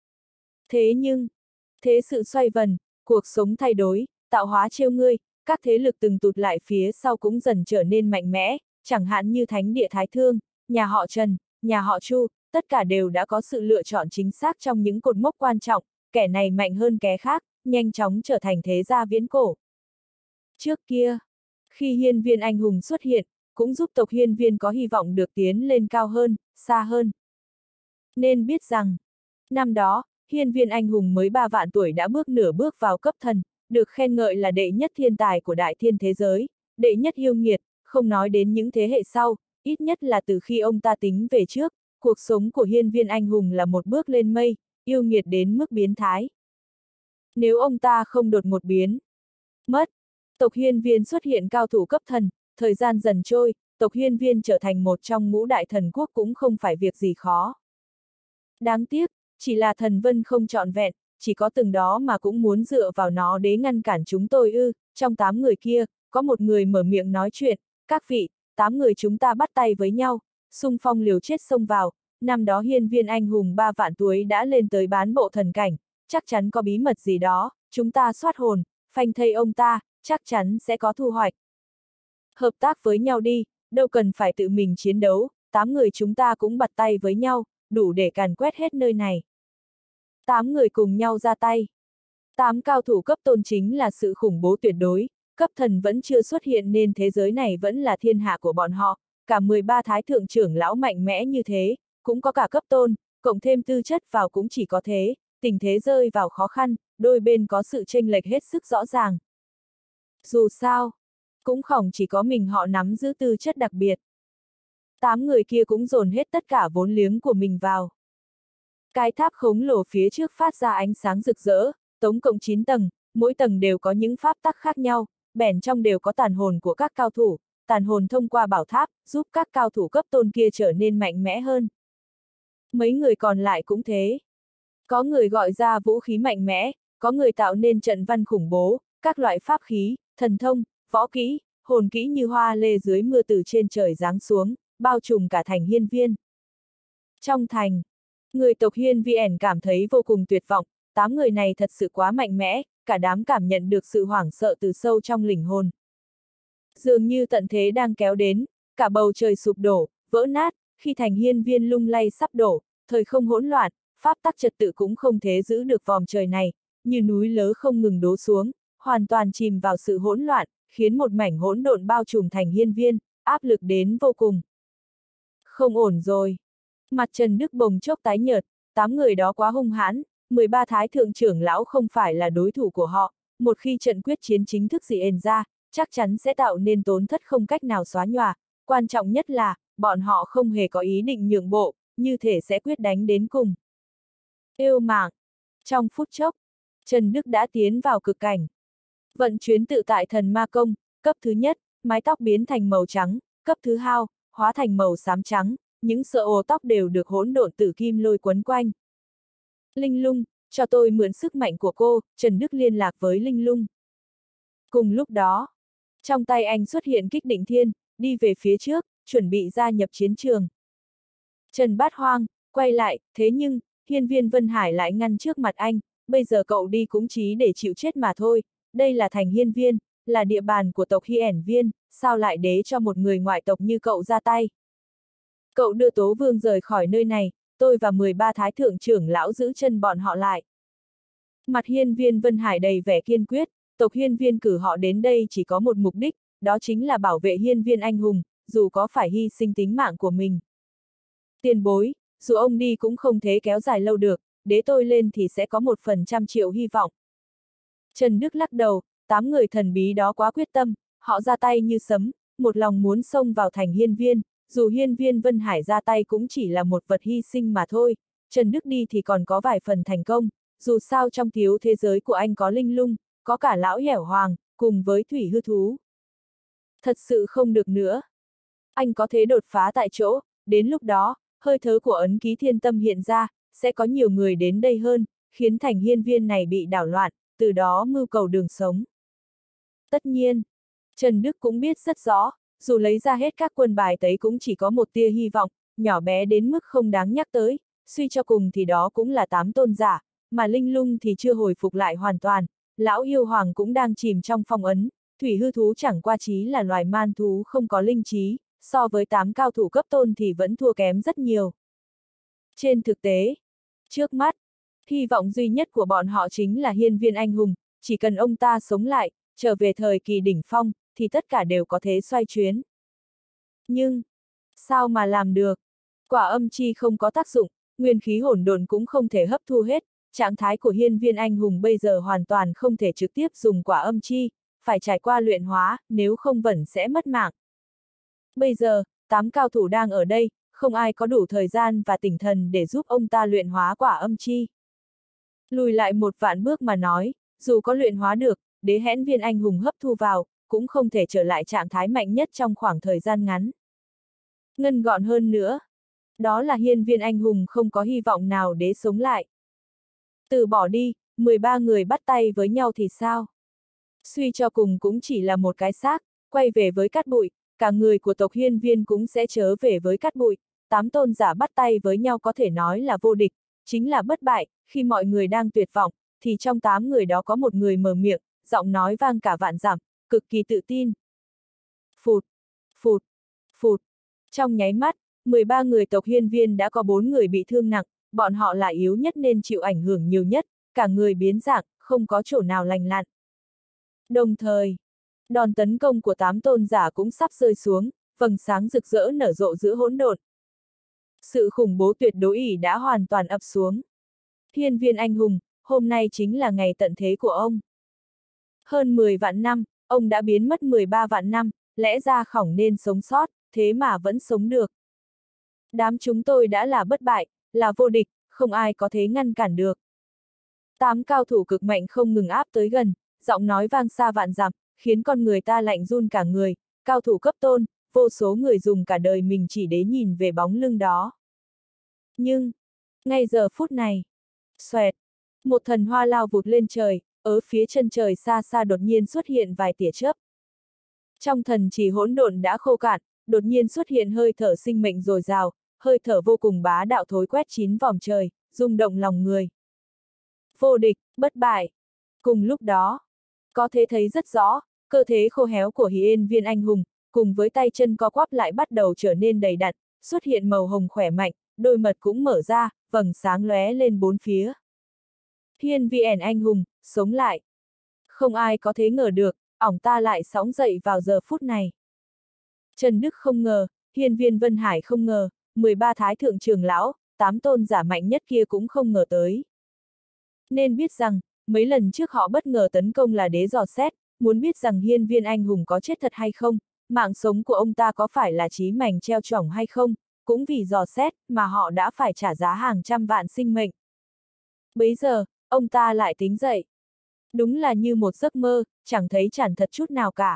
Thế nhưng, thế sự xoay vần, cuộc sống thay đổi, tạo hóa trêu ngươi, các thế lực từng tụt lại phía sau cũng dần trở nên mạnh mẽ, chẳng hạn như Thánh Địa Thái Thương, nhà họ Trần, nhà họ Chu, tất cả đều đã có sự lựa chọn chính xác trong những cột mốc quan trọng, kẻ này mạnh hơn kẻ khác, nhanh chóng trở thành thế gia viễn cổ. Trước kia, khi hiên viên anh hùng xuất hiện, cũng giúp tộc hiên viên có hy vọng được tiến lên cao hơn, xa hơn. Nên biết rằng, năm đó, hiên viên anh hùng mới ba vạn tuổi đã bước nửa bước vào cấp thần, được khen ngợi là đệ nhất thiên tài của đại thiên thế giới, đệ nhất yêu nghiệt, không nói đến những thế hệ sau, ít nhất là từ khi ông ta tính về trước, cuộc sống của hiên viên anh hùng là một bước lên mây, yêu nghiệt đến mức biến thái. Nếu ông ta không đột một biến mất, tộc hiên viên xuất hiện cao thủ cấp thần, thời gian dần trôi, tộc hiên viên trở thành một trong ngũ đại thần quốc cũng không phải việc gì khó. Đáng tiếc, chỉ là thần vân không trọn vẹn, chỉ có từng đó mà cũng muốn dựa vào nó để ngăn cản chúng tôi ư. Trong tám người kia, có một người mở miệng nói chuyện, các vị, tám người chúng ta bắt tay với nhau, xung phong liều chết xông vào, năm đó hiên viên anh hùng ba vạn tuổi đã lên tới bán bộ thần cảnh, chắc chắn có bí mật gì đó, chúng ta soát hồn, phanh thây ông ta, chắc chắn sẽ có thu hoạch. Hợp tác với nhau đi, đâu cần phải tự mình chiến đấu, tám người chúng ta cũng bắt tay với nhau, đủ để càn quét hết nơi này. Tám người cùng nhau ra tay. Tám cao thủ cấp tôn chính là sự khủng bố tuyệt đối, cấp thần vẫn chưa xuất hiện nên thế giới này vẫn là thiên hạ của bọn họ, cả mười ba thái thượng trưởng lão mạnh mẽ như thế, cũng có cả cấp tôn, cộng thêm tư chất vào cũng chỉ có thế, tình thế rơi vào khó khăn, đôi bên có sự chênh lệch hết sức rõ ràng. Dù sao, cũng không chỉ có mình họ nắm giữ tư chất đặc biệt. Tám người kia cũng dồn hết tất cả vốn liếng của mình vào. Cái tháp khổng lồ phía trước phát ra ánh sáng rực rỡ, tổng cộng chín tầng, mỗi tầng đều có những pháp tắc khác nhau, bèn trong đều có tàn hồn của các cao thủ, tàn hồn thông qua bảo tháp, giúp các cao thủ cấp tôn kia trở nên mạnh mẽ hơn. Mấy người còn lại cũng thế. Có người gọi ra vũ khí mạnh mẽ, có người tạo nên trận văn khủng bố, các loại pháp khí, thần thông, võ kỹ, hồn kỹ như hoa lê dưới mưa từ trên trời giáng xuống, bao trùm cả thành Hiên Viên. Trong thành, người tộc Hiên Viên cảm thấy vô cùng tuyệt vọng, tám người này thật sự quá mạnh mẽ, cả đám cảm nhận được sự hoảng sợ từ sâu trong linh hồn. Dường như tận thế đang kéo đến, cả bầu trời sụp đổ, vỡ nát, khi thành Hiên Viên lung lay sắp đổ, thời không hỗn loạn, pháp tắc trật tự cũng không thể giữ được vòm trời này, như núi lớn không ngừng đổ xuống, hoàn toàn chìm vào sự hỗn loạn, khiến một mảnh hỗn độn bao trùm thành Hiên Viên, áp lực đến vô cùng. Không ổn rồi. Mặt Trần Đức bồng chốc tái nhợt, tám người đó quá hung hãn, mười ba thái thượng trưởng lão không phải là đối thủ của họ, một khi trận quyết chiến chính thức diễn ra, chắc chắn sẽ tạo nên tổn thất không cách nào xóa nhòa, quan trọng nhất là, bọn họ không hề có ý định nhượng bộ, như thể sẽ quyết đánh đến cùng. Yêu mạng. Trong phút chốc, Trần Đức đã tiến vào cực cảnh. Vận chuyến tự tại thần ma công, cấp thứ nhất, mái tóc biến thành màu trắng, cấp thứ hai, hóa thành màu xám trắng, những sợi ồ tóc đều được hỗn độn tử kim lôi quấn quanh. Linh Lung, cho tôi mượn sức mạnh của cô, Trần Đức liên lạc với Linh Lung. Cùng lúc đó, trong tay anh xuất hiện kích định thiên, đi về phía trước, chuẩn bị gia nhập chiến trường. Trần Bát Hoang, quay lại, thế nhưng, Hiên Viên Vân Hải lại ngăn trước mặt anh, bây giờ cậu đi cũng chỉ để chịu chết mà thôi, đây là thành Hiên Viên, là địa bàn của tộc Hiển Viên, sao lại để cho một người ngoại tộc như cậu ra tay. Cậu đưa Tố Vương rời khỏi nơi này, tôi và mười ba thái thượng trưởng lão giữ chân bọn họ lại. Mặt Hiên Viên Vân Hải đầy vẻ kiên quyết, tộc Hiên Viên cử họ đến đây chỉ có một mục đích, đó chính là bảo vệ Hiên Viên anh hùng, dù có phải hy sinh tính mạng của mình. Tiền bối, dù ông đi cũng không thể kéo dài lâu được, đế tôi lên thì sẽ có một phần trăm triệu hy vọng. Trần Đức lắc đầu, tám người thần bí đó quá quyết tâm, họ ra tay như sấm, một lòng muốn xông vào thành Hiên Viên, dù Hiên Viên Vân Hải ra tay cũng chỉ là một vật hy sinh mà thôi, Trần Đức đi thì còn có vài phần thành công, dù sao trong thiếu thế giới của anh có Linh Lung, có cả lão Hẻo Hoàng, cùng với Thủy Hư Thú. Thật sự không được nữa. Anh có thể đột phá tại chỗ, đến lúc đó, hơi thớ của ấn ký thiên tâm hiện ra, sẽ có nhiều người đến đây hơn, khiến thành Hiên Viên này bị đảo loạn, từ đó mưu cầu đường sống. Tất nhiên, Trần Đức cũng biết rất rõ, dù lấy ra hết các quân bài tấy cũng chỉ có một tia hy vọng, nhỏ bé đến mức không đáng nhắc tới, suy cho cùng thì đó cũng là tám tôn giả, mà Linh Lung thì chưa hồi phục lại hoàn toàn, lão yêu hoàng cũng đang chìm trong phong ấn, Thủy Hư Thú chẳng qua chí là loài man thú không có linh trí, so với tám cao thủ cấp tôn thì vẫn thua kém rất nhiều. Trên thực tế, trước mắt, hy vọng duy nhất của bọn họ chính là Hiên Viên anh hùng, chỉ cần ông ta sống lại, trở về thời kỳ đỉnh phong, thì tất cả đều có thể xoay chuyến. Nhưng, sao mà làm được? Quả âm chi không có tác dụng, nguyên khí hỗn độn cũng không thể hấp thu hết, trạng thái của Hiên Viên anh hùng bây giờ hoàn toàn không thể trực tiếp dùng quả âm chi, phải trải qua luyện hóa, nếu không vẫn sẽ mất mạng. Bây giờ, tám cao thủ đang ở đây, không ai có đủ thời gian và tinh thần để giúp ông ta luyện hóa quả âm chi. Lùi lại một vạn bước mà nói, dù có luyện hóa được, đế hẽn viên anh hùng hấp thu vào, cũng không thể trở lại trạng thái mạnh nhất trong khoảng thời gian ngắn. Ngân gọn hơn nữa, đó là Hiên Viên anh hùng không có hy vọng nào để sống lại. Từ bỏ đi, mười ba người bắt tay với nhau thì sao? Suy cho cùng cũng chỉ là một cái xác, quay về với cát bụi, cả người của tộc Hiên Viên cũng sẽ trở về với cát bụi, tám tôn giả bắt tay với nhau có thể nói là vô địch, chính là bất bại, khi mọi người đang tuyệt vọng, thì trong tám người đó có một người mở miệng, giọng nói vang cả vạn dặm, cực kỳ tự tin. Phụt, phụt, phụt, trong nháy mắt, mười ba người tộc Hiên Viên đã có bốn người bị thương nặng, bọn họ là yếu nhất nên chịu ảnh hưởng nhiều nhất, cả người biến dạng, không có chỗ nào lành lặn. Đồng thời, đòn tấn công của tám tôn giả cũng sắp rơi xuống, vầng sáng rực rỡ nở rộ giữa hỗn độn. Sự khủng bố tuyệt đối ỷ đã hoàn toàn ập xuống. Hiên Viên anh hùng, hôm nay chính là ngày tận thế của ông. Hơn mười vạn năm, ông đã biến mất mười ba vạn năm, lẽ ra khỏng nên sống sót, thế mà vẫn sống được. Đám chúng tôi đã là bất bại, là vô địch, không ai có thể ngăn cản được. Tám cao thủ cực mạnh không ngừng áp tới gần, giọng nói vang xa vạn dặm, khiến con người ta lạnh run cả người, cao thủ cấp tôn, vô số người dùng cả đời mình chỉ để nhìn về bóng lưng đó. Nhưng, ngay giờ phút này, xoẹt, một thần hoa lao vụt lên trời, ở phía chân trời xa xa đột nhiên xuất hiện vài tia chớp. Trong thần chỉ hỗn độn đã khô cạn, đột nhiên xuất hiện hơi thở sinh mệnh dồi dào, hơi thở vô cùng bá đạo thối quét chín vòng trời, rung động lòng người. Vô địch, bất bại. Cùng lúc đó, có thể thấy rất rõ, cơ thể khô héo của Hiên Viên anh hùng, cùng với tay chân co quắp lại bắt đầu trở nên đầy đặn, xuất hiện màu hồng khỏe mạnh, đôi mật cũng mở ra, vầng sáng lóe lên bốn phía. Hiên Viên anh hùng, sống lại. Không ai có thể ngờ được, ỏng ta lại sóng dậy vào giờ phút này. Trần Đức không ngờ, Hiên Viên Vân Hải không ngờ, mười ba thái thượng trưởng lão, tám tôn giả mạnh nhất kia cũng không ngờ tới. Nên biết rằng, mấy lần trước họ bất ngờ tấn công là đế dò xét, muốn biết rằng Hiên Viên anh hùng có chết thật hay không, mạng sống của ông ta có phải là chí mảnh treo chỏng hay không, cũng vì dò xét mà họ đã phải trả giá hàng trăm vạn sinh mệnh. Bấy giờ, ông ta lại tính dậy. Đúng là như một giấc mơ, chẳng thấy chản thật chút nào cả.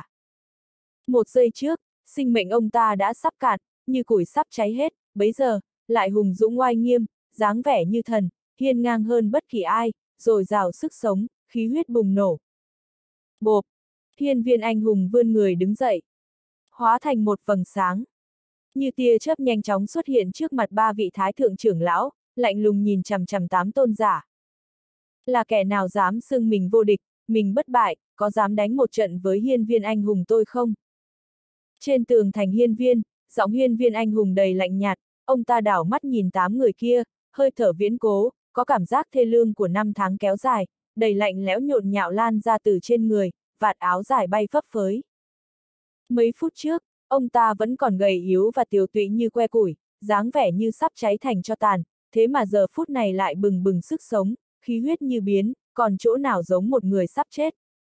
Một giây trước, sinh mệnh ông ta đã sắp cạn, như củi sắp cháy hết, bấy giờ, lại hùng dũng oai nghiêm, dáng vẻ như thần, hiên ngang hơn bất kỳ ai, dồi dào sức sống, khí huyết bùng nổ. Bộp! Hiên Viên anh hùng vươn người đứng dậy, hóa thành một vầng sáng. Như tia chớp nhanh chóng xuất hiện trước mặt ba vị thái thượng trưởng lão, lạnh lùng nhìn chằm chằm tám tôn giả. Là kẻ nào dám xưng mình vô địch, mình bất bại, có dám đánh một trận với Hiên Viên anh hùng tôi không? Trên tường thành Hiên Viên, giọng Hiên Viên anh hùng đầy lạnh nhạt, ông ta đảo mắt nhìn tám người kia, hơi thở viễn cố, có cảm giác thê lương của năm tháng kéo dài, đầy lạnh lẽo nhộn nhạo lan ra từ trên người, vạt áo dài bay phấp phới. Mấy phút trước, ông ta vẫn còn gầy yếu và tiều tụy như que củi, dáng vẻ như sắp cháy thành tro tàn, thế mà giờ phút này lại bừng bừng sức sống, khí huyết như biến, còn chỗ nào giống một người sắp chết.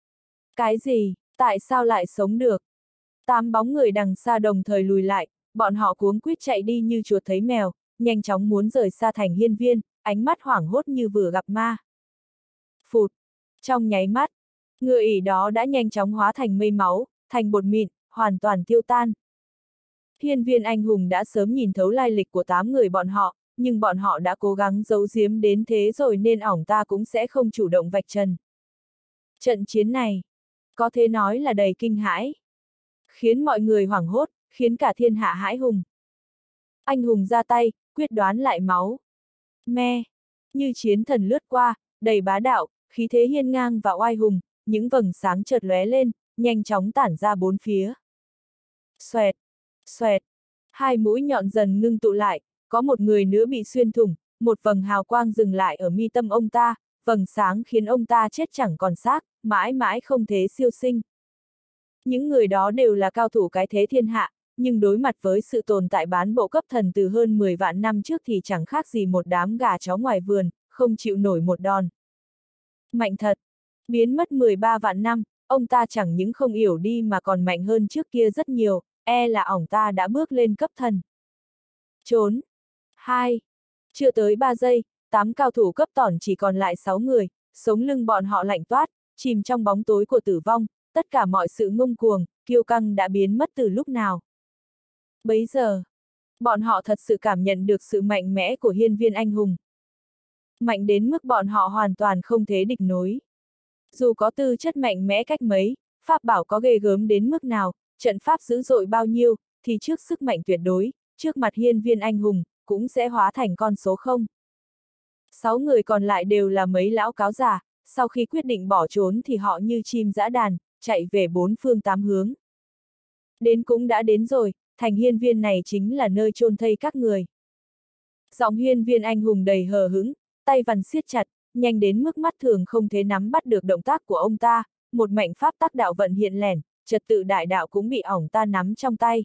Cái gì, tại sao lại sống được? Tám bóng người đằng xa đồng thời lùi lại, bọn họ cuống quýt chạy đi như chuột thấy mèo, nhanh chóng muốn rời xa thành Hiên Viên, ánh mắt hoảng hốt như vừa gặp ma. Phụt! Trong nháy mắt, người ỉ đó đã nhanh chóng hóa thành mây máu, thành bột mịn, hoàn toàn tiêu tan. Hiên Viên anh hùng đã sớm nhìn thấu lai lịch của tám người bọn họ, nhưng bọn họ đã cố gắng giấu giếm đến thế rồi nên ỏng ta cũng sẽ không chủ động vạch trần. Trận chiến này, có thể nói là đầy kinh hãi, khiến mọi người hoảng hốt, khiến cả thiên hạ hãi hùng. Anh hùng ra tay, quyết đoán lại máu. Me, như chiến thần lướt qua, đầy bá đạo, khí thế hiên ngang và oai hùng, những vầng sáng chợt lóe lên, nhanh chóng tản ra bốn phía. Xoẹt, xoẹt, hai mũi nhọn dần ngưng tụ lại, có một người nữa bị xuyên thủng, một vầng hào quang dừng lại ở mi tâm ông ta, vầng sáng khiến ông ta chết chẳng còn xác, mãi mãi không thể siêu sinh. Những người đó đều là cao thủ cái thế thiên hạ, nhưng đối mặt với sự tồn tại bán bộ cấp thần từ hơn mười vạn năm trước thì chẳng khác gì một đám gà chó ngoài vườn, không chịu nổi một đòn. Mạnh thật! Biến mất mười ba vạn năm, ông ta chẳng những không yểu đi mà còn mạnh hơn trước kia rất nhiều, e là ỏng ta đã bước lên cấp thần. Trốn! Hai! Chưa tới ba giây, tám cao thủ cấp tỏn chỉ còn lại sáu người, sống lưng bọn họ lạnh toát, chìm trong bóng tối của tử vong, tất cả mọi sự ngông cuồng, kiêu căng đã biến mất từ lúc nào. Bấy giờ, bọn họ thật sự cảm nhận được sự mạnh mẽ của Hiên Viên anh hùng. Mạnh đến mức bọn họ hoàn toàn không thể địch nổi. Dù có tư chất mạnh mẽ cách mấy, pháp bảo có ghê gớm đến mức nào, trận pháp dữ dội bao nhiêu, thì trước sức mạnh tuyệt đối, trước mặt Hiên Viên anh hùng, cũng sẽ hóa thành con số không. Sáu người còn lại đều là mấy lão cáo già, sau khi quyết định bỏ trốn thì họ như chim dã đàn, chạy về bốn phương tám hướng. Đến cũng đã đến rồi, thành Hiên Viên này chính là nơi chôn thây các người. Giọng Hiên Viên anh hùng đầy hờ hững, tay vằn siết chặt, nhanh đến mức mắt thường không thể nắm bắt được động tác của ông ta, một mệnh pháp tác đạo vận hiện lẻn, trật tự đại đạo cũng bị ỏng ta nắm trong tay.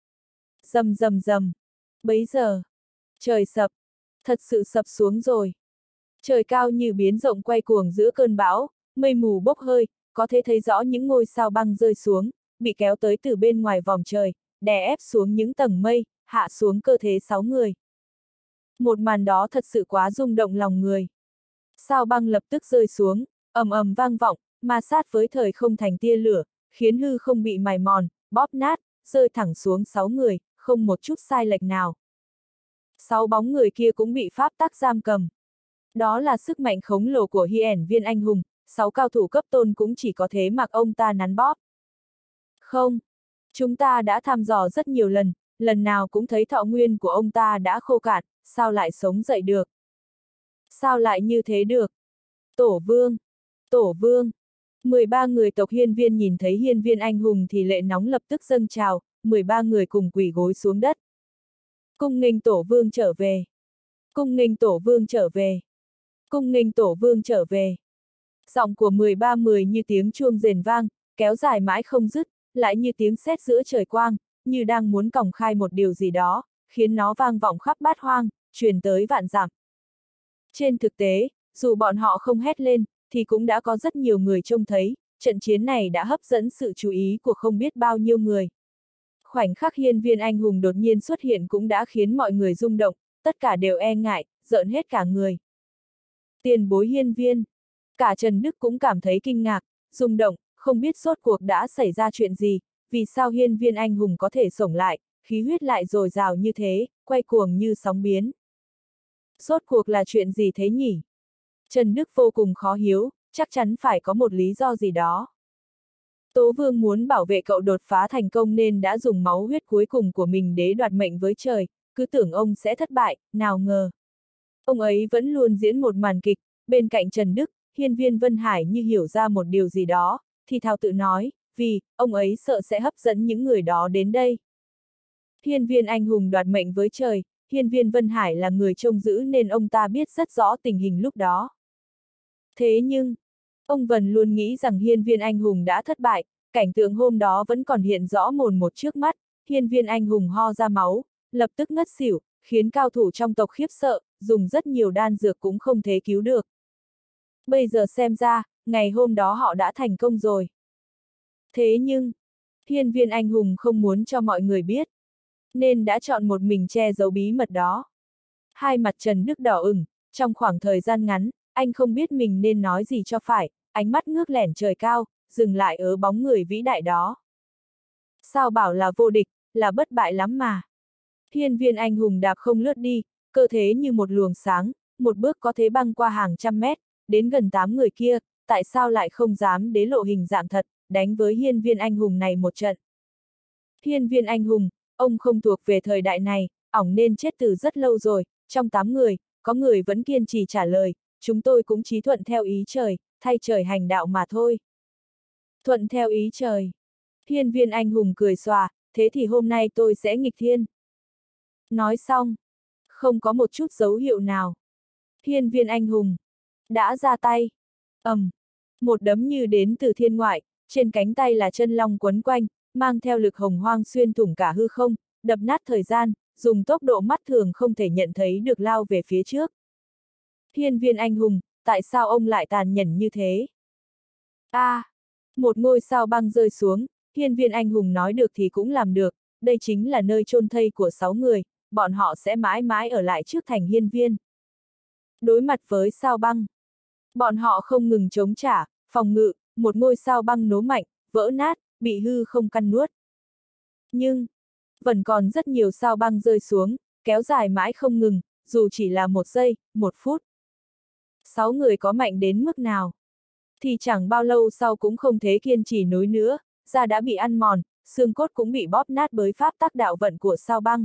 Rầm rầm rầm. Bấy giờ, trời sập, thật sự sập xuống rồi. Trời cao như biến rộng quay cuồng giữa cơn bão, mây mù bốc hơi, có thể thấy rõ những ngôi sao băng rơi xuống, bị kéo tới từ bên ngoài vòm trời, đè ép xuống những tầng mây, hạ xuống cơ thể sáu người. Một màn đó thật sự quá rung động lòng người. Sao băng lập tức rơi xuống, ầm ầm vang vọng, ma sát với thời không thành tia lửa, khiến hư không bị mài mòn, bóp nát, rơi thẳng xuống sáu người, không một chút sai lệch nào. Sáu bóng người kia cũng bị pháp tắc giam cầm. Đó là sức mạnh khổng lồ của hiển viên anh hùng, sáu cao thủ cấp tôn cũng chỉ có thế mặc ông ta nắn bóp. Không, chúng ta đã thăm dò rất nhiều lần, lần nào cũng thấy thọ nguyên của ông ta đã khô cạn, sao lại sống dậy được? Sao lại như thế được? Tổ vương! Tổ vương! mười ba người tộc hiên viên nhìn thấy hiên viên anh hùng thì lệ nóng lập tức dâng trào, mười ba người cùng quỳ gối xuống đất. Cung nghênh tổ vương trở về! Cung nghênh tổ vương trở về! Cung nghênh tổ vương trở về! Giọng của mười ba mười như tiếng chuông rền vang, kéo dài mãi không dứt, lại như tiếng sét giữa trời quang, như đang muốn còng khai một điều gì đó, khiến nó vang vọng khắp bát hoang, truyền tới vạn dặm. Trên thực tế, dù bọn họ không hét lên, thì cũng đã có rất nhiều người trông thấy, trận chiến này đã hấp dẫn sự chú ý của không biết bao nhiêu người. Khoảnh khắc hiên viên anh hùng đột nhiên xuất hiện cũng đã khiến mọi người rung động, tất cả đều e ngại, rợn hết cả người. Tiền bối hiên viên, cả Trần Đức cũng cảm thấy kinh ngạc, rung động, không biết rốt cuộc đã xảy ra chuyện gì, vì sao hiên viên anh hùng có thể xổng lại, khí huyết lại dồi dào như thế, quay cuồng như sóng biến. Rốt cuộc là chuyện gì thế nhỉ? Trần Đức vô cùng khó hiểu, chắc chắn phải có một lý do gì đó. Tố Vương muốn bảo vệ cậu đột phá thành công nên đã dùng máu huyết cuối cùng của mình để đoạt mệnh với trời, cứ tưởng ông sẽ thất bại, nào ngờ. Ông ấy vẫn luôn diễn một màn kịch, bên cạnh Trần Đức, hiên viên Vân Hải như hiểu ra một điều gì đó, thì thào tự nói, vì, ông ấy sợ sẽ hấp dẫn những người đó đến đây. Hiên viên anh hùng đoạt mệnh với trời, hiên viên Vân Hải là người trông giữ nên ông ta biết rất rõ tình hình lúc đó. Thế nhưng, ông Vân luôn nghĩ rằng hiên viên anh hùng đã thất bại, cảnh tượng hôm đó vẫn còn hiện rõ mồn một trước mắt, hiên viên anh hùng ho ra máu, lập tức ngất xỉu, khiến cao thủ trong tộc khiếp sợ, dùng rất nhiều đan dược cũng không thể cứu được. Bây giờ xem ra, ngày hôm đó họ đã thành công rồi. Thế nhưng, hiên viên anh hùng không muốn cho mọi người biết, nên đã chọn một mình che giấu bí mật đó. Hai mặt Trần Đức đỏ ửng, trong khoảng thời gian ngắn, anh không biết mình nên nói gì cho phải, ánh mắt ngước lẻn trời cao, dừng lại ở bóng người vĩ đại đó. Sao bảo là vô địch, là bất bại lắm mà. Hiên viên anh hùng đạp không lướt đi, cơ thế như một luồng sáng, một bước có thể băng qua hàng trăm mét, đến gần tám người kia, tại sao lại không dám đế lộ hình dạng thật, đánh với hiên viên anh hùng này một trận. Hiên viên anh hùng, ông không thuộc về thời đại này, ổng nên chết từ rất lâu rồi, trong tám người, có người vẫn kiên trì trả lời, chúng tôi cũng chí thuận theo ý trời, thay trời hành đạo mà thôi. Thuận theo ý trời. Hiên viên anh hùng cười xòa, thế thì hôm nay tôi sẽ nghịch thiên. Nói xong, không có một chút dấu hiệu nào. Hiên viên anh hùng đã ra tay. ầm, um, một đấm như đến từ thiên ngoại, trên cánh tay là chân long quấn quanh, mang theo lực hồng hoang xuyên thủng cả hư không, đập nát thời gian, dùng tốc độ mắt thường không thể nhận thấy được lao về phía trước. Hiên viên anh hùng, tại sao ông lại tàn nhẫn như thế? A, à, một ngôi sao băng rơi xuống, hiên viên anh hùng nói được thì cũng làm được, đây chính là nơi chôn thây của sáu người, bọn họ sẽ mãi mãi ở lại trước thành hiên viên. Đối mặt với sao băng, bọn họ không ngừng chống trả, phòng ngự, một ngôi sao băng nổ mạnh, vỡ nát, bị hư không căn nuốt. Nhưng, vẫn còn rất nhiều sao băng rơi xuống, kéo dài mãi không ngừng, dù chỉ là một giây, một phút. Sáu người có mạnh đến mức nào? Thì chẳng bao lâu sau cũng không thể kiên trì nối nữa, da đã bị ăn mòn, xương cốt cũng bị bóp nát bởi pháp tắc đạo vận của sao băng.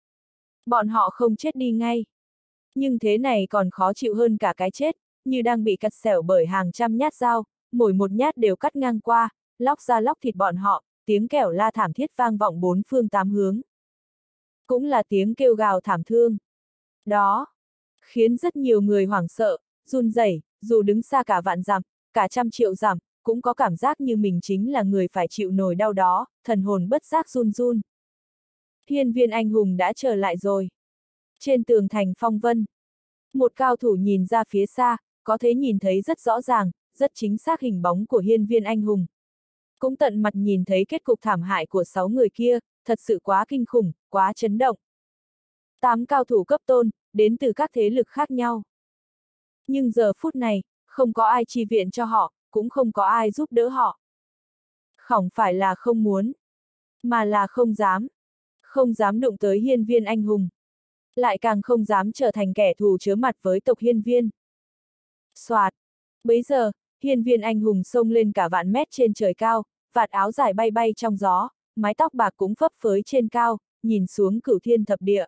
Bọn họ không chết đi ngay. Nhưng thế này còn khó chịu hơn cả cái chết, như đang bị cắt xẻo bởi hàng trăm nhát dao, mỗi một nhát đều cắt ngang qua, lóc ra lóc thịt bọn họ, tiếng kẻo la thảm thiết vang vọng bốn phương tám hướng. Cũng là tiếng kêu gào thảm thương. Đó, khiến rất nhiều người hoảng sợ, run rẩy, dù đứng xa cả vạn dặm, cả trăm triệu dặm, cũng có cảm giác như mình chính là người phải chịu nổi đau đó, thần hồn bất giác run run. Hiên viên anh hùng đã trở lại rồi. Trên tường thành phong vân, một cao thủ nhìn ra phía xa, có thể nhìn thấy rất rõ ràng, rất chính xác hình bóng của hiên viên anh hùng. Cũng tận mặt nhìn thấy kết cục thảm hại của sáu người kia, thật sự quá kinh khủng, quá chấn động. Tám cao thủ cấp tôn, đến từ các thế lực khác nhau. Nhưng giờ phút này, không có ai chi viện cho họ, cũng không có ai giúp đỡ họ. Không phải là không muốn, mà là không dám. Không dám đụng tới hiên viên anh hùng. Lại càng không dám trở thành kẻ thù chớ mặt với tộc hiên viên. Soạt. Bấy giờ, hiên viên anh hùng xông lên cả vạn mét trên trời cao, vạt áo dài bay bay trong gió, mái tóc bạc cũng phấp phới trên cao, nhìn xuống cửu thiên thập địa.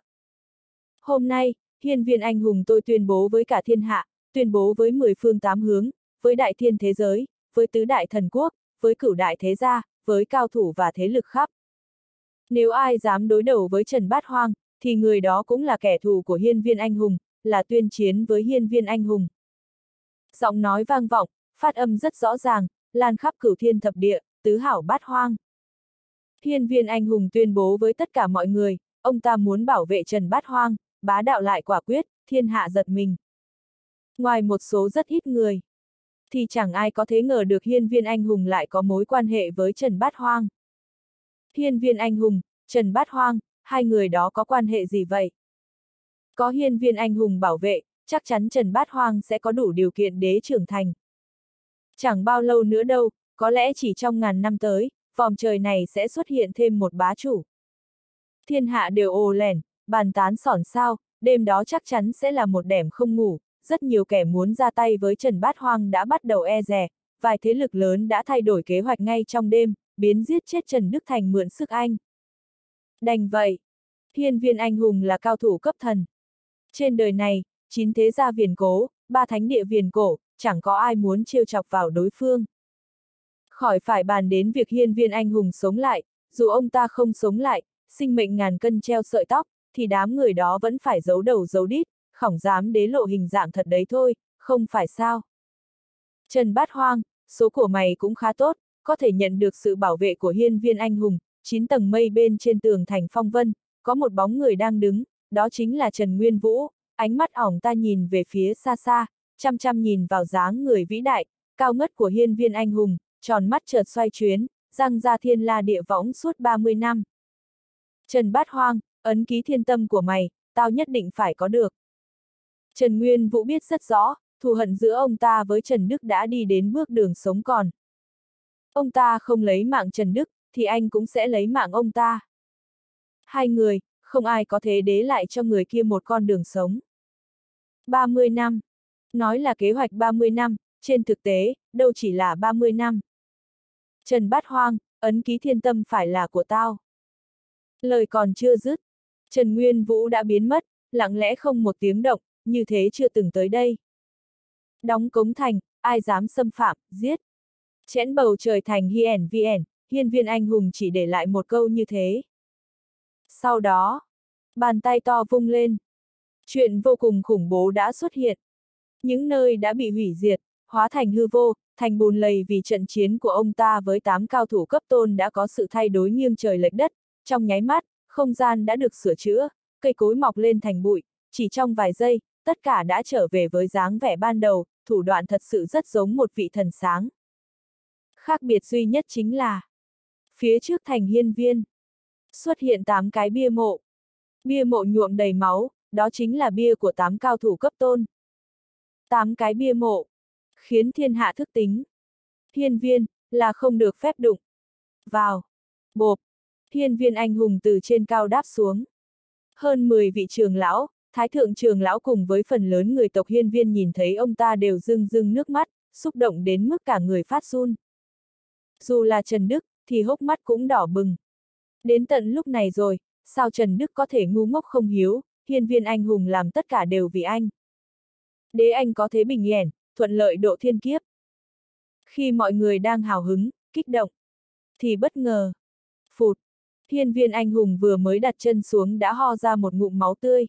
Hôm nay, hiên viên anh hùng tôi tuyên bố với cả thiên hạ, tuyên bố với mười phương tám hướng, với đại thiên thế giới, với tứ đại thần quốc, với cửu đại thế gia, với cao thủ và thế lực khắp. Nếu ai dám đối đầu với Trần Bát Hoang, thì người đó cũng là kẻ thù của hiên viên anh hùng, là tuyên chiến với hiên viên anh hùng. Giọng nói vang vọng, phát âm rất rõ ràng, lan khắp cửu thiên thập địa, tứ hảo bát hoang. Hiên viên anh hùng tuyên bố với tất cả mọi người, ông ta muốn bảo vệ Trần Bát Hoang, bá đạo lại quả quyết, thiên hạ giật mình. Ngoài một số rất ít người, thì chẳng ai có thể ngờ được hiên viên anh hùng lại có mối quan hệ với Trần Bát Hoang. Hiên viên anh hùng, Trần Bát Hoang, hai người đó có quan hệ gì vậy? Có hiên viên anh hùng bảo vệ, chắc chắn Trần Bát Hoang sẽ có đủ điều kiện đế trưởng thành. Chẳng bao lâu nữa đâu, có lẽ chỉ trong ngàn năm tới, vòm trời này sẽ xuất hiện thêm một bá chủ. Thiên hạ đều ồ lẻn, bàn tán xỏn xao, đêm đó chắc chắn sẽ là một đêm không ngủ, rất nhiều kẻ muốn ra tay với Trần Bát Hoang đã bắt đầu e dè, vài thế lực lớn đã thay đổi kế hoạch ngay trong đêm, biến giết chết Trần Đức Thành mượn sức anh. Đành vậy, hiên viên anh hùng là cao thủ cấp thần. Trên đời này, chín thế gia viền cố, ba thánh địa viền cổ, chẳng có ai muốn trêu chọc vào đối phương. Khỏi phải bàn đến việc hiên viên anh hùng sống lại, dù ông ta không sống lại, sinh mệnh ngàn cân treo sợi tóc, thì đám người đó vẫn phải giấu đầu giấu đít, khỏng dám đế lộ hình dạng thật đấy thôi, không phải sao. Trần Bát Hoang, số của mày cũng khá tốt, có thể nhận được sự bảo vệ của hiên viên anh hùng, chín tầng mây bên trên tường thành phong vân, có một bóng người đang đứng, đó chính là Trần Nguyên Vũ, ánh mắt ỏng ta nhìn về phía xa xa, chăm chăm nhìn vào dáng người vĩ đại, cao ngất của hiên viên anh hùng, tròn mắt chợt xoay chuyến, răng ra thiên la địa võng suốt ba mươi năm. Trần Bát Hoang, ấn ký thiên tâm của mày, tao nhất định phải có được. Trần Nguyên Vũ biết rất rõ, thù hận giữa ông ta với Trần Đức đã đi đến bước đường sống còn. Ông ta không lấy mạng Trần Đức, thì anh cũng sẽ lấy mạng ông ta. Hai người, không ai có thể đế lại cho người kia một con đường sống. ba mươi năm. Nói là kế hoạch ba mươi năm, trên thực tế, đâu chỉ là ba mươi năm. Trần Bát Hoang, ấn ký thiên tâm phải là của tao. Lời còn chưa dứt, Trần Nguyên Vũ đã biến mất, lặng lẽ không một tiếng động, như thế chưa từng tới đây. Đóng cống thành, ai dám xâm phạm, giết. Chẽn bầu trời thành hiển vn, hiên viên anh hùng chỉ để lại một câu như thế. Sau đó, bàn tay to vung lên. Chuyện vô cùng khủng bố đã xuất hiện. Những nơi đã bị hủy diệt, hóa thành hư vô, thành bùn lầy vì trận chiến của ông ta với tám cao thủ cấp tôn đã có sự thay đổi nghiêng trời lệch đất. Trong nháy mắt, không gian đã được sửa chữa, cây cối mọc lên thành bụi, chỉ trong vài giây, tất cả đã trở về với dáng vẻ ban đầu, thủ đoạn thật sự rất giống một vị thần sáng. Khác biệt duy nhất chính là, phía trước thành hiên viên, xuất hiện tám cái bia mộ. Bia mộ nhuộm đầy máu, đó chính là bia của tám cao thủ cấp tôn. Tám cái bia mộ, khiến thiên hạ thức tính. Hiên viên, là không được phép đụng. Vào, bộp, hiên viên anh hùng từ trên cao đáp xuống. Hơn mười vị trưởng lão, thái thượng trưởng lão cùng với phần lớn người tộc hiên viên nhìn thấy ông ta đều rưng rưng nước mắt, xúc động đến mức cả người phát run. Dù là Trần Đức, thì hốc mắt cũng đỏ bừng. Đến tận lúc này rồi, sao Trần Đức có thể ngu ngốc không hiếu, hiên viên anh hùng làm tất cả đều vì anh. Đế anh có thế bình yển, thuận lợi độ thiên kiếp. Khi mọi người đang hào hứng, kích động, thì bất ngờ, phụt, hiên viên anh hùng vừa mới đặt chân xuống đã ho ra một ngụm máu tươi.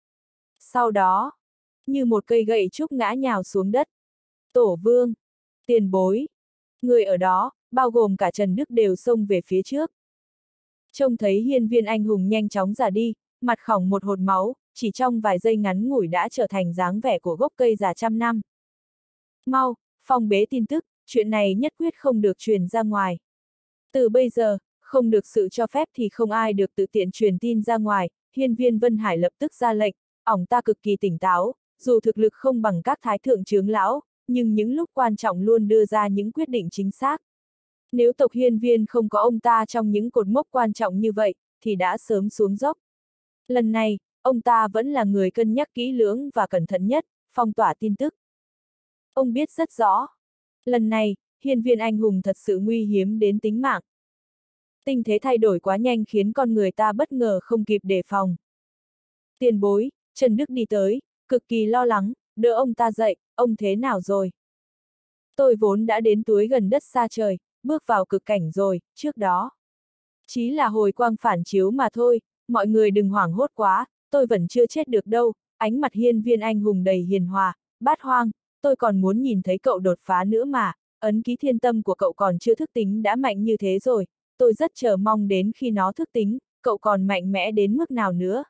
Sau đó, như một cây gậy trúc ngã nhào xuống đất. Tổ vương, tiền bối, người ở đó, bao gồm cả Trần Đức đều xông về phía trước. Trông thấy hiên viên anh hùng nhanh chóng già đi, mặt khỏng một hột máu, chỉ trong vài giây ngắn ngủi đã trở thành dáng vẻ của gốc cây già trăm năm. Mau, phong bế tin tức, chuyện này nhất quyết không được truyền ra ngoài. Từ bây giờ, không được sự cho phép thì không ai được tự tiện truyền tin ra ngoài, hiên viên Vân Hải lập tức ra lệnh, ổng ta cực kỳ tỉnh táo, dù thực lực không bằng các thái thượng trưởng lão, nhưng những lúc quan trọng luôn đưa ra những quyết định chính xác. Nếu tộc Hiên Viên không có ông ta trong những cột mốc quan trọng như vậy, thì đã sớm xuống dốc. Lần này, ông ta vẫn là người cân nhắc kỹ lưỡng và cẩn thận nhất, phong tỏa tin tức. Ông biết rất rõ. Lần này, Hiên Viên anh hùng thật sự nguy hiếm đến tính mạng. Tình thế thay đổi quá nhanh khiến con người ta bất ngờ không kịp đề phòng. Tiền bối, Trần Đức đi tới, cực kỳ lo lắng, đỡ ông ta dậy, ông thế nào rồi? Tôi vốn đã đến túi gần đất xa trời, bước vào cực cảnh rồi, trước đó. Chỉ là hồi quang phản chiếu mà thôi, mọi người đừng hoảng hốt quá, tôi vẫn chưa chết được đâu, ánh mặt Hiên Viên anh hùng đầy hiền hòa, bát hoang, tôi còn muốn nhìn thấy cậu đột phá nữa mà, ấn ký thiên tâm của cậu còn chưa thức tính đã mạnh như thế rồi, tôi rất chờ mong đến khi nó thức tính, cậu còn mạnh mẽ đến mức nào nữa.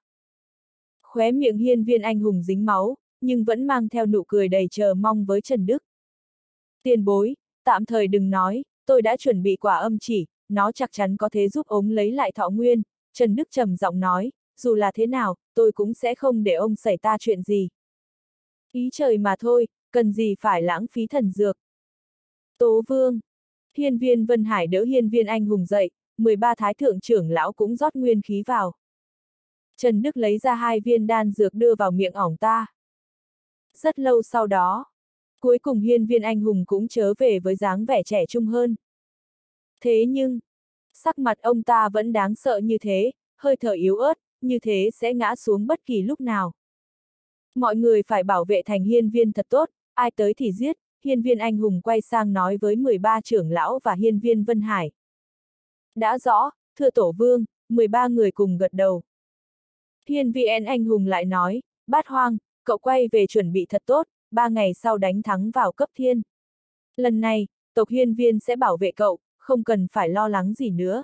Khóe miệng Hiên Viên anh hùng dính máu, nhưng vẫn mang theo nụ cười đầy chờ mong với Trần Đức. Tiền bối, tạm thời đừng nói, tôi đã chuẩn bị quả âm chỉ, nó chắc chắn có thể giúp ông lấy lại thọ nguyên, Trần Đức trầm giọng nói, dù là thế nào, tôi cũng sẽ không để ông xảy ra chuyện gì. Ý trời mà thôi, cần gì phải lãng phí thần dược. Tố Vương. Hiên Viên Vân Hải đỡ Hiên Viên anh hùng dậy, mười ba thái thượng trưởng lão cũng rót nguyên khí vào. Trần Đức lấy ra hai viên đan dược đưa vào miệng ổng ta. Rất lâu sau đó, cuối cùng Hiên Viên anh hùng cũng trở về với dáng vẻ trẻ trung hơn. Thế nhưng, sắc mặt ông ta vẫn đáng sợ như thế, hơi thở yếu ớt, như thế sẽ ngã xuống bất kỳ lúc nào. Mọi người phải bảo vệ thành Hiên Viên thật tốt, ai tới thì giết. Hiên Viên anh hùng quay sang nói với mười ba trưởng lão và Hiên Viên Vân Hải. Đã rõ, thưa tổ vương, mười ba người cùng gật đầu. Hiên Viên anh hùng lại nói, bát hoang, cậu quay về chuẩn bị thật tốt, ba ngày sau đánh thắng vào cấp thiên. Lần này, tộc Hiên Viên sẽ bảo vệ cậu, không cần phải lo lắng gì nữa.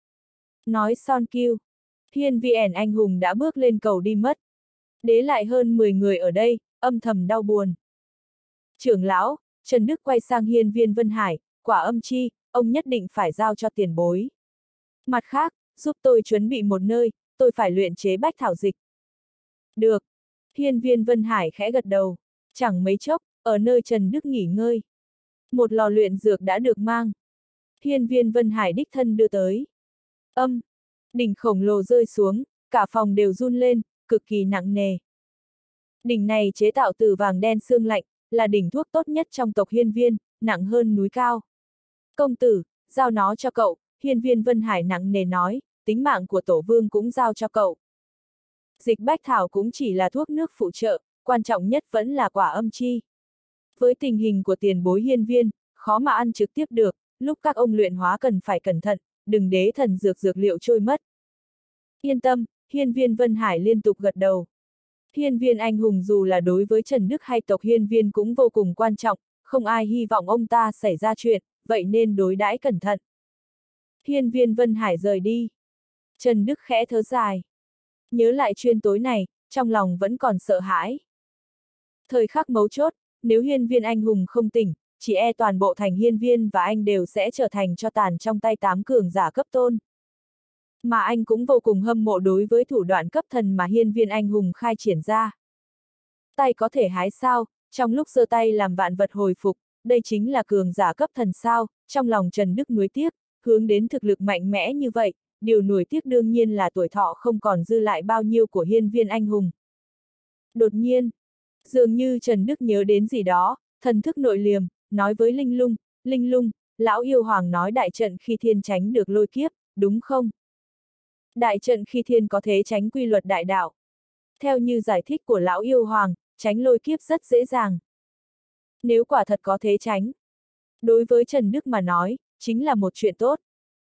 Nói Son Kiêu, Hiên Viên anh hùng đã bước lên cầu đi mất. Đế lại hơn mười người ở đây, âm thầm đau buồn. Trưởng lão, Trần Đức quay sang Hiên Viên Vân Hải, quả âm chi, ông nhất định phải giao cho tiền bối. Mặt khác, giúp tôi chuẩn bị một nơi, tôi phải luyện chế bách thảo dịch. Được. Hiên Viên Vân Hải khẽ gật đầu. Chẳng mấy chốc, ở nơi Trần Đức nghỉ ngơi. Một lò luyện dược đã được mang. Hiên Viên Vân Hải đích thân đưa tới. Âm. Đỉnh khổng lồ rơi xuống, cả phòng đều run lên, cực kỳ nặng nề. Đỉnh này chế tạo từ vàng đen xương lạnh, là đỉnh thuốc tốt nhất trong tộc Hiên Viên, nặng hơn núi cao. Công tử, giao nó cho cậu, Hiên Viên Vân Hải nặng nề nói, tính mạng của tổ vương cũng giao cho cậu. Dịch bách thảo cũng chỉ là thuốc nước phụ trợ, quan trọng nhất vẫn là quả âm chi. Với tình hình của tiền bối Hiên Viên, khó mà ăn trực tiếp được, lúc các ông luyện hóa cần phải cẩn thận, đừng đế thần dược dược liệu trôi mất. Yên tâm, Hiên Viên Vân Hải liên tục gật đầu. Hiên Viên anh hùng dù là đối với Trần Đức hay tộc Hiên Viên cũng vô cùng quan trọng, không ai hy vọng ông ta xảy ra chuyện, vậy nên đối đãi cẩn thận. Hiên Viên Vân Hải rời đi. Trần Đức khẽ thở dài. Nhớ lại chuyên tối này, trong lòng vẫn còn sợ hãi. Thời khắc mấu chốt, nếu Hiên Viên anh hùng không tỉnh, chỉ e toàn bộ thành Hiên Viên và anh đều sẽ trở thành tro tàn trong tay tám cường giả cấp tôn. Mà anh cũng vô cùng hâm mộ đối với thủ đoạn cấp thần mà Hiên Viên anh hùng khai triển ra. Tay có thể hái sao, trong lúc giơ tay làm vạn vật hồi phục, đây chính là cường giả cấp thần sao, trong lòng Trần Đức nuối tiếc, hướng đến thực lực mạnh mẽ như vậy, điều nuối tiếc đương nhiên là tuổi thọ không còn dư lại bao nhiêu của Hiên Viên anh hùng. Đột nhiên, dường như Trần Đức nhớ đến gì đó, thần thức nội liềm, nói với Linh Lung, Linh Lung, lão yêu hoàng nói đại trận khi thiên tránh được lôi kiếp, đúng không? Đại trận khi thiên có thể tránh quy luật đại đạo. Theo như giải thích của lão yêu hoàng, tránh lôi kiếp rất dễ dàng. Nếu quả thật có thể tránh, đối với Trần Đức mà nói, chính là một chuyện tốt.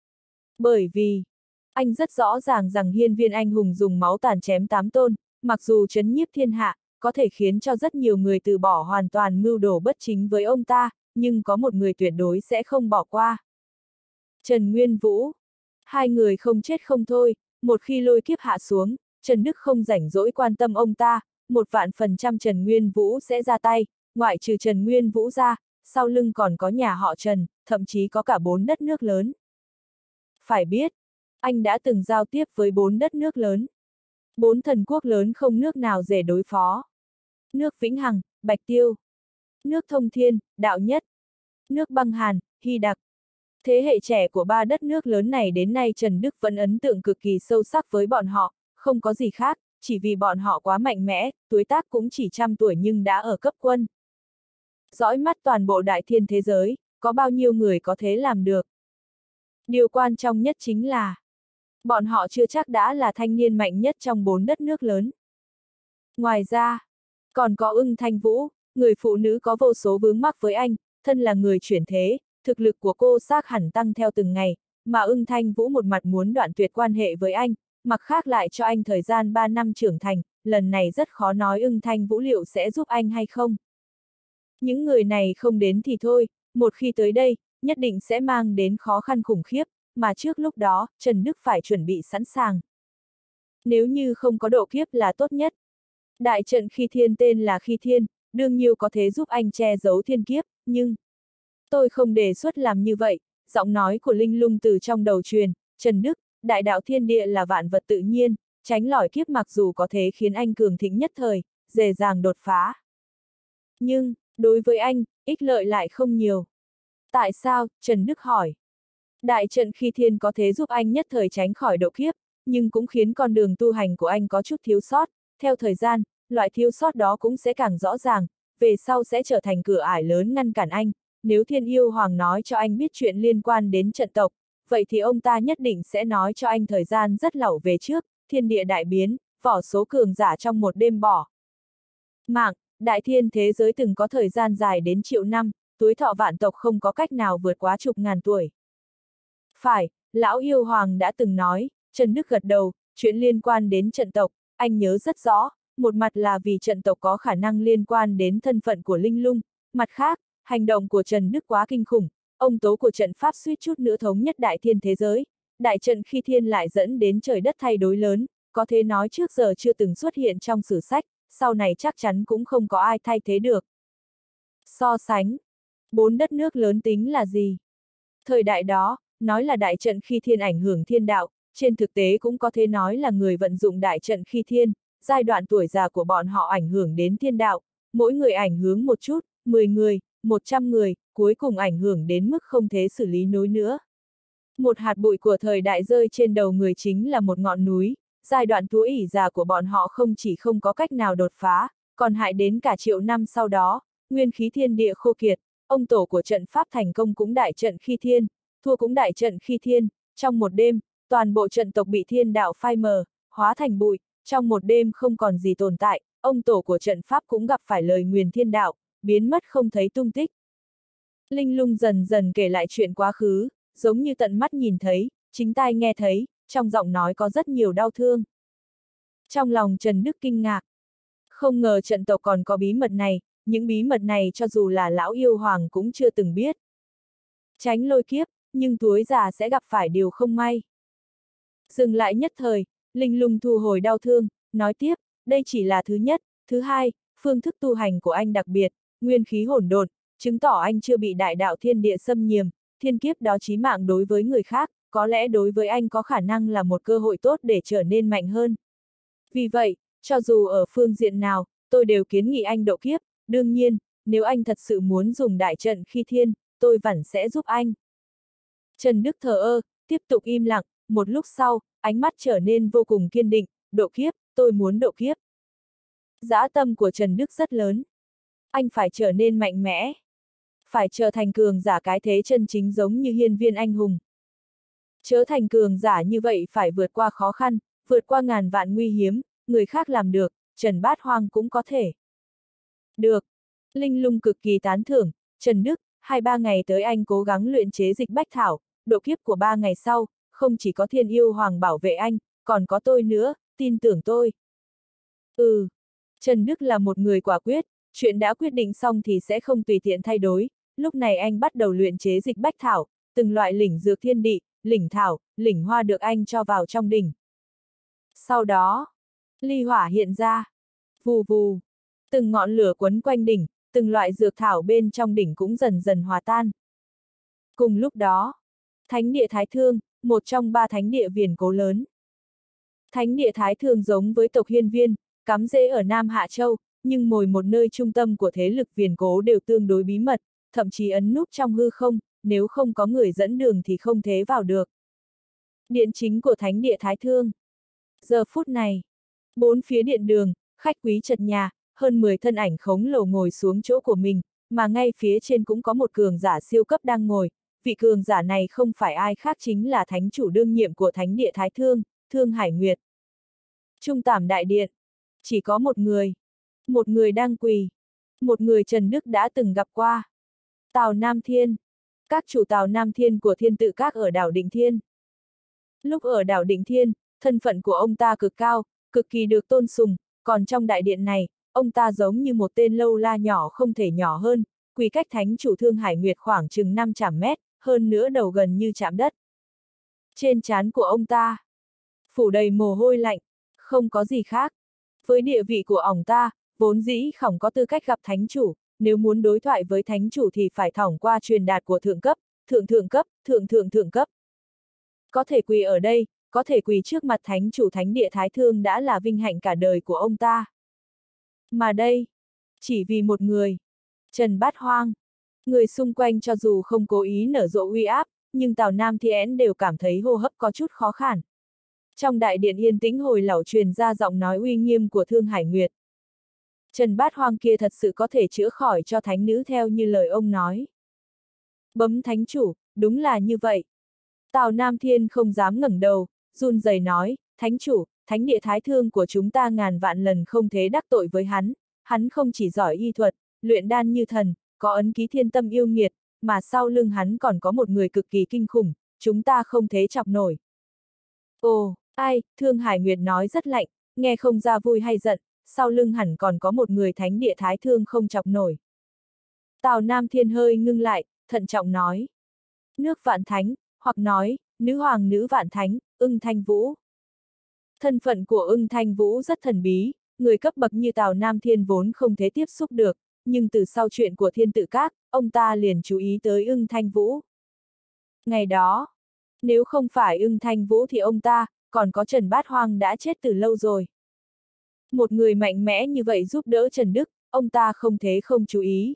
Bởi vì, anh rất rõ ràng rằng Hiên Viên anh hùng dùng máu tàn chém tám tôn, mặc dù trấn nhiếp thiên hạ, có thể khiến cho rất nhiều người từ bỏ hoàn toàn mưu đồ bất chính với ông ta, nhưng có một người tuyệt đối sẽ không bỏ qua. Trần Nguyên Vũ. Hai người không chết không thôi, một khi lôi kiếp hạ xuống, Trần Đức không rảnh rỗi quan tâm ông ta, một vạn phần trăm Trần Nguyên Vũ sẽ ra tay, ngoại trừ Trần Nguyên Vũ ra, sau lưng còn có nhà họ Trần, thậm chí có cả bốn đất nước lớn. Phải biết, anh đã từng giao tiếp với bốn đất nước lớn. Bốn thần quốc lớn không nước nào dễ đối phó. Nước Vĩnh Hằng, Bạch Tiêu. Nước Thông Thiên, Đạo Nhất. Nước Băng Hàn, Hy Đặc. Thế hệ trẻ của ba đất nước lớn này đến nay Trần Đức vẫn ấn tượng cực kỳ sâu sắc với bọn họ, không có gì khác, chỉ vì bọn họ quá mạnh mẽ, tuổi tác cũng chỉ trăm tuổi nhưng đã ở cấp quân. Dõi mắt toàn bộ đại thiên thế giới, có bao nhiêu người có thể làm được. Điều quan trọng nhất chính là, bọn họ chưa chắc đã là thanh niên mạnh nhất trong bốn đất nước lớn. Ngoài ra, còn có Ưng Thanh Vũ, người phụ nữ có vô số vướng mắc với anh, thân là người chuyển thế, thực lực của cô xác hẳn tăng theo từng ngày, mà Ưng Thanh Vũ một mặt muốn đoạn tuyệt quan hệ với anh, mặt khác lại cho anh thời gian ba năm trưởng thành, lần này rất khó nói Ưng Thanh Vũ liệu sẽ giúp anh hay không. Những người này không đến thì thôi, một khi tới đây, nhất định sẽ mang đến khó khăn khủng khiếp, mà trước lúc đó, Trần Đức phải chuẩn bị sẵn sàng. Nếu như không có độ kiếp là tốt nhất. Đại trận khi thiên tên là khi thiên, đương nhiêu có thể giúp anh che giấu thiên kiếp, nhưng tôi không đề xuất làm như vậy, giọng nói của Linh Lung từ trong đầu truyền, Trần Đức, đại đạo thiên địa là vạn vật tự nhiên, tránh lỏi kiếp mặc dù có thể khiến anh cường thịnh nhất thời, dễ dàng đột phá. Nhưng, đối với anh, ích lợi lại không nhiều. Tại sao, Trần Đức hỏi. Đại trận khi thiên có thể giúp anh nhất thời tránh khỏi độ kiếp, nhưng cũng khiến con đường tu hành của anh có chút thiếu sót, theo thời gian, loại thiếu sót đó cũng sẽ càng rõ ràng, về sau sẽ trở thành cửa ải lớn ngăn cản anh, nếu Thiên Yêu Hoàng nói cho anh biết chuyện liên quan đến trận tộc, vậy thì ông ta nhất định sẽ nói cho anh thời gian rất lâu về trước, thiên địa đại biến, vỏ số cường giả trong một đêm bỏ. Mạng, đại thiên thế giới từng có thời gian dài đến triệu năm, tuổi thọ vạn tộc không có cách nào vượt quá chục ngàn tuổi. Phải, Lão Yêu Hoàng đã từng nói, Trần Đức gật đầu, chuyện liên quan đến trận tộc, anh nhớ rất rõ, một mặt là vì trận tộc có khả năng liên quan đến thân phận của Linh Lung, mặt khác, hành động của Trần Đức quá kinh khủng, ông tố của trận pháp suýt chút nữa thống nhất đại thiên thế giới, đại trận khi thiên lại dẫn đến trời đất thay đổi lớn, có thể nói trước giờ chưa từng xuất hiện trong sử sách, sau này chắc chắn cũng không có ai thay thế được. So sánh, bốn đất nước lớn tính là gì? Thời đại đó, nói là đại trận khi thiên ảnh hưởng thiên đạo, trên thực tế cũng có thể nói là người vận dụng đại trận khi thiên, giai đoạn tuổi già của bọn họ ảnh hưởng đến thiên đạo, mỗi người ảnh hưởng một chút, mười người, một trăm người, cuối cùng ảnh hưởng đến mức không thể xử lý nổi nữa. Một hạt bụi của thời đại rơi trên đầu người chính là một ngọn núi, giai đoạn tuổi ỷ già của bọn họ không chỉ không có cách nào đột phá, còn hại đến cả triệu năm sau đó, nguyên khí thiên địa khô kiệt, ông tổ của trận pháp thành công cũng đại trận khi thiên, thua cũng đại trận khi thiên, trong một đêm, toàn bộ trận tộc bị thiên đạo phai mờ, hóa thành bụi, trong một đêm không còn gì tồn tại, ông tổ của trận pháp cũng gặp phải lời nguyền thiên đạo, biến mất không thấy tung tích. Linh Lung dần dần kể lại chuyện quá khứ, giống như tận mắt nhìn thấy, chính tai nghe thấy, trong giọng nói có rất nhiều đau thương. Trong lòng Trần Đức kinh ngạc. Không ngờ trận tộc còn có bí mật này, những bí mật này cho dù là Lão Yêu Hoàng cũng chưa từng biết. Tránh lôi kiếp, nhưng tuổi già sẽ gặp phải điều không may. Dừng lại nhất thời, Linh Lung thu hồi đau thương, nói tiếp, đây chỉ là thứ nhất, thứ hai, phương thức tu hành của anh đặc biệt, nguyên khí hỗn độn, chứng tỏ anh chưa bị đại đạo thiên địa xâm nhiễm, thiên kiếp đó chí mạng đối với người khác, có lẽ đối với anh có khả năng là một cơ hội tốt để trở nên mạnh hơn. Vì vậy, cho dù ở phương diện nào, tôi đều kiến nghị anh độ kiếp, đương nhiên, nếu anh thật sự muốn dùng đại trận khi thiên, tôi vẫn sẽ giúp anh. Trần Đức thờ ơ, tiếp tục im lặng, một lúc sau, ánh mắt trở nên vô cùng kiên định, độ kiếp, tôi muốn độ kiếp. Dã tâm của Trần Đức rất lớn. Anh phải trở nên mạnh mẽ. Phải trở thành cường giả cái thế chân chính giống như hiên viên anh hùng. Trở thành cường giả như vậy phải vượt qua khó khăn, vượt qua ngàn vạn nguy hiếm, người khác làm được, Trần Bát Hoang cũng có thể. Được. Linh Lung cực kỳ tán thưởng, Trần Đức, hai ba ngày tới anh cố gắng luyện chế dịch bách thảo, độ kiếp của ba ngày sau, không chỉ có Thiên Yêu Hoàng bảo vệ anh, còn có tôi nữa, tin tưởng tôi. Ừ. Trần Đức là một người quả quyết, chuyện đã quyết định xong thì sẽ không tùy tiện thay đổi, lúc này anh bắt đầu luyện chế dịch bách thảo, từng loại lĩnh dược thiên địa, lĩnh thảo, lĩnh hoa được anh cho vào trong đỉnh. Sau đó, ly hỏa hiện ra, vù vù, từng ngọn lửa quấn quanh đỉnh, từng loại dược thảo bên trong đỉnh cũng dần dần hòa tan. Cùng lúc đó, Thánh địa Thái Thương, một trong ba thánh địa viển cố lớn. Thánh địa Thái Thương giống với tộc Hiên Viên, cắm rễ ở Nam Hạ Châu, nhưng ngồi một nơi trung tâm của thế lực viền cố đều tương đối bí mật, thậm chí ẩn núp trong hư không, nếu không có người dẫn đường thì không thể vào được. Điện chính của Thánh địa Thái Thương. Giờ phút này, bốn phía điện đường, khách quý chật nhà, hơn mười thân ảnh khổng lồ ngồi xuống chỗ của mình, mà ngay phía trên cũng có một cường giả siêu cấp đang ngồi. Vị cường giả này không phải ai khác chính là thánh chủ đương nhiệm của Thánh địa Thái Thương, Thương Hải Nguyệt. Trung Tảm Đại Điện, chỉ có một người. Một người đang quỳ. Một người Trần Đức đã từng gặp qua. Tào Nam Thiên. Các chủ Tào Nam Thiên của Thiên Tự Các ở đảo Định Thiên. Lúc ở đảo Định Thiên, thân phận của ông ta cực cao, cực kỳ được tôn sùng, còn trong đại điện này, ông ta giống như một tên lâu la nhỏ không thể nhỏ hơn, quỳ cách thánh chủ Thương Hải Nguyệt khoảng chừng năm trăm mét, hơn nữa đầu gần như chạm đất. Trên trán của ông ta, phủ đầy mồ hôi lạnh, không có gì khác. Với địa vị của ông ta, vốn dĩ không có tư cách gặp thánh chủ, nếu muốn đối thoại với thánh chủ thì phải thỏng qua truyền đạt của thượng cấp, thượng thượng cấp, thượng thượng thượng cấp. Có thể quỳ ở đây, có thể quỳ trước mặt thánh chủ Thánh địa Thái Thương đã là vinh hạnh cả đời của ông ta. Mà đây, chỉ vì một người, Trần Bát Hoang. Người xung quanh cho dù không cố ý nở rộ uy áp, nhưng Tào Nam Thiên đều cảm thấy hô hấp có chút khó khăn. Trong đại điện yên tĩnh hồi lẩu truyền ra giọng nói uy nghiêm của Thương Hải Nguyệt. Trần Bát Hoang kia thật sự có thể chữa khỏi cho thánh nữ theo như lời ông nói. Bấm thánh chủ, đúng là như vậy. Tào Nam Thiên không dám ngẩng đầu, run rẩy nói, thánh chủ, Thánh địa Thái Thương của chúng ta ngàn vạn lần không thế đắc tội với hắn, hắn không chỉ giỏi y thuật, luyện đan như thần, có ấn ký thiên tâm yêu nghiệt, mà sau lưng hắn còn có một người cực kỳ kinh khủng, chúng ta không thế chọc nổi. Ồ, ai, Thương Hải Nguyệt nói rất lạnh, nghe không ra vui hay giận, sau lưng hẳn còn có một người Thánh địa Thái Thương không chọc nổi. Tào Nam Thiên hơi ngưng lại, thận trọng nói. Nước Vạn Thánh, hoặc nói, nữ hoàng nữ Vạn Thánh, Ưng Thanh Vũ. Thân phận của Ưng Thanh Vũ rất thần bí, người cấp bậc như Tào Nam Thiên vốn không thể tiếp xúc được, nhưng từ sau chuyện của Thiên Tự Các, ông ta liền chú ý tới Ưng Thanh Vũ. Ngày đó, nếu không phải Ưng Thanh Vũ thì ông ta, còn có Trần Bát Hoang đã chết từ lâu rồi. Một người mạnh mẽ như vậy giúp đỡ Trần Đức, ông ta không thế không chú ý.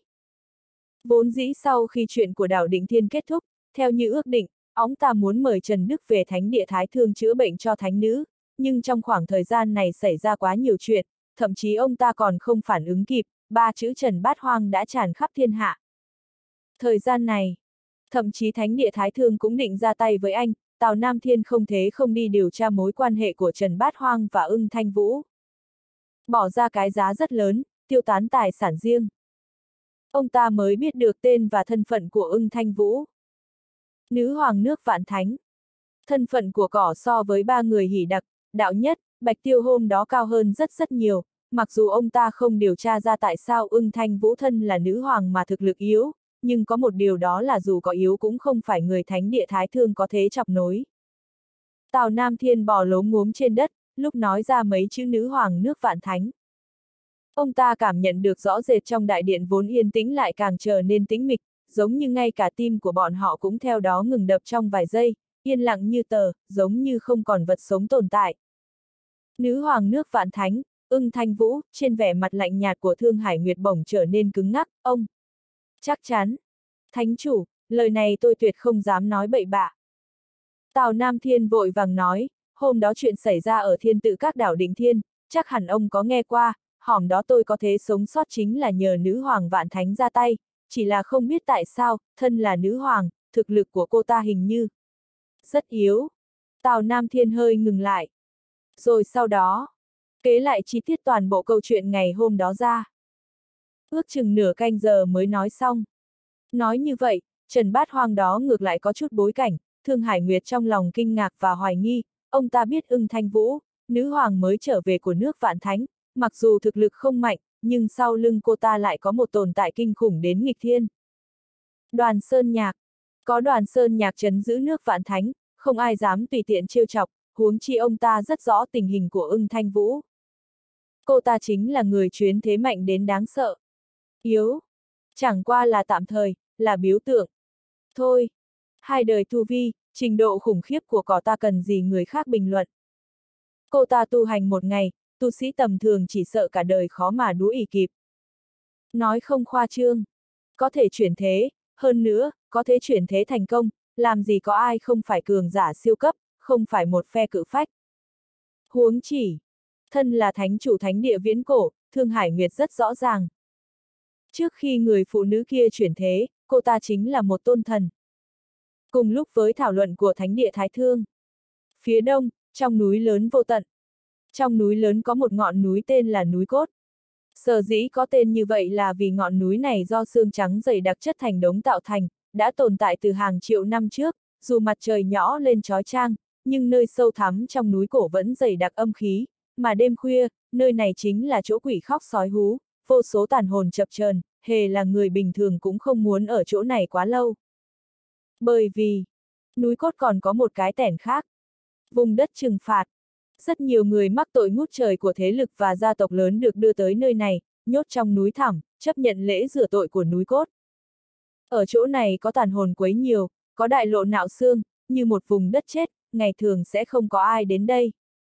Vốn dĩ sau khi chuyện của đảo Định Thiên kết thúc, theo như ước định, ông ta muốn mời Trần Đức về Thánh địa Thái Thương chữa bệnh cho thánh nữ, nhưng trong khoảng thời gian này xảy ra quá nhiều chuyện, thậm chí ông ta còn không phản ứng kịp, ba chữ Trần Bát Hoang đã tràn khắp thiên hạ. Thời gian này, thậm chí Thánh địa Thái Thương cũng định ra tay với anh, Tào Nam Thiên không thế không đi điều tra mối quan hệ của Trần Bát Hoang và Ưng Thanh Vũ. Bỏ ra cái giá rất lớn, tiêu tán tài sản riêng. Ông ta mới biết được tên và thân phận của Ưng Thanh Vũ. Nữ hoàng nước Vạn Thánh. Thân phận của cỏ so với ba người hỉ đặc, đạo nhất, Bạch Tiêu hôm đó cao hơn rất rất nhiều, mặc dù ông ta không điều tra ra tại sao Ưng Thanh Vũ thân là nữ hoàng mà thực lực yếu, nhưng có một điều đó là dù có yếu cũng không phải người Thánh địa Thái Thương có thế chọc nối. Tào Nam Thiên bò lốm ngốm trên đất, lúc nói ra mấy chữ nữ hoàng nước Vạn Thánh. Ông ta cảm nhận được rõ rệt trong đại điện vốn yên tĩnh lại càng trở nên tĩnh mịch, giống như ngay cả tim của bọn họ cũng theo đó ngừng đập trong vài giây, yên lặng như tờ, giống như không còn vật sống tồn tại. Nữ hoàng nước Vạn Thánh, Ưng Thanh Vũ, trên vẻ mặt lạnh nhạt của Thương Hải Nguyệt bổng trở nên cứng ngắc, ông. Chắc chắn. Thánh chủ, lời này tôi tuyệt không dám nói bậy bạ. Tào Nam Thiên vội vàng nói, hôm đó chuyện xảy ra ở Thiên Tự Các đảo Định Thiên, chắc hẳn ông có nghe qua, hỏng đó tôi có thể sống sót chính là nhờ nữ hoàng Vạn Thánh ra tay, chỉ là không biết tại sao, thân là nữ hoàng, thực lực của cô ta hình như rất yếu. Tào Nam Thiên hơi ngừng lại. Rồi sau đó, kế lại chi tiết toàn bộ câu chuyện ngày hôm đó ra. Ước chừng nửa canh giờ mới nói xong. Nói như vậy, Trần Bát Hoang đó ngược lại có chút bối cảnh, Thương Hải Nguyệt trong lòng kinh ngạc và hoài nghi, ông ta biết Ưng Thanh Vũ, nữ hoàng mới trở về của nước Vạn Thánh, mặc dù thực lực không mạnh, nhưng sau lưng cô ta lại có một tồn tại kinh khủng đến nghịch thiên. Đoàn Sơn Nhạc. Có Đoàn Sơn Nhạc trấn giữ nước Vạn Thánh, không ai dám tùy tiện trêu chọc, huống chi ông ta rất rõ tình hình của Ưng Thanh Vũ. Cô ta chính là người chuyến thế mạnh đến đáng sợ. Yếu. Chẳng qua là tạm thời, là biểu tượng. Thôi. Hai đời tu vi, trình độ khủng khiếp của cỏ ta cần gì người khác bình luận. Cô ta tu hành một ngày, tu sĩ tầm thường chỉ sợ cả đời khó mà đú ỉ kịp. Nói không khoa trương, có thể chuyển thế, hơn nữa, có thể chuyển thế thành công, làm gì có ai không phải cường giả siêu cấp, không phải một phe cự phách. Huống chỉ, thân là thánh chủ thánh địa viễn cổ, Thương Hải Nguyệt rất rõ ràng. Trước khi người phụ nữ kia chuyển thế, cô ta chính là một tôn thần. Cùng lúc với thảo luận của thánh địa Thái Thương. Phía đông, trong núi lớn vô tận. Trong núi lớn có một ngọn núi tên là núi Cốt. Sở dĩ có tên như vậy là vì ngọn núi này do xương trắng dày đặc chất thành đống tạo thành, đã tồn tại từ hàng triệu năm trước, dù mặt trời nhỏ lên chói chang, nhưng nơi sâu thẳm trong núi cổ vẫn dày đặc âm khí, mà đêm khuya, nơi này chính là chỗ quỷ khóc sói hú, vô số tàn hồn chập chờn, hề là người bình thường cũng không muốn ở chỗ này quá lâu. Bởi vì, núi Cốt còn có một cái tẻn khác. Vùng đất trừng phạt. Rất nhiều người mắc tội ngút trời của thế lực và gia tộc lớn được đưa tới nơi này, nhốt trong núi thẳm, chấp nhận lễ rửa tội của núi Cốt. Ở chỗ này có tàn hồn quấy nhiều, có đại lộ nạo xương, như một vùng đất chết, ngày thường sẽ không có ai đến đây.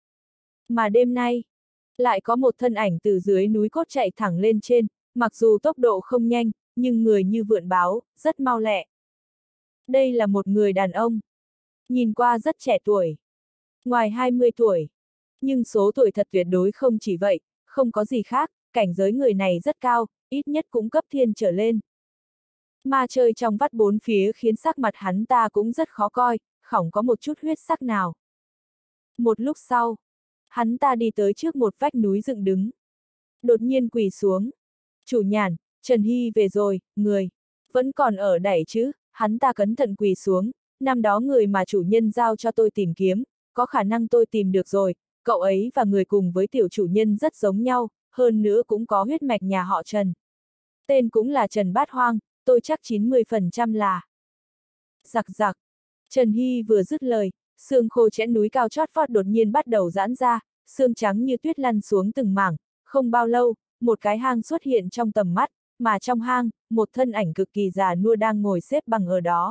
Mà đêm nay, lại có một thân ảnh từ dưới núi Cốt chạy thẳng lên trên, mặc dù tốc độ không nhanh, nhưng người như vượn báo, rất mau lẹ. Đây là một người đàn ông. Nhìn qua rất trẻ tuổi. Ngoài hai mươi tuổi. Nhưng số tuổi thật tuyệt đối không chỉ vậy, không có gì khác, cảnh giới người này rất cao, ít nhất cũng cấp thiên trở lên. Ma chơi trong vắt bốn phía khiến sắc mặt hắn ta cũng rất khó coi, khỏng có một chút huyết sắc nào. Một lúc sau, hắn ta đi tới trước một vách núi dựng đứng. Đột nhiên quỳ xuống. Chủ nhàn, Trần Hy về rồi, người. Vẫn còn ở đẩy chứ, hắn ta cẩn thận quỳ xuống. Năm đó người mà chủ nhân giao cho tôi tìm kiếm, có khả năng tôi tìm được rồi, cậu ấy và người cùng với tiểu chủ nhân rất giống nhau, hơn nữa cũng có huyết mạch nhà họ Trần. Tên cũng là Trần Bát Hoang, tôi chắc chín mươi phần trăm là. Giặc giặc. Trần Hy vừa dứt lời, xương khô chẽn núi cao chót vót đột nhiên bắt đầu giãn ra, xương trắng như tuyết lăn xuống từng mảng, không bao lâu, một cái hang xuất hiện trong tầm mắt, mà trong hang, một thân ảnh cực kỳ già nua đang ngồi xếp bằng ở đó.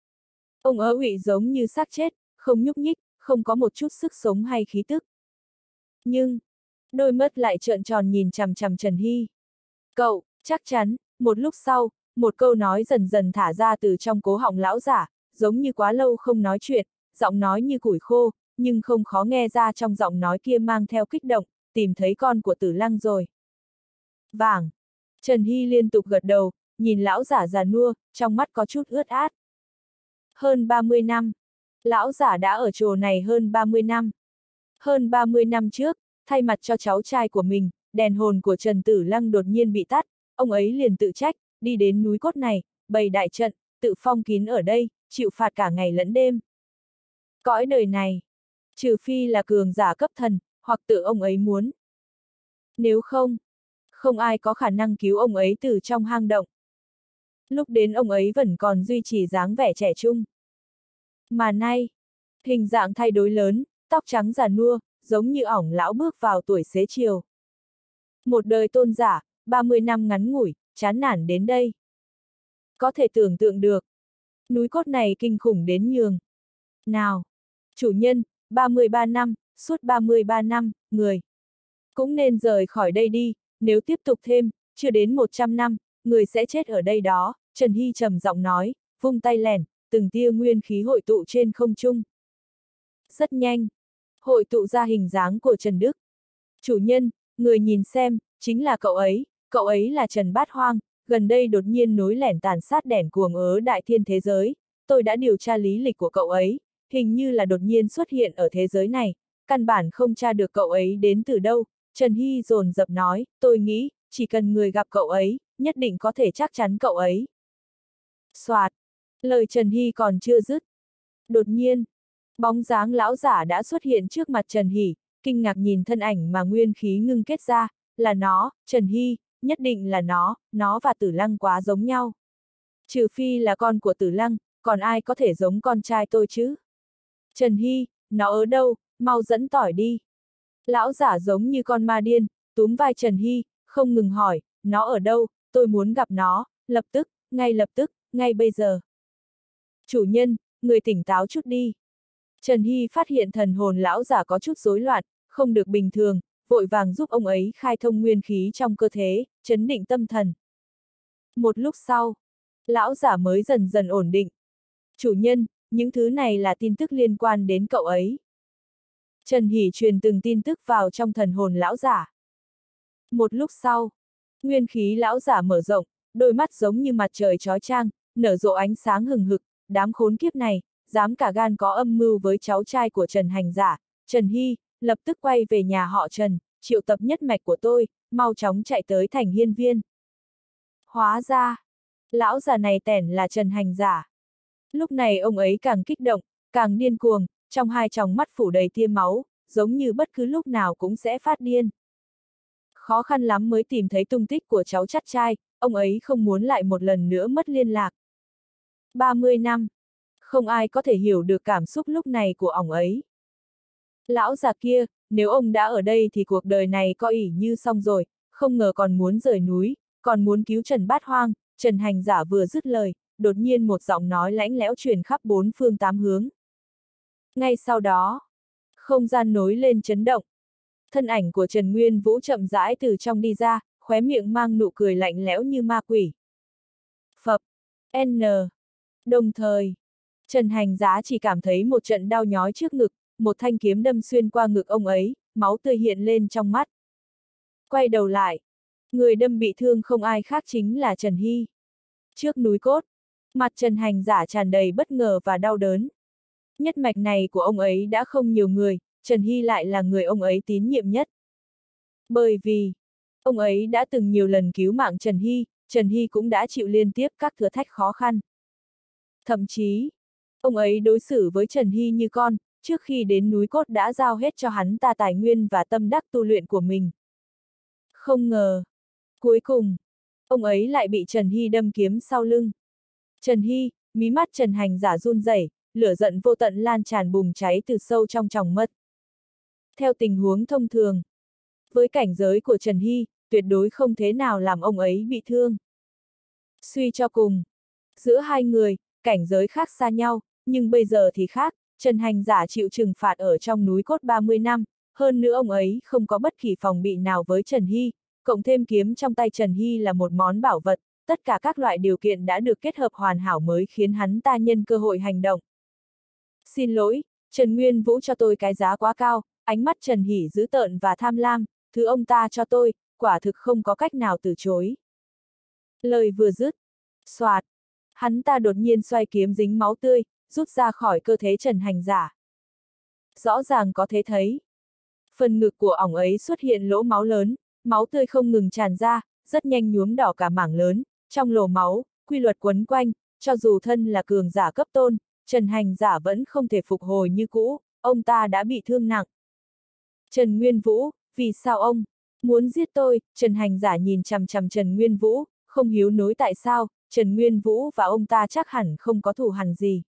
Ông ớ ụy giống như xác chết, không nhúc nhích, không có một chút sức sống hay khí tức. Nhưng, đôi mắt lại trợn tròn nhìn chằm chằm Trần Hy. Cậu, chắc chắn, một lúc sau, một câu nói dần dần thả ra từ trong cố họng lão giả, giống như quá lâu không nói chuyện, giọng nói như củi khô, nhưng không khó nghe ra trong giọng nói kia mang theo kích động, tìm thấy con của Tử Lăng rồi. Vàng. Trần Hy liên tục gật đầu, nhìn lão giả già nua, trong mắt có chút ướt át. Hơn ba mươi năm. Lão giả đã ở chỗ này hơn ba mươi năm. Hơn ba mươi năm trước, thay mặt cho cháu trai của mình, đèn hồn của Trần Tử Lăng đột nhiên bị tắt, ông ấy liền tự trách, đi đến núi Cốt này, bày đại trận, tự phong kín ở đây, chịu phạt cả ngày lẫn đêm. Cõi đời này, trừ phi là cường giả cấp thần, hoặc tự ông ấy muốn. Nếu không, không ai có khả năng cứu ông ấy từ trong hang động. Lúc đến ông ấy vẫn còn duy trì dáng vẻ trẻ trung. Mà nay, hình dạng thay đổi lớn, tóc trắng già nua, giống như ỏng lão bước vào tuổi xế chiều. Một đời tôn giả, ba mươi năm ngắn ngủi, chán nản đến đây. Có thể tưởng tượng được, núi Cốt này kinh khủng đến nhường. Nào, chủ nhân, ba mươi ba năm, suốt ba mươi ba năm, người cũng nên rời khỏi đây đi, nếu tiếp tục thêm, chưa đến một trăm năm, người sẽ chết ở đây đó, Trần Hy trầm giọng nói, vung tay lẻn, từng tia nguyên khí hội tụ trên không trung. Rất nhanh, hội tụ ra hình dáng của Trần Đức. Chủ nhân, người nhìn xem, chính là cậu ấy, cậu ấy là Trần Bát Hoang, gần đây đột nhiên nối lẻn tàn sát đẻn cuồng ở đại thiên thế giới, tôi đã điều tra lý lịch của cậu ấy, hình như là đột nhiên xuất hiện ở thế giới này, căn bản không tra được cậu ấy đến từ đâu. Trần Hy dồn dập nói, tôi nghĩ, chỉ cần người gặp cậu ấy, nhất định có thể chắc chắn cậu ấy. Soạt, lời Trần Hy còn chưa dứt. Đột nhiên, bóng dáng lão giả đã xuất hiện trước mặt Trần Hy, kinh ngạc nhìn thân ảnh mà nguyên khí ngưng kết ra, là nó, Trần Hy, nhất định là nó, nó và Tử Lăng quá giống nhau. Trừ phi là con của Tử Lăng, còn ai có thể giống con trai tôi chứ? Trần Hy, nó ở đâu, mau dẫn tỏi đi. Lão giả giống như con ma điên, túm vai Trần Hy, không ngừng hỏi, nó ở đâu, tôi muốn gặp nó, lập tức, ngay lập tức, ngay bây giờ. Chủ nhân, người tỉnh táo chút đi. Trần Hy phát hiện thần hồn lão giả có chút rối loạn, không được bình thường, vội vàng giúp ông ấy khai thông nguyên khí trong cơ thể, chấn định tâm thần. Một lúc sau, lão giả mới dần dần ổn định. Chủ nhân, những thứ này là tin tức liên quan đến cậu ấy. Trần Hỷ truyền từng tin tức vào trong thần hồn lão giả. Một lúc sau, nguyên khí lão giả mở rộng, đôi mắt giống như mặt trời chói chang, nở rộ ánh sáng hừng hực, đám khốn kiếp này, dám cả gan có âm mưu với cháu trai của Trần hành giả, Trần Hy, lập tức quay về nhà họ Trần, triệu tập nhất mạch của tôi, mau chóng chạy tới thành hiên viên. Hóa ra, lão già này tẻn là Trần hành giả. Lúc này ông ấy càng kích động, càng điên cuồng, trong hai tròng mắt phủ đầy tia máu, giống như bất cứ lúc nào cũng sẽ phát điên. Khó khăn lắm mới tìm thấy tung tích của cháu chắt trai, ông ấy không muốn lại một lần nữa mất liên lạc. ba mươi năm. Không ai có thể hiểu được cảm xúc lúc này của ông ấy. Lão già kia, nếu ông đã ở đây thì cuộc đời này coi ỷ như xong rồi, không ngờ còn muốn rời núi, còn muốn cứu Trần Bát Hoang. Trần hành giả vừa dứt lời, đột nhiên một giọng nói lãnh lẽo truyền khắp bốn phương tám hướng. Ngay sau đó, không gian nối lên chấn động. Thân ảnh của Trần Nguyên Vũ chậm rãi từ trong đi ra, khóe miệng mang nụ cười lạnh lẽo như ma quỷ. Phập, N. Đồng thời, Trần hành giá chỉ cảm thấy một trận đau nhói trước ngực, một thanh kiếm đâm xuyên qua ngực ông ấy, máu tươi hiện lên trong mắt. Quay đầu lại, người đâm bị thương không ai khác chính là Trần Hy. Trước núi cốt, mặt Trần hành giả tràn đầy bất ngờ và đau đớn. Nhất mạch này của ông ấy đã không nhiều người, Trần Hy lại là người ông ấy tín nhiệm nhất. Bởi vì, ông ấy đã từng nhiều lần cứu mạng Trần Hy, Trần Hy cũng đã chịu liên tiếp các thử thách khó khăn. Thậm chí, ông ấy đối xử với Trần Hy như con, trước khi đến núi cốt đã giao hết cho hắn ta tài nguyên và tâm đắc tu luyện của mình. Không ngờ, cuối cùng, ông ấy lại bị Trần Hy đâm kiếm sau lưng. Trần Hy, mí mắt Trần hành giả run rẩy, lửa giận vô tận lan tràn bùng cháy từ sâu trong tròng mắt. Theo tình huống thông thường, với cảnh giới của Trần Hy, tuyệt đối không thế nào làm ông ấy bị thương. Suy cho cùng, giữa hai người, cảnh giới khác xa nhau, nhưng bây giờ thì khác, Trần hành giả chịu trừng phạt ở trong núi cốt ba mươi năm, hơn nữa ông ấy không có bất kỳ phòng bị nào với Trần Hy, cộng thêm kiếm trong tay Trần Hy là một món bảo vật, tất cả các loại điều kiện đã được kết hợp hoàn hảo mới khiến hắn ta nhân cơ hội hành động. Xin lỗi, Trần Nguyên Vũ cho tôi cái giá quá cao, ánh mắt Trần Hỷ dữ tợn và tham lam, thứ ông ta cho tôi, quả thực không có cách nào từ chối. Lời vừa dứt, xoạt, hắn ta đột nhiên xoay kiếm dính máu tươi, rút ra khỏi cơ thể Trần hành giả. Rõ ràng có thể thấy, phần ngực của ổng ấy xuất hiện lỗ máu lớn, máu tươi không ngừng tràn ra, rất nhanh nhuốm đỏ cả mảng lớn, trong lỗ máu, quy luật quấn quanh, cho dù thân là cường giả cấp tôn, Trần hành giả vẫn không thể phục hồi như cũ, ông ta đã bị thương nặng. Trần Nguyên Vũ, vì sao ông muốn giết tôi? Trần hành giả nhìn chằm chằm Trần Nguyên Vũ, không hiếu nối tại sao, Trần Nguyên Vũ và ông ta chắc hẳn không có thù hằn gì.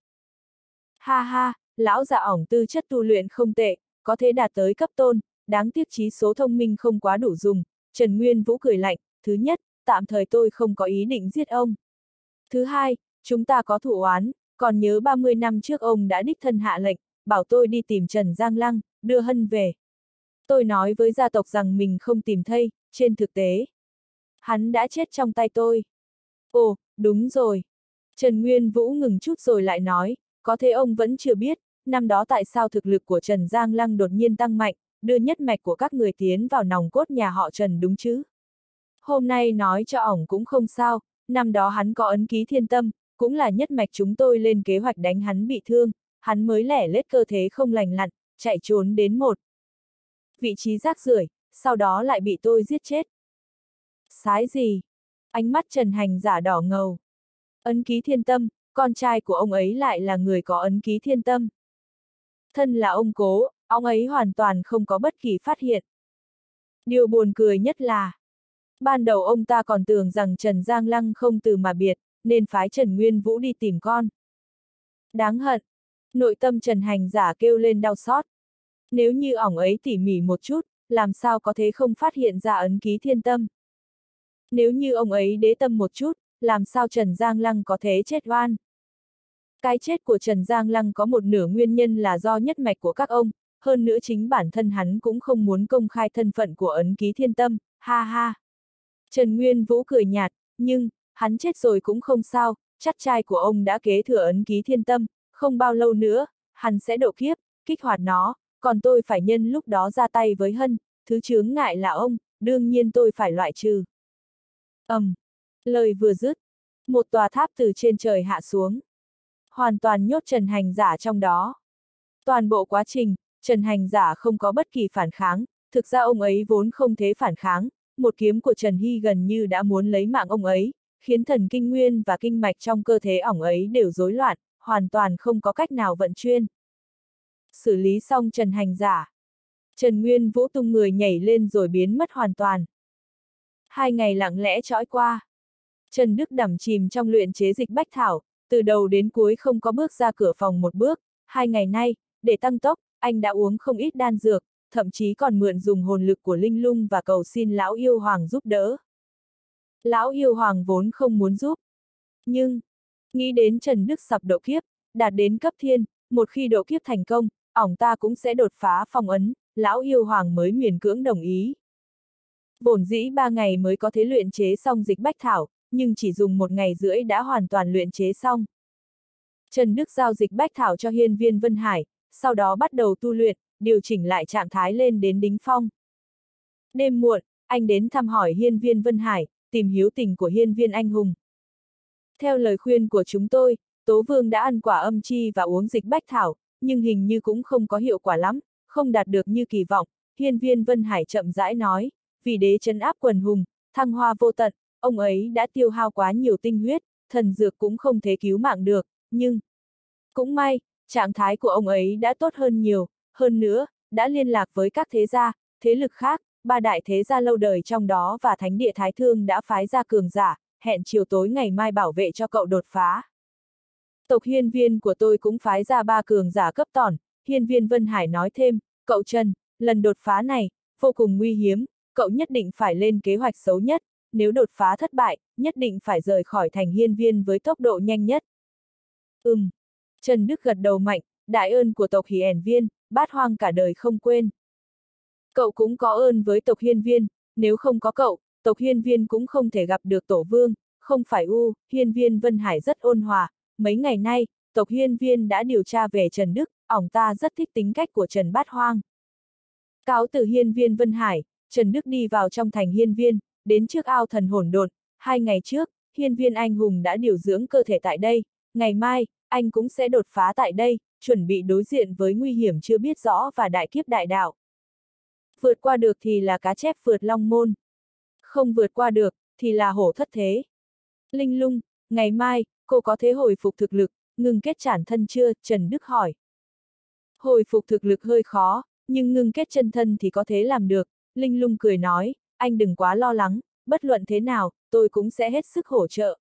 Ha ha, lão già ỏng tư chất tu luyện không tệ, có thể đạt tới cấp tôn, đáng tiếc trí số thông minh không quá đủ dùng. Trần Nguyên Vũ cười lạnh, thứ nhất, tạm thời tôi không có ý định giết ông. Thứ hai, chúng ta có thù oán, còn nhớ ba mươi năm trước ông đã đích thân hạ lệnh, bảo tôi đi tìm Trần Giang Lăng, đưa Hân về. Tôi nói với gia tộc rằng mình không tìm thấy, trên thực tế, hắn đã chết trong tay tôi. Ồ, đúng rồi. Trần Nguyên Vũ ngừng chút rồi lại nói, có thể ông vẫn chưa biết, năm đó tại sao thực lực của Trần Giang Lăng đột nhiên tăng mạnh, đưa nhất mạch của các người tiến vào nòng cốt nhà họ Trần đúng chứ? Hôm nay nói cho ổng cũng không sao, năm đó hắn có ấn ký thiên tâm, cũng là nhất mạch chúng tôi lên kế hoạch đánh hắn bị thương, hắn mới lẻ lết cơ thế không lành lặn, chạy trốn đến một vị trí rác rưởi, sau đó lại bị tôi giết chết. Sái gì? Ánh mắt Trần hành giả đỏ ngầu. Ấn ký thiên tâm, con trai của ông ấy lại là người có ấn ký thiên tâm. Thân là ông cố, ông ấy hoàn toàn không có bất kỳ phát hiện. Điều buồn cười nhất là, ban đầu ông ta còn tưởng rằng Trần Giang Lăng không từ mà biệt, nên phái Trần Nguyên Vũ đi tìm con. Đáng hận. Nội tâm Trần hành giả kêu lên đau xót. Nếu như ổng ấy tỉ mỉ một chút, làm sao có thể không phát hiện ra ấn ký thiên tâm. Nếu như ông ấy đế tâm một chút, làm sao Trần Giang Lăng có thể chết oan. Cái chết của Trần Giang Lăng có một nửa nguyên nhân là do nhất mạch của các ông, hơn nữa chính bản thân hắn cũng không muốn công khai thân phận của ấn ký thiên tâm, ha ha. Trần Nguyên Vũ cười nhạt, nhưng, hắn chết rồi cũng không sao, chắc trai của ông đã kế thừa ấn ký thiên tâm, không bao lâu nữa, hắn sẽ độ kiếp, kích hoạt nó, còn tôi phải nhân lúc đó ra tay với Hân, thứ chướng ngại là ông, đương nhiên tôi phải loại trừ. ầm, um, lời vừa dứt, một tòa tháp từ trên trời hạ xuống, hoàn toàn nhốt Trần Hành Giả trong đó. Toàn bộ quá trình, Trần Hành Giả không có bất kỳ phản kháng, thực ra ông ấy vốn không thể phản kháng, một kiếm của Trần Hy gần như đã muốn lấy mạng ông ấy, khiến thần kinh nguyên và kinh mạch trong cơ thể ổng ấy đều rối loạn, hoàn toàn không có cách nào vận chuyển. Xử lý xong Trần Hành Giả, Trần Nguyên Vũ tung người nhảy lên rồi biến mất hoàn toàn. Hai ngày lặng lẽ trôi qua, Trần Đức đắm chìm trong luyện chế dịch bách thảo, từ đầu đến cuối không có bước ra cửa phòng một bước. Hai ngày nay, để tăng tốc, anh đã uống không ít đan dược, thậm chí còn mượn dùng hồn lực của Linh Lung và cầu xin Lão Yêu Hoàng giúp đỡ. Lão Yêu Hoàng vốn không muốn giúp. Nhưng, nghĩ đến Trần Đức sắp độ kiếp, đạt đến cấp thiên, một khi độ kiếp thành công, ổng ta cũng sẽ đột phá phong ấn, Lão Yêu Hoàng mới miễn cưỡng đồng ý. Vốn dĩ ba ngày mới có thể luyện chế xong dịch bách thảo, nhưng chỉ dùng một ngày rưỡi đã hoàn toàn luyện chế xong. Trần Đức giao dịch bách thảo cho Hiên Viên Vân Hải, sau đó bắt đầu tu luyện, điều chỉnh lại trạng thái lên đến đỉnh phong. Đêm muộn, anh đến thăm hỏi Hiên Viên Vân Hải, tìm hiếu tình của Hiên Viên anh hùng. Theo lời khuyên của chúng tôi, Tố Vương đã ăn quả âm chi và uống dịch bách thảo, nhưng hình như cũng không có hiệu quả lắm, không đạt được như kỳ vọng. Hiên Viên Vân Hải chậm rãi nói, vì đế trấn áp quần hùng, thăng hoa vô tận, ông ấy đã tiêu hao quá nhiều tinh huyết, thần dược cũng không thể cứu mạng được, nhưng cũng may, trạng thái của ông ấy đã tốt hơn nhiều, hơn nữa, đã liên lạc với các thế gia, thế lực khác, ba đại thế gia lâu đời trong đó và Thánh địa Thái Thương đã phái ra cường giả, hẹn chiều tối ngày mai bảo vệ cho cậu đột phá. Tộc Hiên Viên của tôi cũng phái ra ba cường giả cấp tỏn, Hiên Viên Vân Hải nói thêm, cậu Trần, lần đột phá này, vô cùng nguy hiếm, cậu nhất định phải lên kế hoạch xấu nhất, nếu đột phá thất bại, nhất định phải rời khỏi thành Hiên Viên với tốc độ nhanh nhất. Ừm. Trần Đức gật đầu mạnh, đại ơn của tộc Hỉ ẻn Viên, Bát Hoang cả đời không quên. Cậu cũng có ơn với tộc Hiên Viên, nếu không có cậu, tộc Hiên Viên cũng không thể gặp được Tổ Vương, không phải u, Hiên Viên Vân Hải rất ôn hòa, mấy ngày nay, tộc Hiên Viên đã điều tra về Trần Đức, ổng ta rất thích tính cách của Trần Bát Hoang. Cáo từ Hiên Viên Vân Hải, Trần Đức đi vào trong thành Hiên Viên, đến trước ao thần hỗn độn, hai ngày trước, Hiên Viên anh hùng đã điều dưỡng cơ thể tại đây, ngày mai, anh cũng sẽ đột phá tại đây, chuẩn bị đối diện với nguy hiểm chưa biết rõ và đại kiếp đại đạo. Vượt qua được thì là cá chép vượt long môn. Không vượt qua được, thì là hổ thất thế. Linh Lung, ngày mai, cô có thể hồi phục thực lực, ngưng kết trảm thân chưa? Trần Đức hỏi. Hồi phục thực lực hơi khó, nhưng ngưng kết chân thân thì có thể làm được. Linh Lung cười nói, anh đừng quá lo lắng, bất luận thế nào, tôi cũng sẽ hết sức hỗ trợ.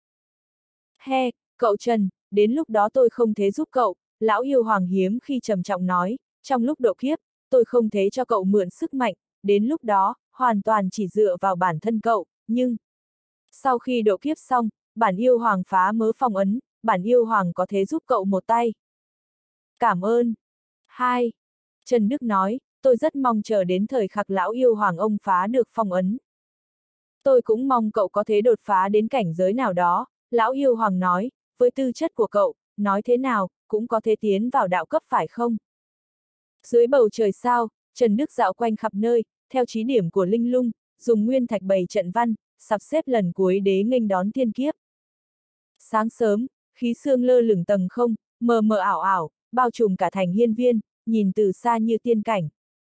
He, cậu Trần, đến lúc đó tôi không thể giúp cậu, Lão Yêu Hoàng hiếm khi trầm trọng nói, trong lúc độ kiếp, tôi không thể cho cậu mượn sức mạnh, đến lúc đó, hoàn toàn chỉ dựa vào bản thân cậu, nhưng sau khi độ kiếp xong, bản Yêu Hoàng phá mớ phong ấn, bản Yêu Hoàng có thể giúp cậu một tay. Cảm ơn. Hai. Trần Đức nói, tôi rất mong chờ đến thời khắc Lão Yêu Hoàng ông phá được phong ấn. Tôi cũng mong cậu có thể đột phá đến cảnh giới nào đó, Lão Yêu Hoàng nói, với tư chất của cậu, nói thế nào, cũng có thể tiến vào đạo cấp phải không? Dưới bầu trời sao, Trần Đức dạo quanh khắp nơi, theo chí điểm của Linh Lung, dùng nguyên thạch bày trận văn, sắp xếp lần cuối đế nghênh đón thiên kiếp. Sáng sớm, khí sương lơ lửng tầng không, mờ mờ ảo ảo, bao trùm cả thành Hiên Viên, nhìn từ xa như tiên cảnh.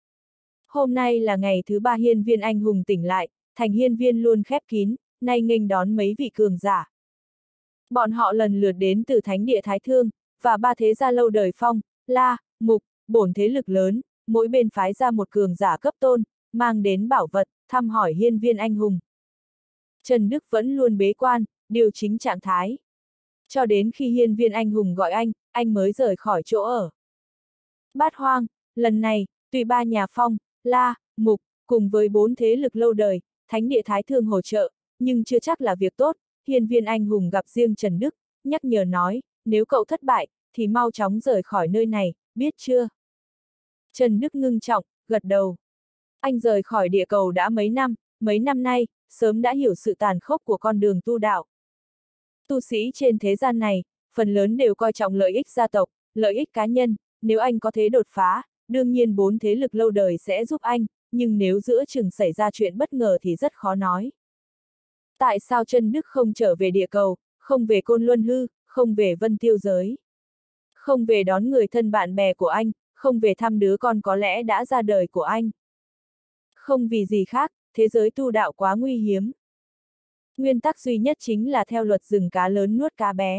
Hôm nay là ngày thứ ba Hiên Viên anh hùng tỉnh lại, thành Hiên Viên luôn khép kín, nay nghênh đón mấy vị cường giả. Bọn họ lần lượt đến từ Thánh địa Thái Thương, và ba thế gia lâu đời Phong, La, Mục, bổn thế lực lớn, mỗi bên phái ra một cường giả cấp tôn, mang đến bảo vật, thăm hỏi Hiên Viên anh hùng. Trần Đức vẫn luôn bế quan, điều chỉnh trạng thái. Cho đến khi Hiên Viên anh hùng gọi anh, anh mới rời khỏi chỗ ở. Bát Hoang, lần này, tùy ba nhà Phong, La, Mục, cùng với bốn thế lực lâu đời, Thánh địa Thái Thương hỗ trợ, nhưng chưa chắc là việc tốt. Hiên Viên anh hùng gặp riêng Trần Đức, nhắc nhở nói, nếu cậu thất bại, thì mau chóng rời khỏi nơi này, biết chưa? Trần Đức ngưng trọng, gật đầu. Anh rời khỏi địa cầu đã mấy năm, mấy năm nay, sớm đã hiểu sự tàn khốc của con đường tu đạo. Tu sĩ trên thế gian này, phần lớn đều coi trọng lợi ích gia tộc, lợi ích cá nhân, nếu anh có thể đột phá, đương nhiên bốn thế lực lâu đời sẽ giúp anh, nhưng nếu giữa chừng xảy ra chuyện bất ngờ thì rất khó nói. Tại sao Trần Đức không trở về địa cầu, không về Côn Luân Hư, không về Vân Tiêu Giới? Không về đón người thân bạn bè của anh, không về thăm đứa con có lẽ đã ra đời của anh. Không vì gì khác, thế giới tu đạo quá nguy hiếm. Nguyên tắc duy nhất chính là theo luật rừng cá lớn nuốt cá bé.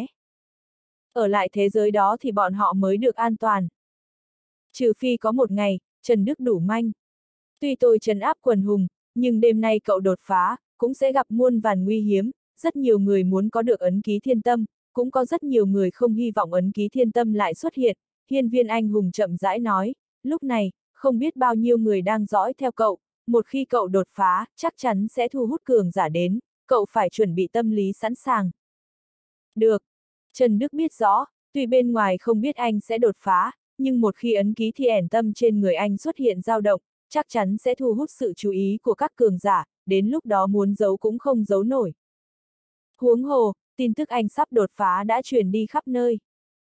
Ở lại thế giới đó thì bọn họ mới được an toàn. Trừ phi có một ngày, Trần Đức đủ manh. Tuy tôi trấn áp quần hùng, nhưng đêm nay cậu đột phá, cũng sẽ gặp muôn vàn nguy hiếm, rất nhiều người muốn có được ấn ký thiên tâm, cũng có rất nhiều người không hy vọng ấn ký thiên tâm lại xuất hiện. Hiên Viên Anh Hùng chậm rãi nói, lúc này, không biết bao nhiêu người đang dõi theo cậu, một khi cậu đột phá, chắc chắn sẽ thu hút cường giả đến, cậu phải chuẩn bị tâm lý sẵn sàng. Được. Trần Đức biết rõ, tuy bên ngoài không biết anh sẽ đột phá, nhưng một khi ấn ký thi ẻn tâm trên người anh xuất hiện dao động, chắc chắn sẽ thu hút sự chú ý của các cường giả, đến lúc đó muốn giấu cũng không giấu nổi. Huống hồ, tin tức anh sắp đột phá đã truyền đi khắp nơi.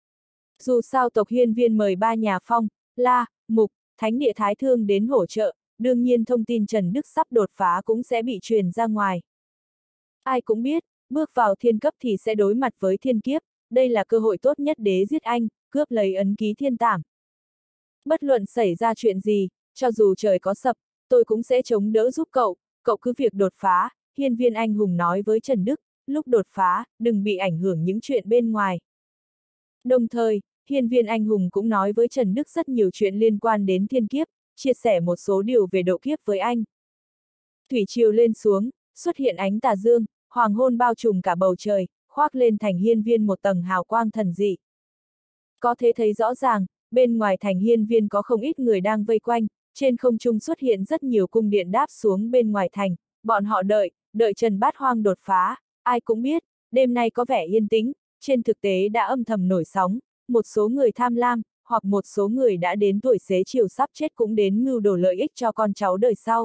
Dù sao tộc Hiên Viên mời ba nhà Phong, La, Mục, Thánh Địa Thái Thương đến hỗ trợ, đương nhiên thông tin Trần Đức sắp đột phá cũng sẽ bị truyền ra ngoài. Ai cũng biết, bước vào thiên cấp thì sẽ đối mặt với thiên kiếp, đây là cơ hội tốt nhất để giết anh, cướp lấy ấn ký thiên tảm. Bất luận xảy ra chuyện gì, cho dù trời có sập, tôi cũng sẽ chống đỡ giúp cậu, cậu cứ việc đột phá, Hiên Viên Anh Hùng nói với Trần Đức, lúc đột phá, đừng bị ảnh hưởng những chuyện bên ngoài. Đồng thời, Hiên Viên Anh Hùng cũng nói với Trần Đức rất nhiều chuyện liên quan đến thiên kiếp, chia sẻ một số điều về độ kiếp với anh. Thủy triều lên xuống, xuất hiện ánh tà dương, hoàng hôn bao trùm cả bầu trời, khoác lên thành Hiên Viên một tầng hào quang thần dị. Có thể thấy rõ ràng, bên ngoài thành Hiên Viên có không ít người đang vây quanh, trên không trung xuất hiện rất nhiều cung điện đáp xuống bên ngoài thành, bọn họ đợi, đợi Trần Bát Hoang đột phá, ai cũng biết, đêm nay có vẻ yên tĩnh, trên thực tế đã âm thầm nổi sóng, một số người tham lam, hoặc một số người đã đến tuổi xế chiều sắp chết cũng đến mưu đồ lợi ích cho con cháu đời sau.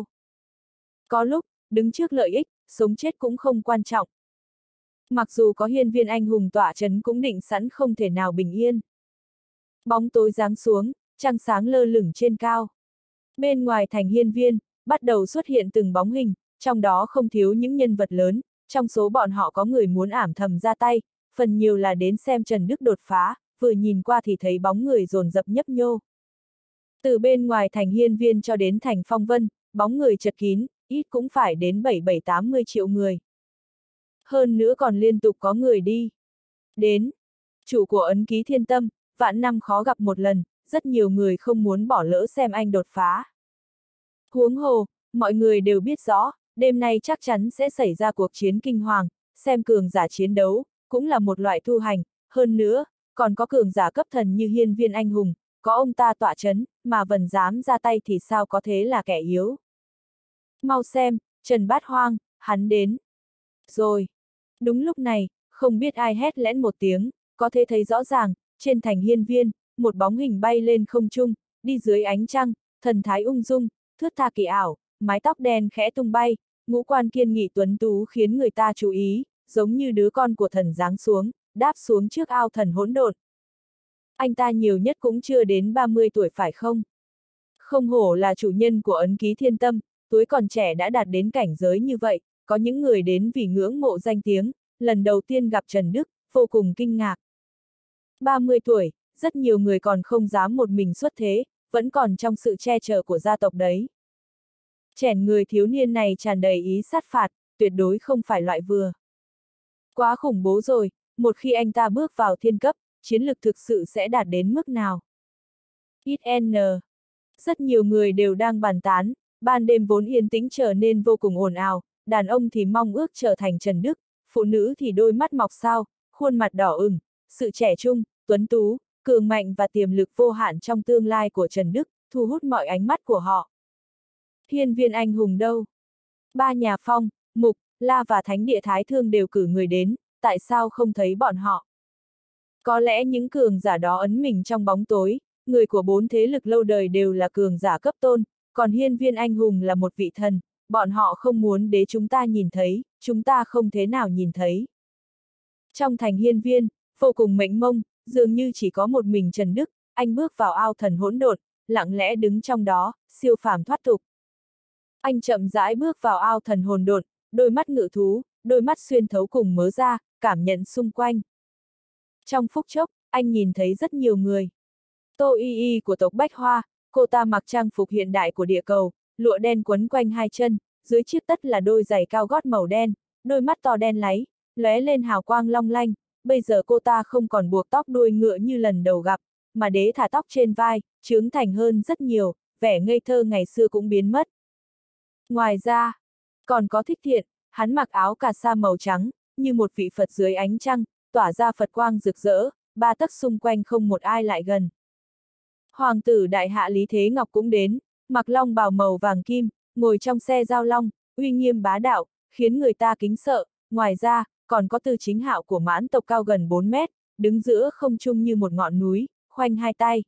Có lúc, đứng trước lợi ích, sống chết cũng không quan trọng. Mặc dù có Hiên Viên Anh Hùng tọa trấn cũng định sẵn không thể nào bình yên. Bóng tối giáng xuống, trăng sáng lơ lửng trên cao. Bên ngoài thành Hiên Viên, bắt đầu xuất hiện từng bóng hình, trong đó không thiếu những nhân vật lớn, trong số bọn họ có người muốn ảm thầm ra tay, phần nhiều là đến xem Trần Đức đột phá, vừa nhìn qua thì thấy bóng người dồn dập nhấp nhô. Từ bên ngoài thành Hiên Viên cho đến thành Phong Vân, bóng người chật kín, ít cũng phải đến bảy bảy tám mươi triệu người. Hơn nữa còn liên tục có người đi. Đến. Chủ của ấn ký thiên tâm, vạn năm khó gặp một lần, rất nhiều người không muốn bỏ lỡ xem anh đột phá. Huống hồ, mọi người đều biết rõ, đêm nay chắc chắn sẽ xảy ra cuộc chiến kinh hoàng, xem cường giả chiến đấu, cũng là một loại tu hành, hơn nữa, còn có cường giả cấp thần như Hiên Viên Anh Hùng, có ông ta tọa chấn, mà Vân dám ra tay thì sao có thế là kẻ yếu. Mau xem, Trần Bát Hoang, hắn đến. Rồi. Đúng lúc này, không biết ai hét lẽn một tiếng, có thể thấy rõ ràng, trên thành Hiên Viên, một bóng hình bay lên không trung, đi dưới ánh trăng, thần thái ung dung, thướt tha kỳ ảo, mái tóc đen khẽ tung bay, ngũ quan kiên nghị tuấn tú khiến người ta chú ý, giống như đứa con của thần giáng xuống, đáp xuống trước ao thần hỗn độn. Anh ta nhiều nhất cũng chưa đến ba mươi tuổi phải không? Không hổ là chủ nhân của ấn ký thiên tâm, tuổi còn trẻ đã đạt đến cảnh giới như vậy, có những người đến vì ngưỡng mộ danh tiếng, lần đầu tiên gặp Trần Đức, vô cùng kinh ngạc. ba mươi tuổi, rất nhiều người còn không dám một mình xuất thế, vẫn còn trong sự che chở của gia tộc đấy. Chẻn người thiếu niên này tràn đầy ý sát phạt, tuyệt đối không phải loại vừa. Quá khủng bố rồi, một khi anh ta bước vào thiên cấp, chiến lực thực sự sẽ đạt đến mức nào? Ít N. Rất nhiều người đều đang bàn tán, ban đêm vốn yên tĩnh trở nên vô cùng ồn ào, đàn ông thì mong ước trở thành Trần Đức, phụ nữ thì đôi mắt mọc sao, khuôn mặt đỏ ửng, sự trẻ trung, tuấn tú, cường mạnh và tiềm lực vô hạn trong tương lai của Trần Đức, thu hút mọi ánh mắt của họ. Hiên Viên Anh Hùng đâu? Ba nhà Phong, Mục, La và Thánh Địa Thái Thương đều cử người đến, tại sao không thấy bọn họ? Có lẽ những cường giả đó ấn mình trong bóng tối, người của bốn thế lực lâu đời đều là cường giả cấp tôn, còn hiên viên anh hùng là một vị thần, bọn họ không muốn để chúng ta nhìn thấy, chúng ta không thế nào nhìn thấy. Trong thành hiên viên, vô cùng mênh mông, dường như chỉ có một mình Trần Đức, anh bước vào ao thần hỗn độn, lặng lẽ đứng trong đó, siêu phàm thoát tục. Anh chậm rãi bước vào ao thần hồn độn, đôi mắt ngự thú, đôi mắt xuyên thấu cùng mớ ra, cảm nhận xung quanh. Trong phút chốc, anh nhìn thấy rất nhiều người. Tô Y Y của tộc Bách Hoa, cô ta mặc trang phục hiện đại của địa cầu, lụa đen quấn quanh hai chân, dưới chiếc tất là đôi giày cao gót màu đen, đôi mắt to đen láy, lóe lên hào quang long lanh. Bây giờ cô ta không còn buộc tóc đuôi ngựa như lần đầu gặp, mà đế thả tóc trên vai, trưởng thành hơn rất nhiều, vẻ ngây thơ ngày xưa cũng biến mất. Ngoài ra, còn có Thích Thiện, hắn mặc áo cà sa màu trắng, như một vị Phật dưới ánh trăng, tỏa ra Phật quang rực rỡ, ba tấc xung quanh không một ai lại gần. Hoàng tử đại hạ Lý Thế Ngọc cũng đến, mặc long bào màu vàng kim, ngồi trong xe giao long, uy nghiêm bá đạo, khiến người ta kính sợ. Ngoài ra, còn có Từ Chính Hạo của Mãn tộc cao gần bốn mét, đứng giữa không trung như một ngọn núi, khoanh hai tay.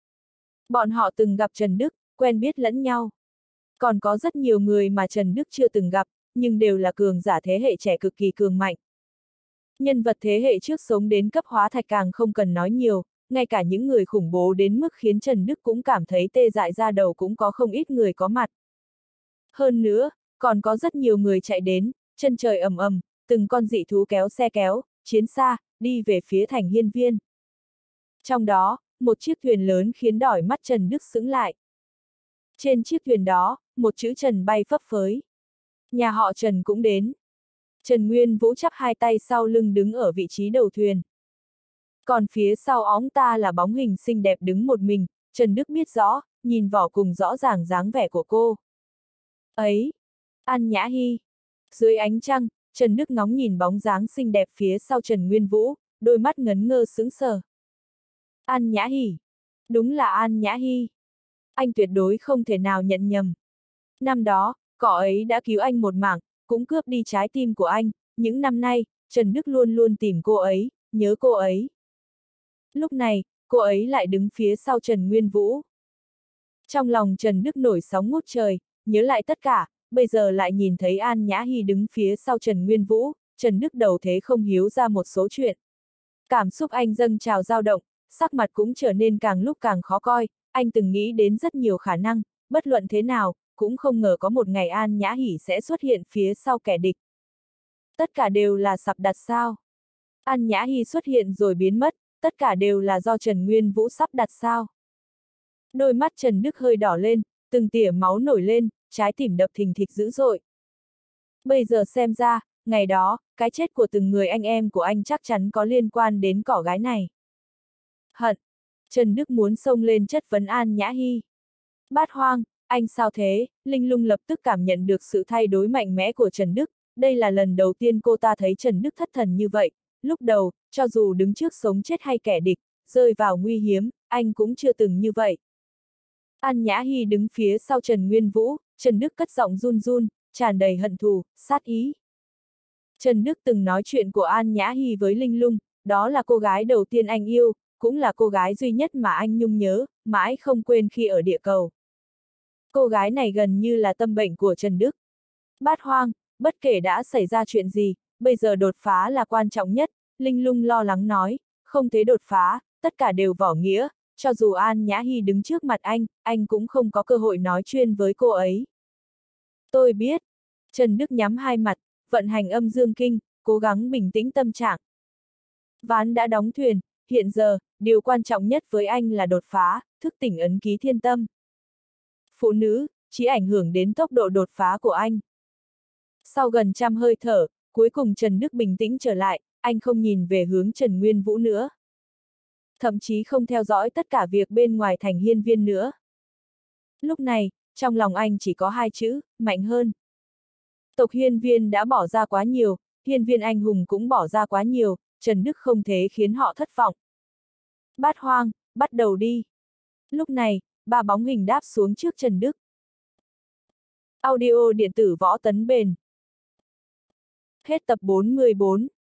Bọn họ từng gặp Trần Đức, quen biết lẫn nhau. Còn có rất nhiều người mà Trần Đức chưa từng gặp, nhưng đều là cường giả thế hệ trẻ cực kỳ cường mạnh. Nhân vật thế hệ trước sống đến cấp hóa thạch càng không cần nói nhiều, ngay cả những người khủng bố đến mức khiến Trần Đức cũng cảm thấy tê dại da đầu cũng có không ít người có mặt. Hơn nữa, còn có rất nhiều người chạy đến, chân trời ầm ầm, từng con dị thú kéo xe kéo, chiến xa, đi về phía thành hiên viên. Trong đó, một chiếc thuyền lớn khiến đỏi mắt Trần Đức sững lại. Trên chiếc thuyền đó, một chữ Trần bay phấp phới. Nhà họ Trần cũng đến. Trần Nguyên Vũ chắp hai tay sau lưng đứng ở vị trí đầu thuyền. Còn phía sau óng ta là bóng hình xinh đẹp đứng một mình, Trần Đức biết rõ, nhìn vỏ cùng rõ ràng dáng vẻ của cô. Ấy! An Nhã Hy! Dưới ánh trăng, Trần Đức ngóng nhìn bóng dáng xinh đẹp phía sau Trần Nguyên Vũ, đôi mắt ngấn ngơ sững sờ. An Nhã Hy! Đúng là An Nhã Hy! Anh tuyệt đối không thể nào nhận nhầm. Năm đó, cỏ ấy đã cứu anh một mạng, cũng cướp đi trái tim của anh, những năm nay, Trần Đức luôn luôn tìm cô ấy, nhớ cô ấy. Lúc này, cô ấy lại đứng phía sau Trần Nguyên Vũ. Trong lòng Trần Đức nổi sóng ngút trời, nhớ lại tất cả, bây giờ lại nhìn thấy An Nhã Hy đứng phía sau Trần Nguyên Vũ, Trần Đức đầu thế không hiếu ra một số chuyện. Cảm xúc anh dâng trào dao động, sắc mặt cũng trở nên càng lúc càng khó coi, anh từng nghĩ đến rất nhiều khả năng, bất luận thế nào, cũng không ngờ có một ngày An Nhã Hỷ sẽ xuất hiện phía sau kẻ địch. Tất cả đều là sắp đặt sao? An Nhã Hy xuất hiện rồi biến mất, tất cả đều là do Trần Nguyên Vũ sắp đặt sao? Đôi mắt Trần Đức hơi đỏ lên, từng tỉa máu nổi lên, trái tim đập thình thịch dữ dội. Bây giờ xem ra, ngày đó, cái chết của từng người anh em của anh chắc chắn có liên quan đến cỏ gái này. Hận! Trần Đức muốn xông lên chất vấn An Nhã Hy. Bát Hoang, anh sao thế? Linh Lung lập tức cảm nhận được sự thay đổi mạnh mẽ của Trần Đức, đây là lần đầu tiên cô ta thấy Trần Đức thất thần như vậy, lúc đầu, cho dù đứng trước sống chết hay kẻ địch, rơi vào nguy hiếm, anh cũng chưa từng như vậy. An Nhã Hy đứng phía sau Trần Nguyên Vũ, Trần Đức cất giọng run run, tràn đầy hận thù, sát ý. Trần Đức từng nói chuyện của An Nhã Hy với Linh Lung, đó là cô gái đầu tiên anh yêu, cũng là cô gái duy nhất mà anh nhung nhớ, mãi không quên khi ở địa cầu. Cô gái này gần như là tâm bệnh của Trần Đức. Bát Hoang, bất kể đã xảy ra chuyện gì, bây giờ đột phá là quan trọng nhất, Linh Lung lo lắng nói, không thể đột phá, tất cả đều vỏ nghĩa, cho dù An Nhã Hy đứng trước mặt anh, anh cũng không có cơ hội nói chuyện với cô ấy. Tôi biết. Trần Đức nhắm hai mặt, vận hành âm dương kinh, cố gắng bình tĩnh tâm trạng. Ván đã đóng thuyền, hiện giờ, điều quan trọng nhất với anh là đột phá, thức tỉnh ấn ký thiên tâm. Phụ nữ, chỉ ảnh hưởng đến tốc độ đột phá của anh. Sau gần trăm hơi thở, cuối cùng Trần Đức bình tĩnh trở lại, anh không nhìn về hướng Trần Nguyên Vũ nữa. Thậm chí không theo dõi tất cả việc bên ngoài thành hiên viên nữa. Lúc này, trong lòng anh chỉ có hai chữ, mạnh hơn. Tộc hiên viên đã bỏ ra quá nhiều, hiên viên anh hùng cũng bỏ ra quá nhiều, Trần Đức không thể khiến họ thất vọng. Bát Hoang, bắt đầu đi. Lúc này, ba bóng hình đáp xuống trước Trần Đức. Audio điện tử Võ Tấn Bền. Hết tập bốn mươi bốn.